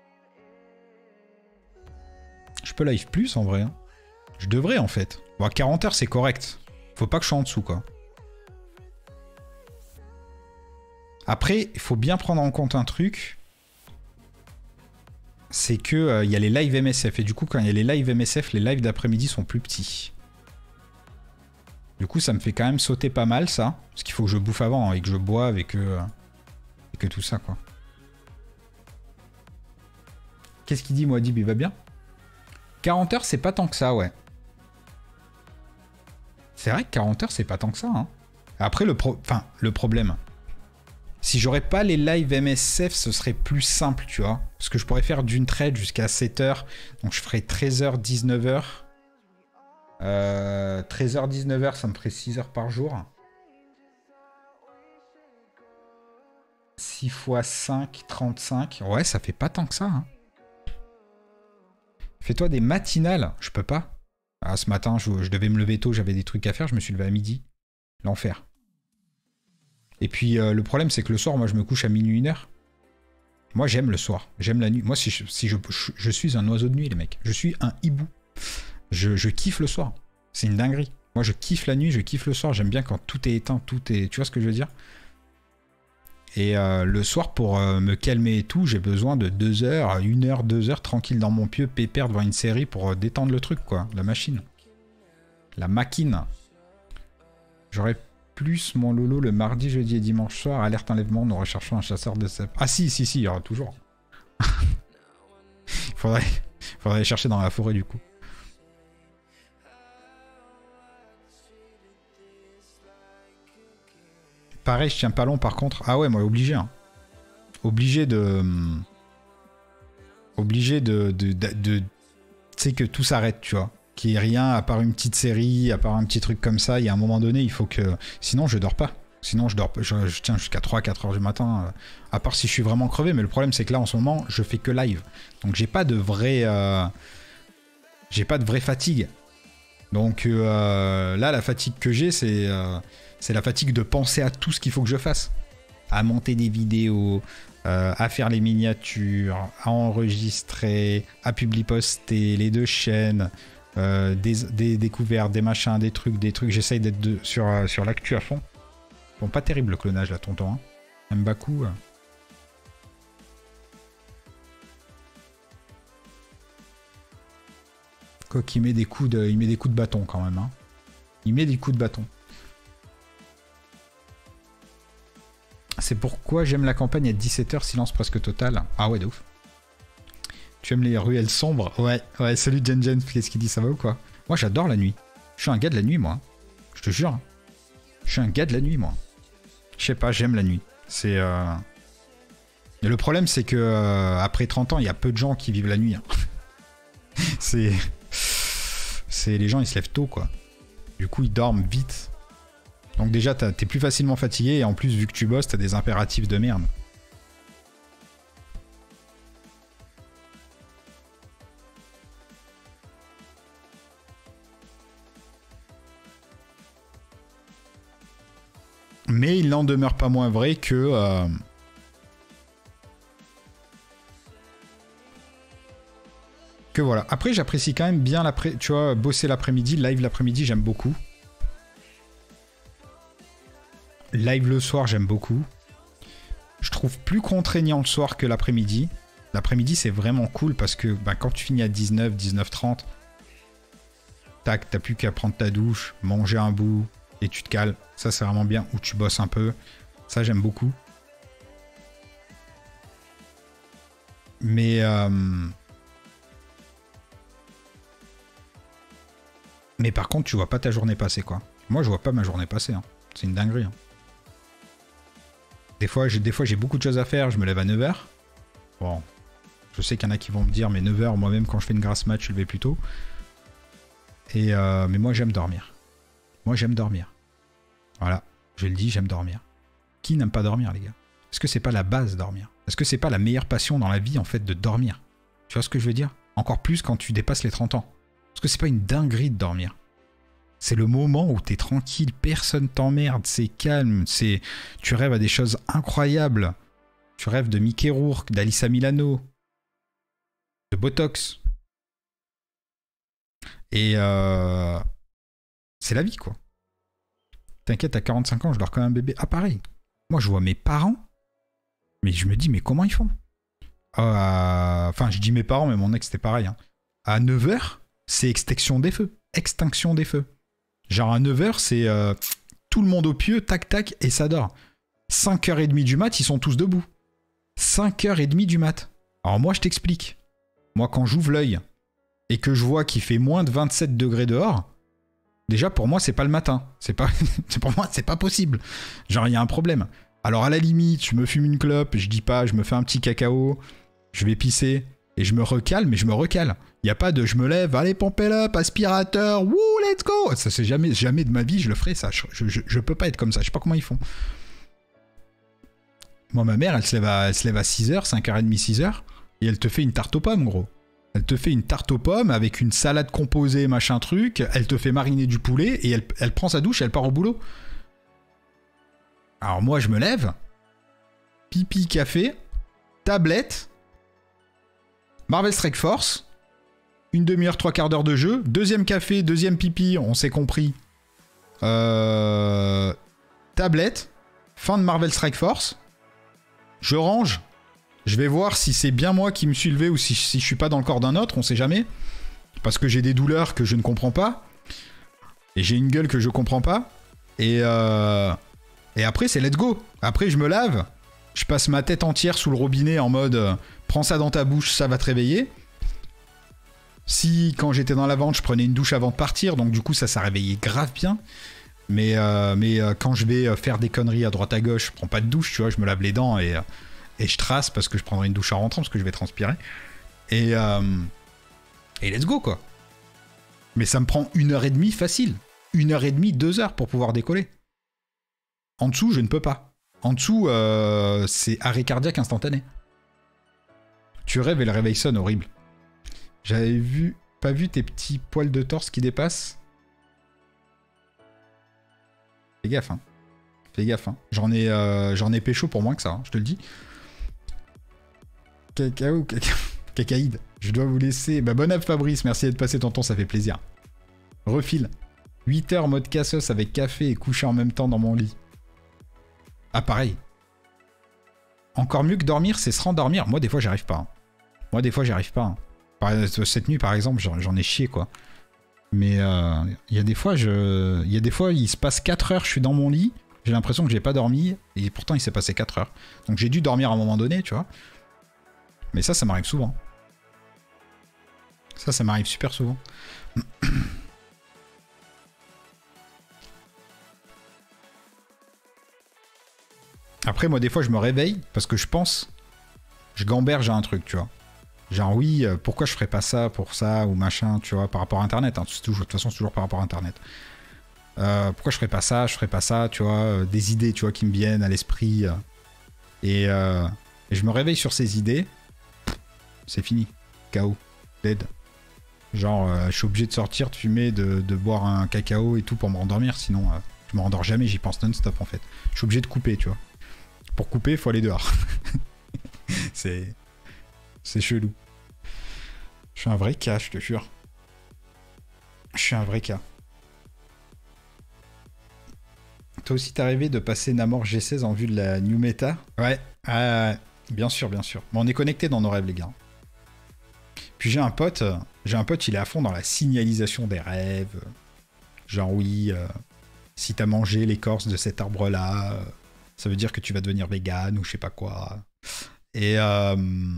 Je peux live plus en vrai. Hein. Je devrais en fait. Bon, quarante heures c'est correct. Faut pas que je sois en dessous, quoi. Après, il faut bien prendre en compte un truc. C'est que euh, y a les lives M S F. Et du coup, quand il y a les lives M S F, les lives d'après-midi sont plus petits. Du coup, ça me fait quand même sauter pas mal, ça. Parce qu'il faut que je bouffe avant hein, et que je boive et que, euh, et que tout ça, quoi. Qu'est-ce qu'il dit, Moadib? Il va bien? quarante heures, c'est pas tant que ça, ouais. C'est vrai que quarante heures, c'est pas tant que ça. Hein. Après, le, pro enfin, le problème... Si j'aurais pas les lives M S F, ce serait plus simple, tu vois. Parce que je pourrais faire d'une traite jusqu'à sept heures. Donc je ferais treize heures, dix-neuf heures. Euh, treize heures, dix-neuf heures, ça me ferait six heures par jour. six fois cinq, trente-cinq. Ouais, ça fait pas tant que ça. Hein. Fais-toi des matinales. Je peux pas. Ah, ce matin, je, je devais me lever tôt, j'avais des trucs à faire. Je me suis levé à midi. L'enfer. Et puis euh, le problème c'est que le soir, moi je me couche à minuit, une heure. Moi j'aime le soir, j'aime la nuit. Moi si, je, si je, je, je suis un oiseau de nuit les mecs, je suis un hibou. Je, je kiffe le soir, c'est une dinguerie. Moi je kiffe la nuit, je kiffe le soir, j'aime bien quand tout est éteint, tout est... Tu vois ce que je veux dire? Et euh, le soir pour euh, me calmer et tout, j'ai besoin de deux heures, une heure, deux heures tranquille dans mon pieu, pépère devant une série pour euh, détendre le truc quoi, la machine. La machine. J'aurais... plus mon Lolo le mardi, jeudi et dimanche soir. Alerte enlèvement, nous recherchons un chasseur de cèpes. Ah si, si, si, il y aura toujours. Il faudrait, faudrait aller chercher dans la forêt du coup. Pareil, je tiens pas long par contre. Ah ouais, moi obligé. Hein. Obligé de... Obligé de... de, de, de... Tu sais que tout s'arrête, tu vois. Qu'il n'y ait rien à part une petite série, à part un petit truc comme ça. Il y a un moment donné, il faut que... Sinon, je dors pas. Sinon, je dors je, je tiens jusqu'à trois à quatre heures du matin. Euh, à part si je suis vraiment crevé. Mais le problème, c'est que là, en ce moment, je fais que live. Donc, j'ai pas de vraie... Euh... J'ai pas de vraie fatigue. Donc, euh, là, la fatigue que j'ai, c'est euh, c'est la fatigue de penser à tout ce qu'il faut que je fasse. À monter des vidéos... Euh, à faire les miniatures, à enregistrer, à publier-poster les deux chaînes... Euh, des, des découvertes, des machins, des trucs, des trucs. J'essaye d'être de, sur, euh, sur l'actu à fond. Bon, pas terrible le clonage là, tonton. Hein. Mbaku. Euh. Quoi qu'il met des coups de, il met des coups de bâton quand même. Hein. Il met des coups de bâton. C'est pourquoi j'aime la campagne à dix-sept heures, silence presque total. Ah ouais, de ouf. Tu aimes les ruelles sombres? Ouais, ouais, salut Jen Jen, qu'est-ce qu'il dit, ça va ou quoi? Moi j'adore la nuit. Je suis un gars de la nuit, moi. Je te jure. Je suis un gars de la nuit, moi. Je sais pas, j'aime la nuit. C'est... Euh... Et le problème, c'est que euh, après trente ans, il y a peu de gens qui vivent la nuit. Hein. C'est... C'est... Les gens, ils se lèvent tôt, quoi. Du coup, ils dorment vite. Donc déjà, t'es plus facilement fatigué, et en plus, vu que tu bosses, t'as des impératifs de merde. Mais il n'en demeure pas moins vrai que... Euh, que voilà. Après, j'apprécie quand même bien l'après... Tu vois, bosser l'après-midi, live l'après-midi, j'aime beaucoup. Live le soir, j'aime beaucoup. Je trouve plus contraignant le soir que l'après-midi. L'après-midi, c'est vraiment cool parce que bah, quand tu finis à dix-neuf, dix-neuf trente, tac, t'as plus qu'à prendre ta douche, manger un bout et tu te cales. Ça, c'est vraiment bien. Ou tu bosses un peu. Ça, j'aime beaucoup. Mais... Euh... Mais par contre, tu vois pas ta journée passer, quoi. Moi, je vois pas ma journée passer. Hein. C'est une dinguerie. Hein. Des fois, j'ai des fois, j'ai beaucoup de choses à faire. Je me lève à neuf heures. Bon... Je sais qu'il y en a qui vont me dire, mais neuf heures, moi-même, quand je fais une grasse mat, je suis levé plus tôt. Et euh, mais moi, j'aime dormir. Moi, j'aime dormir. Voilà, je le dis, j'aime dormir. Qui n'aime pas dormir, les gars? Est-ce que c'est pas la base, dormir? Est-ce que c'est pas la meilleure passion dans la vie, en fait, de dormir? Tu vois ce que je veux dire? Encore plus quand tu dépasses les trente ans. Est-ce que c'est pas une dinguerie de dormir? C'est le moment où t'es tranquille, personne t'emmerde, c'est calme, c'est... tu rêves à des choses incroyables. Tu rêves de Mickey Rourke, d'Alyssa Milano, de Botox. Et euh, c'est la vie, quoi. T'inquiète, à quarante-cinq ans, je dors comme un bébé. Ah, pareil. Moi, je vois mes parents, mais je me dis, mais comment ils font? euh, Enfin, je dis mes parents, mais mon ex, c'était pareil. Hein. À neuf heures, c'est extinction des feux. Extinction des feux. Genre, à neuf heures, c'est euh, tout le monde au pieu, tac, tac, et ça dort. cinq heures trente du mat, ils sont tous debout. cinq heures trente du mat. Alors, moi, je t'explique. Moi, quand j'ouvre l'œil et que je vois qu'il fait moins de vingt-sept degrés dehors, déjà, pour moi, c'est pas le matin. C'est pas... pour moi, c'est pas possible. Genre, il y a un problème. Alors, à la limite, je me fume une clope, je dis pas, je me fais un petit cacao, je vais pisser et je me recale, mais je me recale. Il n'y a pas de je me lève, allez, pompez up, aspirateur, wouh, let's go. Ça, c'est jamais, jamais de ma vie, je le ferai, ça. Je, je, je peux pas être comme ça. Je sais pas comment ils font. Moi, ma mère, elle se lève à, elle se lève à six heures, cinq heures trente, six heures. Et elle te fait une tarte aux pommes, gros. Elle te fait une tarte aux pommes avec une salade composée, machin truc. Elle te fait mariner du poulet et elle, elle prend sa douche et elle part au boulot. Alors moi, je me lève. Pipi, café. Tablette. Marvel Strike Force. Une demi-heure, trois quarts d'heure de jeu. Deuxième café, deuxième pipi, on s'est compris. Euh... Tablette. Fin de Marvel Strike Force. Je range. Je vais voir si c'est bien moi qui me suis levé ou si, si je suis pas dans le corps d'un autre, on sait jamais. Parce que j'ai des douleurs que je ne comprends pas. Et j'ai une gueule que je comprends pas. Et, euh... et après, c'est let's go. Après, je me lave. Je passe ma tête entière sous le robinet en mode euh, prends ça dans ta bouche, ça va te réveiller. Si, quand j'étais dans la vente, je prenais une douche avant de partir, donc du coup, ça, ça réveillait grave bien. Mais, euh, mais euh, quand je vais faire des conneries à droite à gauche, je prends pas de douche, tu vois, je me lave les dents et... Euh, Et je trace parce que je prendrai une douche en rentrant parce que je vais transpirer. Et, euh, et let's go, quoi. Mais ça me prend une heure et demie facile. Une heure et demie, deux heures pour pouvoir décoller. En dessous, je ne peux pas. En dessous, euh, c'est arrêt cardiaque instantané. Tu rêves et le réveil sonne, horrible. J'avais vu, pas vu tes petits poils de torse qui dépassent. Fais gaffe, hein. Fais gaffe, hein. J'en ai, euh, j'en ai pécho pour moins que ça, hein, je te le dis. Cacao, cacao, cacaïde. Je dois vous laisser. Bah, bon app Fabrice, merci d'être passé tonton, ça fait plaisir. Refile. huit heures mode cassos avec café et coucher en même temps dans mon lit. Ah, pareil. Encore mieux que dormir, c'est se rendormir. Moi, des fois, j'arrive pas. Hein. Moi, des fois, j'y arrive pas. Hein. Cette nuit, par exemple, j'en ai chié, quoi. Mais il euh, y a des fois, je... il y a des fois, il se passe quatre heures, je suis dans mon lit, j'ai l'impression que j'ai pas dormi, et pourtant, il s'est passé quatre heures. Donc, j'ai dû dormir à un moment donné, tu vois. Mais ça, ça m'arrive souvent. Ça, ça m'arrive super souvent. Après, moi, des fois, je me réveille parce que je pense, je gamberge à un truc, tu vois. Genre, oui, euh, pourquoi je ferais pas ça pour ça ou machin, tu vois, par rapport à Internet. Hein, toujours, de toute façon, c'est toujours par rapport à Internet. Euh, pourquoi je ferais pas ça, je ferais pas ça, tu vois. Euh, des idées, tu vois, qui me viennent à l'esprit. Euh, et, euh, et je me réveille sur ces idées. C'est fini. K O. Dead. Genre, euh, je suis obligé de sortir, de fumer, de, de boire un cacao et tout pour me rendormir. Sinon, euh, je me rendors jamais, j'y pense non-stop, en fait. Je suis obligé de couper, tu vois. Pour couper, il faut aller dehors. C'est... C'est chelou. Je suis un vrai cas, je te jure. Je suis un vrai cas. Toi aussi, t'as rêvé de passer Namor G seize en vue de la New Meta? Ouais. Euh, Bien sûr, bien sûr. Mais on est connectés dans nos rêves, les gars. Puis j'ai un pote, j'ai un pote, il est à fond dans la signalisation des rêves. Genre oui, euh, si t'as mangé l'écorce de cet arbre-là, euh, ça veut dire que tu vas devenir vegan ou je sais pas quoi. Et, euh,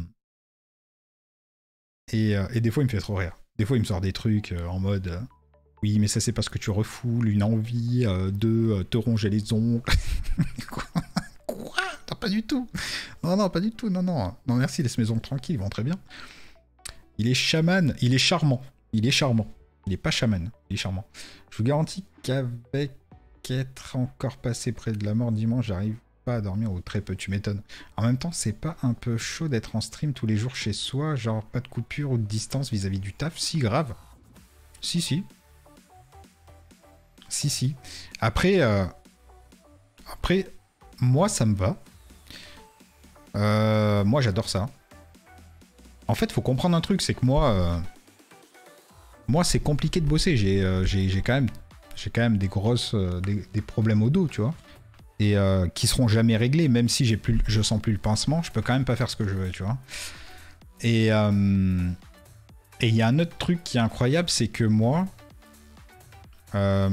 et, euh, et des fois, il me fait trop rire. Des fois, il me sort des trucs euh, en mode... Euh, oui, mais ça, c'est parce que tu refoules une envie euh, de euh, te ronger les ongles. Quoi, Quoi Non, pas du tout. Non, non, pas du tout. Non, non. Non, merci, laisse mes ongles tranquilles, ils vont très bien. Il est chaman. Il est charmant. Il est charmant. Il est pas chaman. Il est charmant. Je vous garantis qu'avec être encore passé près de la mort dimanche, j'arrive pas à dormir ou très peu, tu m'étonnes. En même temps, c'est pas un peu chaud d'être en stream tous les jours chez soi, genre pas de coupure ou de distance vis-à-vis du taf? Si, grave. Si, si. Si, si. Après, euh... après, moi, ça me va. Euh, moi, j'adore ça. En fait, faut comprendre un truc, c'est que moi, euh... moi, c'est compliqué de bosser. J'ai, euh, j'ai, j'ai quand même, j'ai quand même des grosses, euh, des, des problèmes au dos, tu vois. Et euh, qui seront jamais réglés, même si j'ai plus, je sens plus le pincement, je peux quand même pas faire ce que je veux, tu vois. Et euh, et il y a un autre truc qui est incroyable, c'est que moi, euh,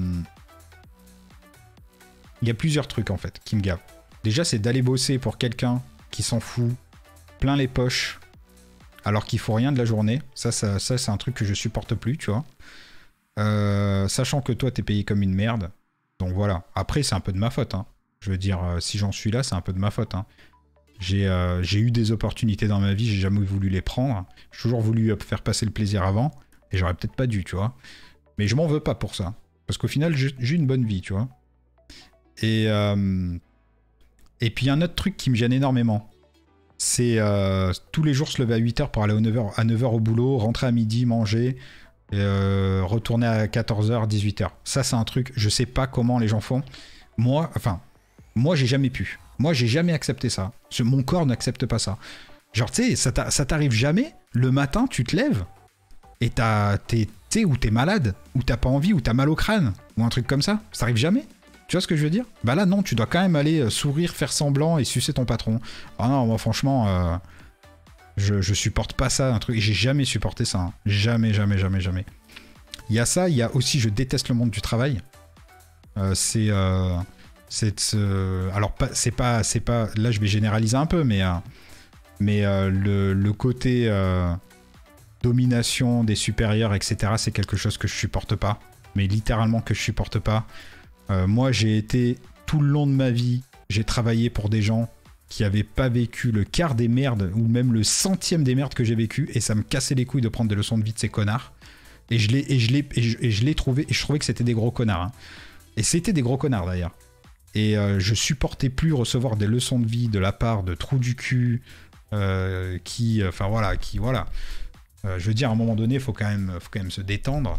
il y a plusieurs trucs en fait qui me gavent. Déjà, c'est d'aller bosser pour quelqu'un qui s'en fout plein les poches, alors qu'il faut rien de la journée. Ça, ça, ça c'est un truc que je supporte plus, tu vois. Euh, sachant que toi, t'es payé comme une merde. Donc voilà. Après, c'est un peu de ma faute. Hein. Je veux dire, euh, si j'en suis là, c'est un peu de ma faute. Hein. J'ai euh, j'ai eu des opportunités dans ma vie, j'ai jamais voulu les prendre. J'ai toujours voulu euh, faire passer le plaisir avant. Et j'aurais peut-être pas dû, tu vois. Mais je m'en veux pas pour ça. Parce qu'au final, j'ai une bonne vie, tu vois. Et, euh, et puis, un autre truc qui me gêne énormément. C'est euh, tous les jours se lever à huit heures pour aller à neuf heures, à neuf heures au boulot, rentrer à midi, manger... Et euh, retourner à quatorze heures, dix-huit heures. Ça, c'est un truc, je sais pas comment les gens font. Moi, enfin, moi, j'ai jamais pu. Moi, j'ai jamais accepté ça. Mon corps n'accepte pas ça. Genre, tu sais, ça t'arrive jamais. Le matin, tu te lèves et t'as, t'es, tu sais, ou t'es malade, ou t'as pas envie, ou t'as mal au crâne, ou un truc comme ça. Ça t'arrive jamais. Tu vois ce que je veux dire? Bah là, non, tu dois quand même aller sourire, faire semblant et sucer ton patron. Ah non, moi, franchement... Euh... Je, je supporte pas ça, un truc. J'ai jamais supporté ça. Hein. Jamais, jamais, jamais, jamais. Il y a ça, il y a aussi, je déteste le monde du travail. Euh, c'est. Euh, c'est euh, alors, c'est pas, c'est pas. Là, je vais généraliser un peu, mais. Euh, mais euh, le, le côté euh, domination des supérieurs, et cetera, c'est quelque chose que je supporte pas. Mais littéralement que je supporte pas. Euh, moi, j'ai été. Tout le long de ma vie, j'ai travaillé pour des gens qui n'avaient pas vécu le quart des merdes, ou même le centième des merdes que j'ai vécu, et ça me cassait les couilles de prendre des leçons de vie de ces connards. Et je l'ai, et je l'ai, et je, et je l'ai trouvé, et je trouvais que c'était des gros connards. Hein. Et c'était des gros connards d'ailleurs. Et euh, je supportais plus recevoir des leçons de vie de la part de trous du cul, euh, qui, enfin voilà, qui, voilà. Euh, je veux dire, à un moment donné, faut quand même, faut quand même se détendre.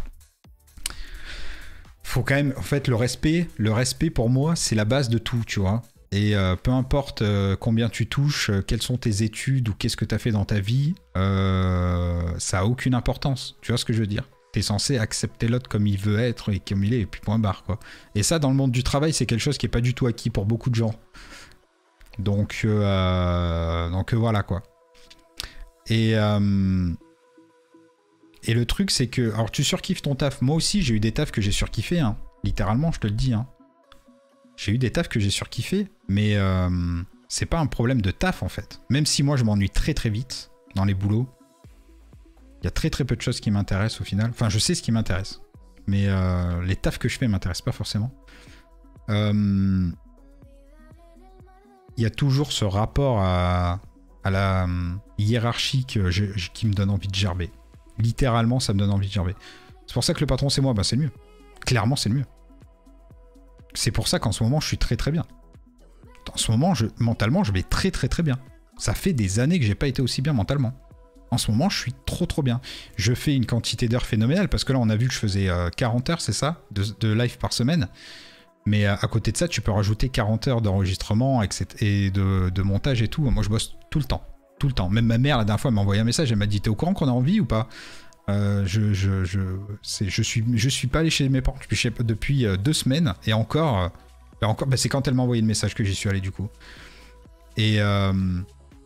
Faut quand même, en fait, le respect, le respect pour moi, c'est la base de tout, tu vois. Et euh, peu importe euh, combien tu touches, euh, quelles sont tes études ou qu'est-ce que tu as fait dans ta vie, euh, ça a aucune importance. Tu vois ce que je veux dire? Tu es censé accepter l'autre comme il veut être et comme il est, et puis point barre, quoi. Et ça, dans le monde du travail, c'est quelque chose qui n'est pas du tout acquis pour beaucoup de gens. Donc, euh, donc euh, voilà, quoi. Et, euh, et le truc, c'est que... Alors, tu surkiffes ton taf. Moi aussi, j'ai eu des tafs que j'ai surkiffés, hein. Littéralement, je te le dis, hein. J'ai eu des tafs que j'ai surkiffés, mais euh, c'est pas un problème de taf en fait. Même si moi je m'ennuie très très vite dans les boulots, il y a très très peu de choses qui m'intéressent au final. Enfin, je sais ce qui m'intéresse, mais euh, les tafs que je fais m'intéressent pas forcément. Euh, il y a toujours ce rapport à, à la hiérarchie que je, je, qui me donne envie de gerber. Littéralement, ça me donne envie de gerber. C'est pour ça que le patron c'est moi, bah c'est le mieux. Clairement, c'est le mieux. C'est pour ça qu'en ce moment, je suis très très bien. En ce moment, je, mentalement, je vais très très très bien. Ça fait des années que j'ai pas été aussi bien mentalement. En ce moment, je suis trop trop bien. Je fais une quantité d'heures phénoménale, parce que là, on a vu que je faisais euh, quarante heures, c'est ça, de, de live par semaine. Mais euh, à côté de ça, tu peux rajouter quarante heures d'enregistrement et de, de montage et tout. Moi, je bosse tout le temps. Tout le temps. Même ma mère, la dernière fois, elle m'a envoyé un message, elle m'a dit « T'es au courant qu'on a envie ou pas ?» Euh, je, je, je, je, suis, je suis pas allé chez mes parents depuis, depuis euh, deux semaines et encore, euh, bah encore bah c'est quand elle m'a envoyé le message que j'y suis allé du coup. Et, euh,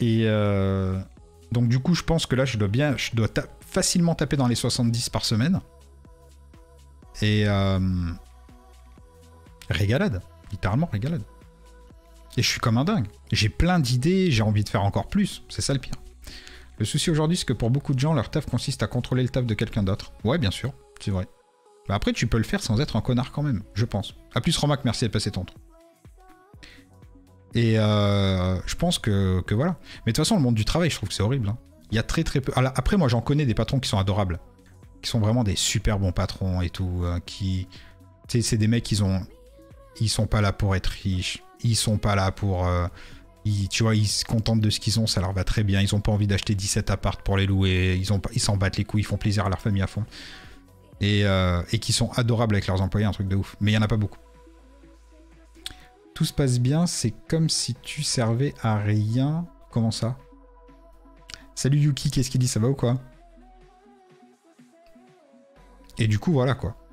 Et euh, donc du coup, je pense que là, je dois bien, je dois ta facilement taper dans les soixante-dix par semaine. Et euh, régalade, littéralement régalade. Et je suis comme un dingue. J'ai plein d'idées, j'ai envie de faire encore plus. C'est ça le pire. Le souci aujourd'hui, c'est que pour beaucoup de gens, leur taf consiste à contrôler le taf de quelqu'un d'autre. Ouais, bien sûr, c'est vrai. Bah après, tu peux le faire sans être un connard quand même, je pense. A plus, Romac, merci d'être passé ton tour. Et euh, je pense que, que voilà. Mais de toute façon, le monde du travail, je trouve que c'est horrible. Hein. Il y a très très peu... Alors, après, moi, j'en connais des patrons qui sont adorables. Qui sont vraiment des super bons patrons et tout. Euh, qui... Tu sais, c'est des mecs, ils ont... Ils sont pas là pour être riches. Ils sont pas là pour... Euh... Ils, tu vois, ils se contentent de ce qu'ils ont, ça leur va très bien. Ils ont pas envie d'acheter dix-sept apparts pour les louer. Ils ont pas... ils s'en battent les couilles, ils font plaisir à leur famille à fond. Et, euh... et qui sont adorables avec leurs employés, un truc de ouf. Mais il y en a pas beaucoup. Tout se passe bien, c'est comme si tu servais à rien. Comment ça? Salut Yuki, qu'est-ce qu'il dit? Ça va ou quoi? Et du coup, voilà quoi.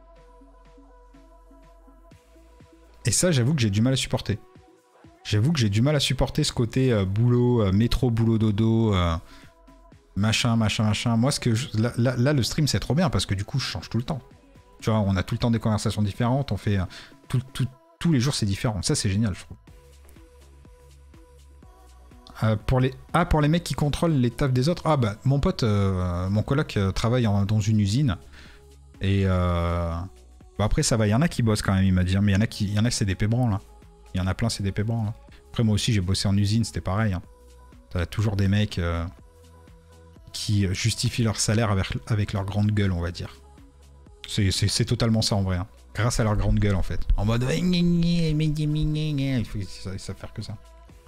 Et ça, j'avoue que j'ai du mal à supporter. J'avoue que j'ai du mal à supporter ce côté euh, boulot, euh, métro, boulot, dodo, euh, machin, machin, machin. Moi, ce que je, là, là, là, le stream, c'est trop bien parce que du coup, je change tout le temps. Tu vois, on a tout le temps des conversations différentes, on fait euh, tout, tout, tous les jours, c'est différent. Ça, c'est génial, je trouve. Euh, pour les... Ah, pour les mecs qui contrôlent les tafs des autres. Ah, bah, mon pote, euh, mon coloc euh, travaille en, dans une usine. Et euh... bah, après, ça va. Il y en a qui bossent quand même, il m'a dit. Mais il y en a qui, il y en a, c'est des pébranles, là. Il y en a plein, c'est des pébranles. Là. Après, moi aussi, j'ai bossé en usine, c'était pareil. Hein. T'as toujours des mecs euh, qui justifient leur salaire avec, avec leur grande gueule, on va dire. C'est totalement ça, en vrai. Hein. Grâce à leur grande gueule, en fait. En mode... Il faut ils savent faire que ça.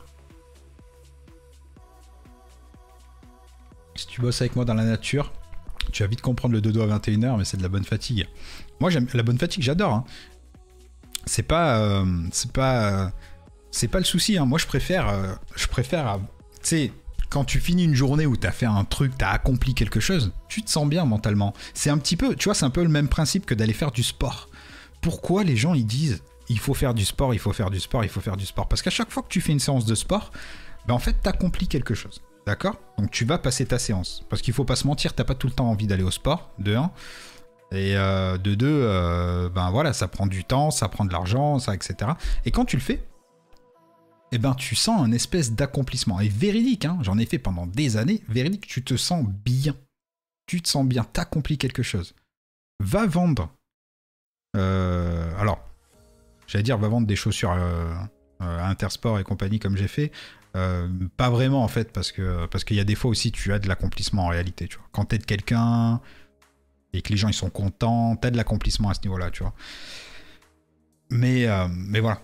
Si tu bosses avec moi dans la nature, tu vas vite comprendre le dodo à vingt et une heures, mais c'est de la bonne fatigue. Moi, j'aime la bonne fatigue, j'adore. Hein. C'est pas... Euh, c'est pas... Euh, c'est pas le souci. Hein. Moi, je préfère... Euh, je préfère... Tu sais... Quand tu finis une journée où t'as fait un truc, t'as accompli quelque chose, tu te sens bien mentalement. C'est un petit peu... Tu vois, c'est un peu le même principe que d'aller faire du sport. Pourquoi les gens ils disent il faut faire du sport, il faut faire du sport, il faut faire du sport? Parce qu'à chaque fois que tu fais une séance de sport, ben en fait t'accomplis quelque chose, d'accord? Donc tu vas passer ta séance. Parce qu'il faut pas se mentir, t'as pas tout le temps envie d'aller au sport, de un. Et euh, de deux, euh, ben voilà, ça prend du temps, ça prend de l'argent, ça, et cetera. Et quand tu le fais, eh ben tu sens un espèce d'accomplissement. Et véridique, hein, j'en ai fait pendant des années, véridique, tu te sens bien. Tu te sens bien, t'accomplis quelque chose. Va vendre. Euh, alors, j'allais dire, va vendre des chaussures euh, euh, Intersport et compagnie comme j'ai fait. Euh, pas vraiment en fait, parce que parce qu'il y a des fois aussi tu as de l'accomplissement en réalité. Tu vois. Quand t'aides quelqu'un et que les gens ils sont contents, t'as de l'accomplissement à ce niveau-là, tu vois. Mais euh, mais voilà.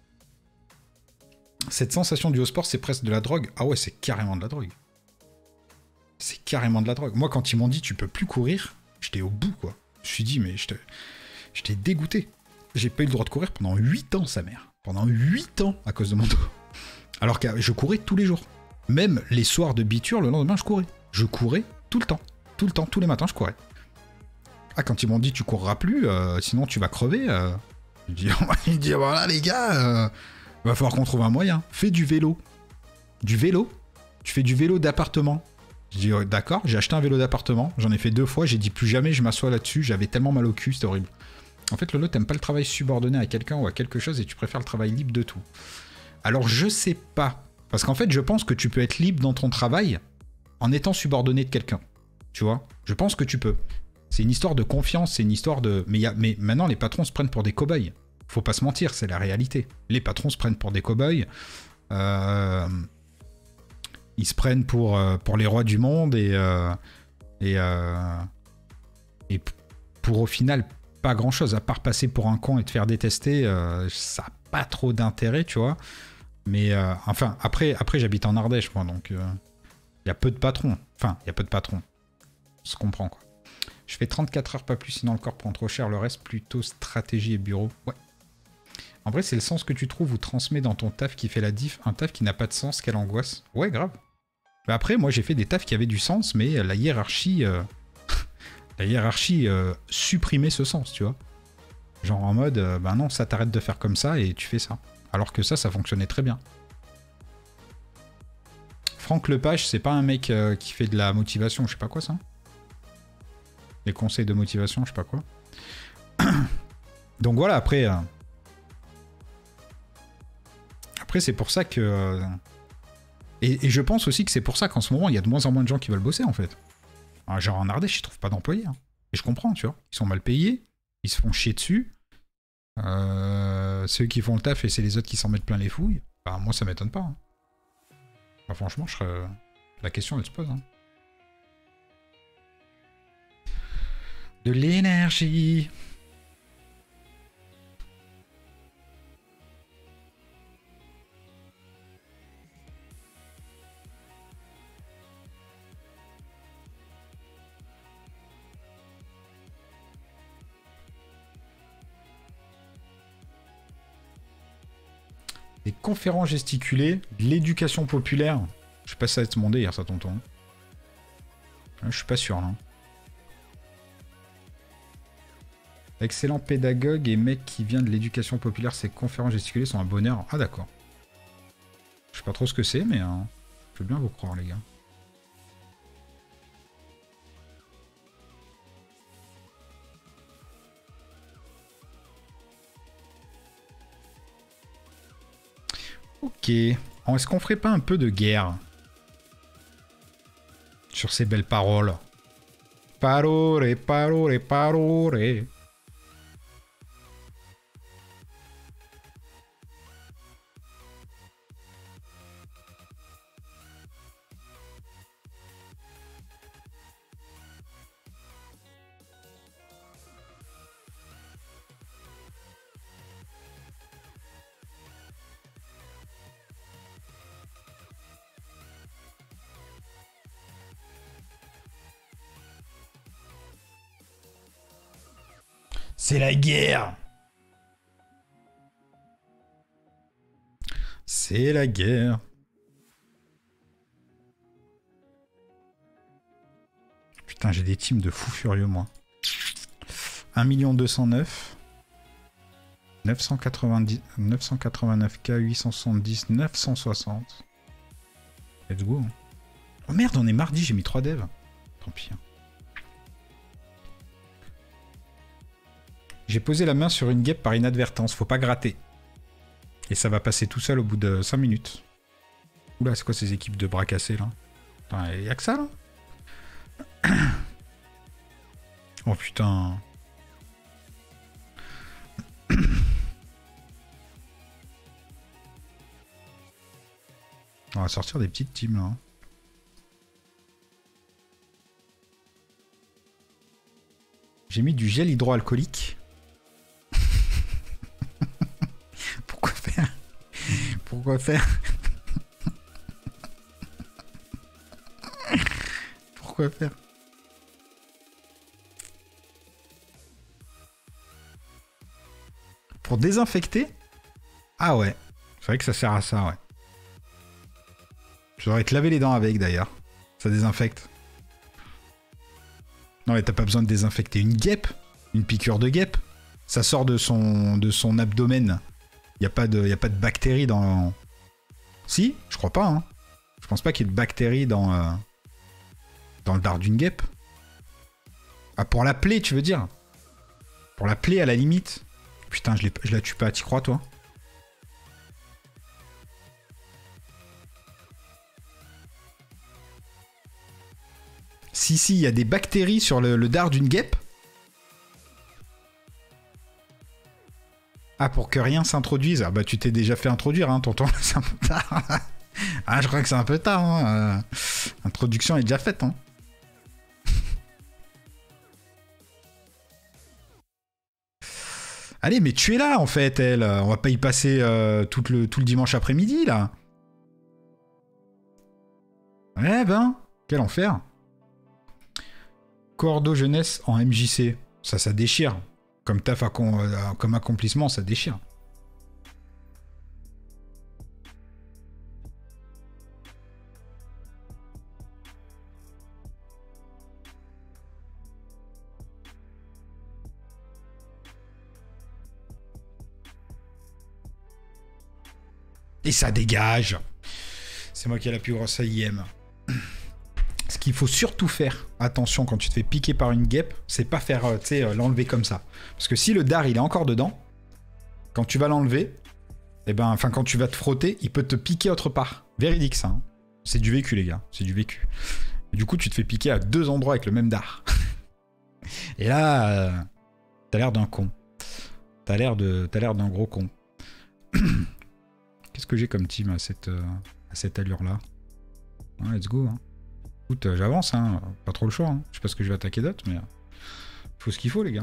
Cette sensation du haut sport, c'est presque de la drogue. Ah ouais, c'est carrément de la drogue. C'est carrément de la drogue. Moi, quand ils m'ont dit tu peux plus courir, j'étais au bout quoi. Je me suis dit mais je te J'étais dégoûté. J'ai pas eu le droit de courir pendant huit ans, sa mère. Pendant huit ans, à cause de mon dos. Alors que je courais tous les jours. Même les soirs de biture, le lendemain, je courais. Je courais tout le temps. Tout le temps, tous les matins, je courais. Ah, quand ils m'ont dit, tu courras plus, euh, sinon tu vas crever. Euh... Je dis, il dit, voilà les gars, euh, va falloir qu'on trouve un moyen. Fais du vélo. Du vélo? Tu fais du vélo d'appartement. Je dis, d'accord, j'ai acheté un vélo d'appartement. J'en ai fait deux fois, j'ai dit plus jamais je m'assois là-dessus. J'avais tellement mal au cul, c'était horrible. En fait, Lolo, t'aimes pas le travail subordonné à quelqu'un ou à quelque chose et tu préfères le travail libre de tout. Alors, je sais pas. Parce qu'en fait, je pense que tu peux être libre dans ton travail en étant subordonné de quelqu'un. Tu vois? Je pense que tu peux. C'est une histoire de confiance, c'est une histoire de... Mais, y a... Mais maintenant, les patrons se prennent pour des cow-boys. Faut pas se mentir, c'est la réalité. Les patrons se prennent pour des cow-boys. Euh... Ils se prennent pour, euh, pour les rois du monde et... Euh... Et, euh... et pour au final... pas grand chose, à part passer pour un con et te faire détester, euh, ça n'a pas trop d'intérêt, tu vois. Mais euh, enfin, après, après j'habite en Ardèche, moi, donc il euh, y a peu de patrons. Enfin, il y a peu de patrons. On se comprend, quoi. Je fais trente-quatre heures, pas plus, sinon le corps prend trop cher. Le reste, plutôt stratégie et bureau. Ouais. En vrai, c'est le sens que tu trouves ou transmets dans ton taf qui fait la diff. Un taf qui n'a pas de sens, quelle angoisse. Ouais, grave. Mais après, moi, j'ai fait des tafs qui avaient du sens, mais la hiérarchie... Euh... La hiérarchie euh, supprimait ce sens, tu vois. Genre en mode, euh, ben non, ça t'arrête de faire comme ça et tu fais ça. Alors que ça, ça fonctionnait très bien. Franck Lepage, c'est pas un mec euh, qui fait de la motivation, je sais pas quoi ça. Les conseils de motivation, je sais pas quoi. Donc voilà, après... Euh... Après, c'est pour ça que... Euh... Et, et je pense aussi que c'est pour ça qu'en ce moment, il y a de moins en moins de gens qui veulent bosser, en fait. Alors, genre en Ardèche, ils trouvent pas d'employés. Hein. Et je comprends, tu vois. Ils sont mal payés, ils se font chier dessus. Euh... Ceux qui font le taf et c'est les autres qui s'en mettent plein les fouilles. Bah, moi, ça m'étonne pas. Hein. Bah, franchement, je serais... la question, elle se pose. Hein. De l'énergie. Des conférences gesticulées, de l'éducation populaire. Je sais pas si ça va être demandé hier, ça, tonton. Je suis pas sûr, là. Excellent pédagogue et mec qui vient de l'éducation populaire, ces conférences gesticulées sont un bonheur. Ah, d'accord. Je sais pas trop ce que c'est, mais euh, je veux bien vous croire, les gars. Ok. Est-ce qu'on ferait pas un peu de guerre sur ces belles paroles? Parole, parole, parole. C'est la guerre. C'est la guerre. Putain, j'ai des teams de fous furieux, moi. un million deux cent neuf. neuf cent quatre-vingt-dix, neuf cent quatre-vingt-neuf K, huit cent soixante-dix, neuf cent soixante. Let's go. Oh merde, on est mardi, j'ai mis trois devs. Tant pis. J'ai posé la main sur une guêpe par inadvertance, faut pas gratter. Et ça va passer tout seul au bout de cinq minutes. Oula, c'est quoi ces équipes de bras cassés là? Putain, y'a que ça là? Oh putain. On va sortir des petites teams là. J'ai mis du gel hydroalcoolique. Pourquoi faire? Pourquoi faire? Pourquoi faire? Pour désinfecter? Ah ouais. C'est vrai que ça sert à ça, ouais. Je devrais te laver les dents avec d'ailleurs. Ça désinfecte. Non mais t'as pas besoin de désinfecter une guêpe. Une piqûre de guêpe. Ça sort de son, de son abdomen. Il n'y a pas de, y a pas de bactéries dans... Si? Je crois pas, hein. Je pense pas qu'il y ait de bactéries dans, euh, dans le dard d'une guêpe. Ah, pour la plaie, tu veux dire? Pour la plaie, à la limite. Putain, je, je la tue pas, t'y crois, toi? Si, si, il y a des bactéries sur le, le dard d'une guêpe. Ah, pour que rien s'introduise. Ah bah tu t'es déjà fait introduire, hein, tonton. C'est un peu tard. Ah, je crois que c'est un peu tard. Hein. Euh, L'introduction est déjà faite. Hein. Allez, mais tu es là, en fait, elle. On va pas y passer euh, tout, le, tout le dimanche après-midi, là. Eh ben, quel enfer. Cordo jeunesse en M J C. Ça, ça déchire. Comme taf, comme accomplissement, ça déchire. Et ça dégage. C'est C'est moi qui ai la plus grosse A I M. Ce qu'il faut surtout faire, attention, quand tu te fais piquer par une guêpe, c'est pas faire, euh, tu sais, euh, l'enlever comme ça. Parce que si le dard, il est encore dedans, quand tu vas l'enlever, eh ben, enfin, quand tu vas te frotter, il peut te piquer autre part. Véridique, ça. Hein. C'est du vécu, les gars. C'est du vécu. Et du coup, tu te fais piquer à deux endroits avec le même dard. Et là, euh, t'as l'air d'un con. T'as l'air de, t'as l'air d'un gros con. Qu'est-ce que j'ai comme team à cette, euh, à cette allure-là? Ouais, let's go, hein. Écoute, euh, j'avance, hein. Pas trop le choix. Hein. Je sais pas ce que je vais attaquer d'autre, mais... Il faut ce qu'il faut, les gars.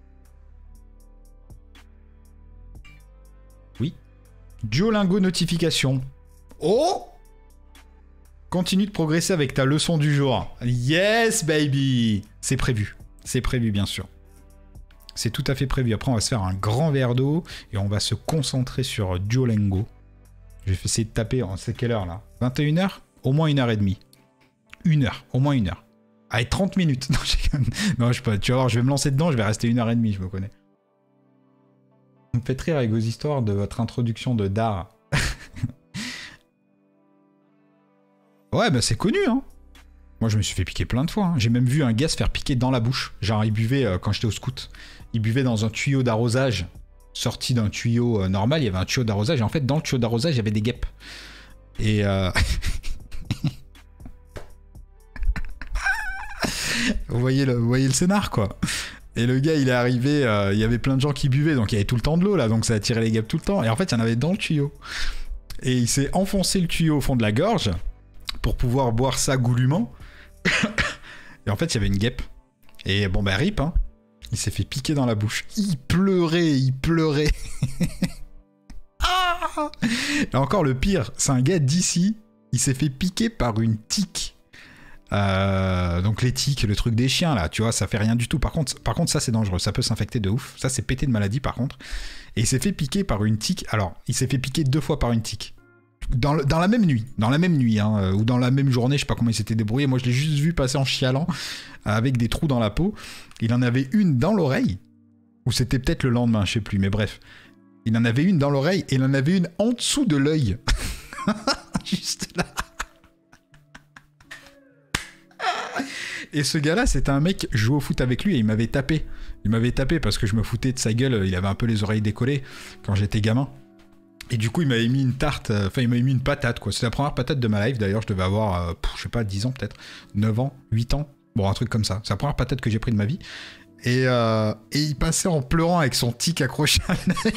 Oui. Duolingo notification. Oh! Continue de progresser avec ta leçon du jour. Yes, baby! C'est prévu. C'est prévu, bien sûr. C'est tout à fait prévu. Après, on va se faire un grand verre d'eau et on va se concentrer sur Duolingo. Je vais essayer de taper... C'est quelle heure, là? vingt et une heures? Au moins une heure et demie. Une heure, au moins une heure. Allez, trente minutes. Non, je... non je peux... tu vas voir, je vais me lancer dedans, je vais rester une heure et demie, je me connais. Vous me faites rire avec vos histoires de votre introduction de Dard. Ouais, bah c'est connu, hein. Moi, je me suis fait piquer plein de fois. Hein. J'ai même vu un gars se faire piquer dans la bouche. Genre, il buvait, euh, quand j'étais au scout, il buvait dans un tuyau d'arrosage, sorti d'un tuyau euh, normal, il y avait un tuyau d'arrosage, et en fait, dans le tuyau d'arrosage, il y avait des guêpes. Et... Euh... Vous voyez, le, vous voyez le scénar, quoi. Et le gars, il est arrivé, euh, il y avait plein de gens qui buvaient, donc il y avait tout le temps de l'eau, là, donc ça attirait les guêpes tout le temps. Et en fait, il y en avait dans le tuyau. Et il s'est enfoncé le tuyau au fond de la gorge pour pouvoir boire ça goulûment. Et en fait, il y avait une guêpe. Et bon, bah, rip, hein. Il s'est fait piquer dans la bouche. Il pleurait, il pleurait. Ah! Et encore, le pire, c'est un gars d'ici, il s'est fait piquer par une tique. Euh, donc les tiques, le truc des chiens là, tu vois, ça fait rien du tout. Par contre, par contre ça c'est dangereux, ça peut s'infecter de ouf. Ça c'est pété de maladie par contre. Et il s'est fait piquer par une tique. Alors, il s'est fait piquer deux fois par une tique. Dans, le, dans la même nuit, dans la même nuit, hein, ou dans la même journée, je sais pas comment il s'était débrouillé. Moi je l'ai juste vu passer en chialant, avec des trous dans la peau. Il en avait une dans l'oreille, ou c'était peut-être le lendemain, je sais plus, mais bref. Il en avait une dans l'oreille et il en avait une en dessous de l'œil. Juste là. Et ce gars-là, c'était un mec, je jouais au foot avec lui et il m'avait tapé. Il m'avait tapé parce que je me foutais de sa gueule, il avait un peu les oreilles décollées quand j'étais gamin. Et du coup, il m'avait mis une tarte, enfin, il m'avait mis une patate, quoi. C'était la première patate de ma life, d'ailleurs, je devais avoir, euh, je sais pas, dix ans peut-être, neuf ans, huit ans, bon, un truc comme ça. C'est la première patate que j'ai pris de ma vie. Et, euh, et il passait en pleurant avec son tic accroché à l'œil.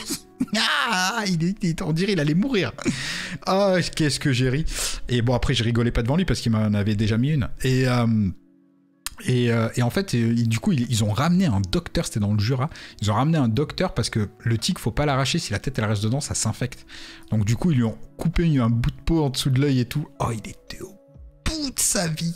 Ah, il est, on dirait il allait mourir. Ah, qu'est-ce que j'ai ri. Et bon, après, je rigolais pas devant lui parce qu'il m'en avait déjà mis une. Et... Euh, Et, euh, et en fait, et, et, du coup, ils, ils ont ramené un docteur, c'était dans le Jura, ils ont ramené un docteur parce que le tic, faut pas l'arracher, si la tête elle reste dedans, ça s'infecte. Donc du coup, ils lui ont coupé un bout de peau en dessous de l'œil et tout. Oh, il était au bout de sa vie.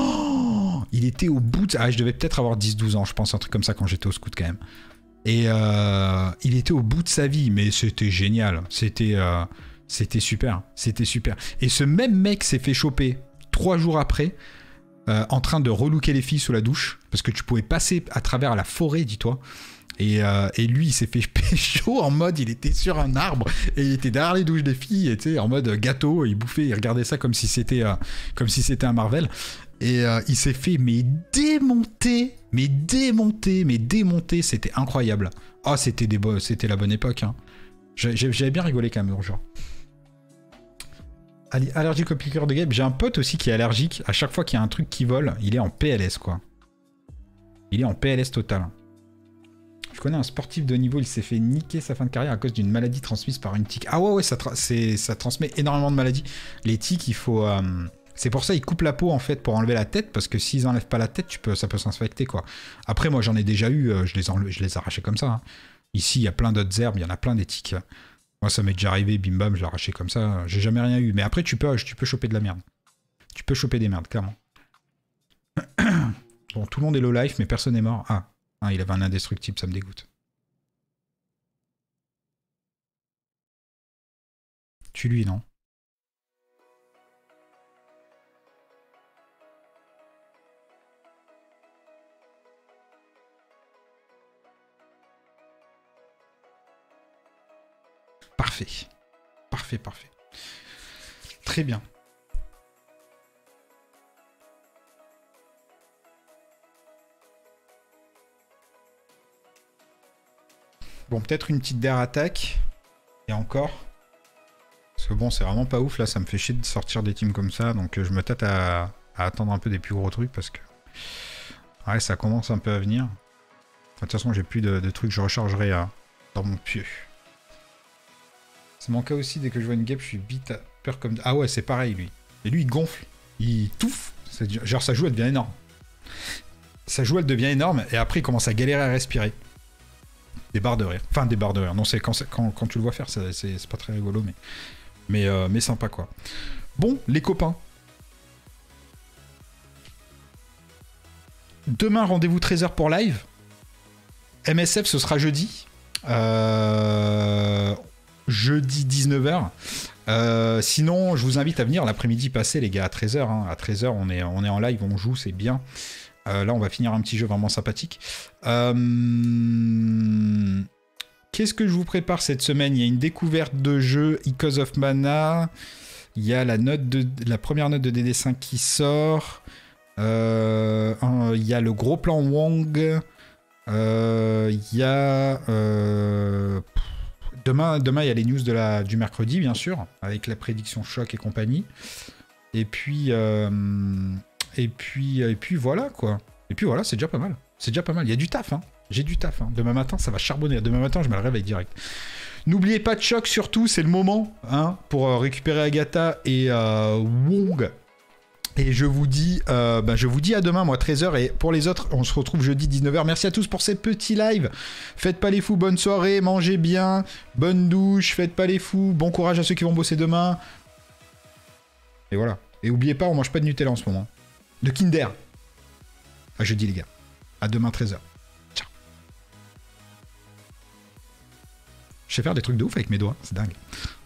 Oh, il était au bout de... Ah, je devais peut-être avoir dix douze ans, je pense, un truc comme ça quand j'étais au scout quand même. Et euh, il était au bout de sa vie, mais c'était génial. C'était, euh, c'était super, c'était super. Et ce même mec s'est fait choper trois jours après... Euh, en train de relooker les filles sous la douche, parce que tu pouvais passer à travers la forêt, dis-toi. Et, euh, et lui, il s'est fait pécho en mode, il était sur un arbre, et il était derrière les douches des filles, et tu sais, en mode gâteau, il bouffait, il regardait ça comme si c'était, euh, comme si c'était un Marvel. Et euh, il s'est fait, mais démonter, mais démonter, mais démonter, c'était incroyable. Ah, oh, c'était, des bo- c'était la bonne époque. Hein. J'avais bien rigolé quand même, dans genre. Allergique aux piqûres de guêpes. J'ai un pote aussi qui est allergique. À chaque fois qu'il y a un truc qui vole, il est en P L S, quoi. Il est en P L S total. Je connais un sportif de haut niveau, il s'est fait niquer sa fin de carrière à cause d'une maladie transmise par une tique. Ah ouais, ouais, ça, tra ça transmet énormément de maladies. Les tiques, il faut... Euh... C'est pour ça qu'ils coupent la peau, en fait, pour enlever la tête, parce que s'ils enlèvent pas la tête, tu peux... ça peut s'infecter, quoi. Après, moi, j'en ai déjà eu, je les, enle... je les arrachais comme ça. Hein. Ici, il y a plein d'autres herbes, il y en a plein des tiques. Moi, ça m'est déjà arrivé, bim bam, je l'ai arraché comme ça. J'ai jamais rien eu. Mais après, tu peux, tu peux choper de la merde. Tu peux choper des merdes, clairement. Bon, tout le monde est low life, mais personne n'est mort. Ah, ah, il avait un indestructible, ça me dégoûte. Tue-lui, non? Parfait. Parfait, parfait. Très bien. Bon, peut-être une petite dare attaque. Et encore. Parce que bon, c'est vraiment pas ouf, là, ça me fait chier de sortir des teams comme ça, donc euh, je me tâte à, à attendre un peu des plus gros trucs, parce que... Ouais, ça commence un peu à venir. De toute façon, j'ai plus de, de trucs, je rechargerai à, dans mon pieu. C'est mon cas aussi, dès que je vois une guêpe, je suis bite à peur comme... Ah ouais, c'est pareil, lui. Et lui, il gonfle, il touffe. Genre, sa joue, elle devient énorme. Sa joue, elle devient énorme, et après, il commence à galérer à respirer. Des barres de rire. Enfin, des barres de rire. Non, c'est quand, quand, quand tu le vois faire, c'est pas très rigolo, mais... Mais, euh, mais sympa, quoi. Bon, les copains. Demain, rendez-vous treize heures pour live. M S F, ce sera jeudi. Euh... Jeudi dix-neuf heures. Euh, sinon, je vous invite à venir l'après-midi passer, les gars, à treize heures. Hein. À treize heures, on est, on est en live, on joue, c'est bien. Euh, là, on va finir un petit jeu vraiment sympathique. Euh... Qu'est-ce que je vous prépare cette semaine? Il y a une découverte de jeu, Echoes of Mana. Il y a la, note de, la première note de D D cinq qui sort. Euh, un, il y a le gros plan Wong. Euh, il y a... Euh, demain, demain, il y a les news de la, du mercredi, bien sûr, avec la prédiction choc et compagnie. Et puis... Euh, et puis, et puis voilà, quoi. Et puis voilà, c'est déjà pas mal. C'est déjà pas mal. Il y a du taf, hein. J'ai du taf. Hein. Demain matin, ça va charbonner. Demain matin, je me réveille direct. N'oubliez pas de choc, surtout, c'est le moment hein, pour euh, récupérer Agatha et euh, Wong. Et je vous dis, euh, ben, je vous dis à demain, moi, treize heures. Et pour les autres, on se retrouve jeudi dix-neuf heures. Merci à tous pour ces petits lives. Faites pas les fous, bonne soirée, mangez bien, bonne douche, faites pas les fous. Bon courage à ceux qui vont bosser demain. Et voilà. Et n'oubliez pas, on mange pas de Nutella en ce moment. De Kinder. À jeudi, les gars. À demain, treize heures. Je sais faire des trucs de ouf avec mes doigts, c'est dingue.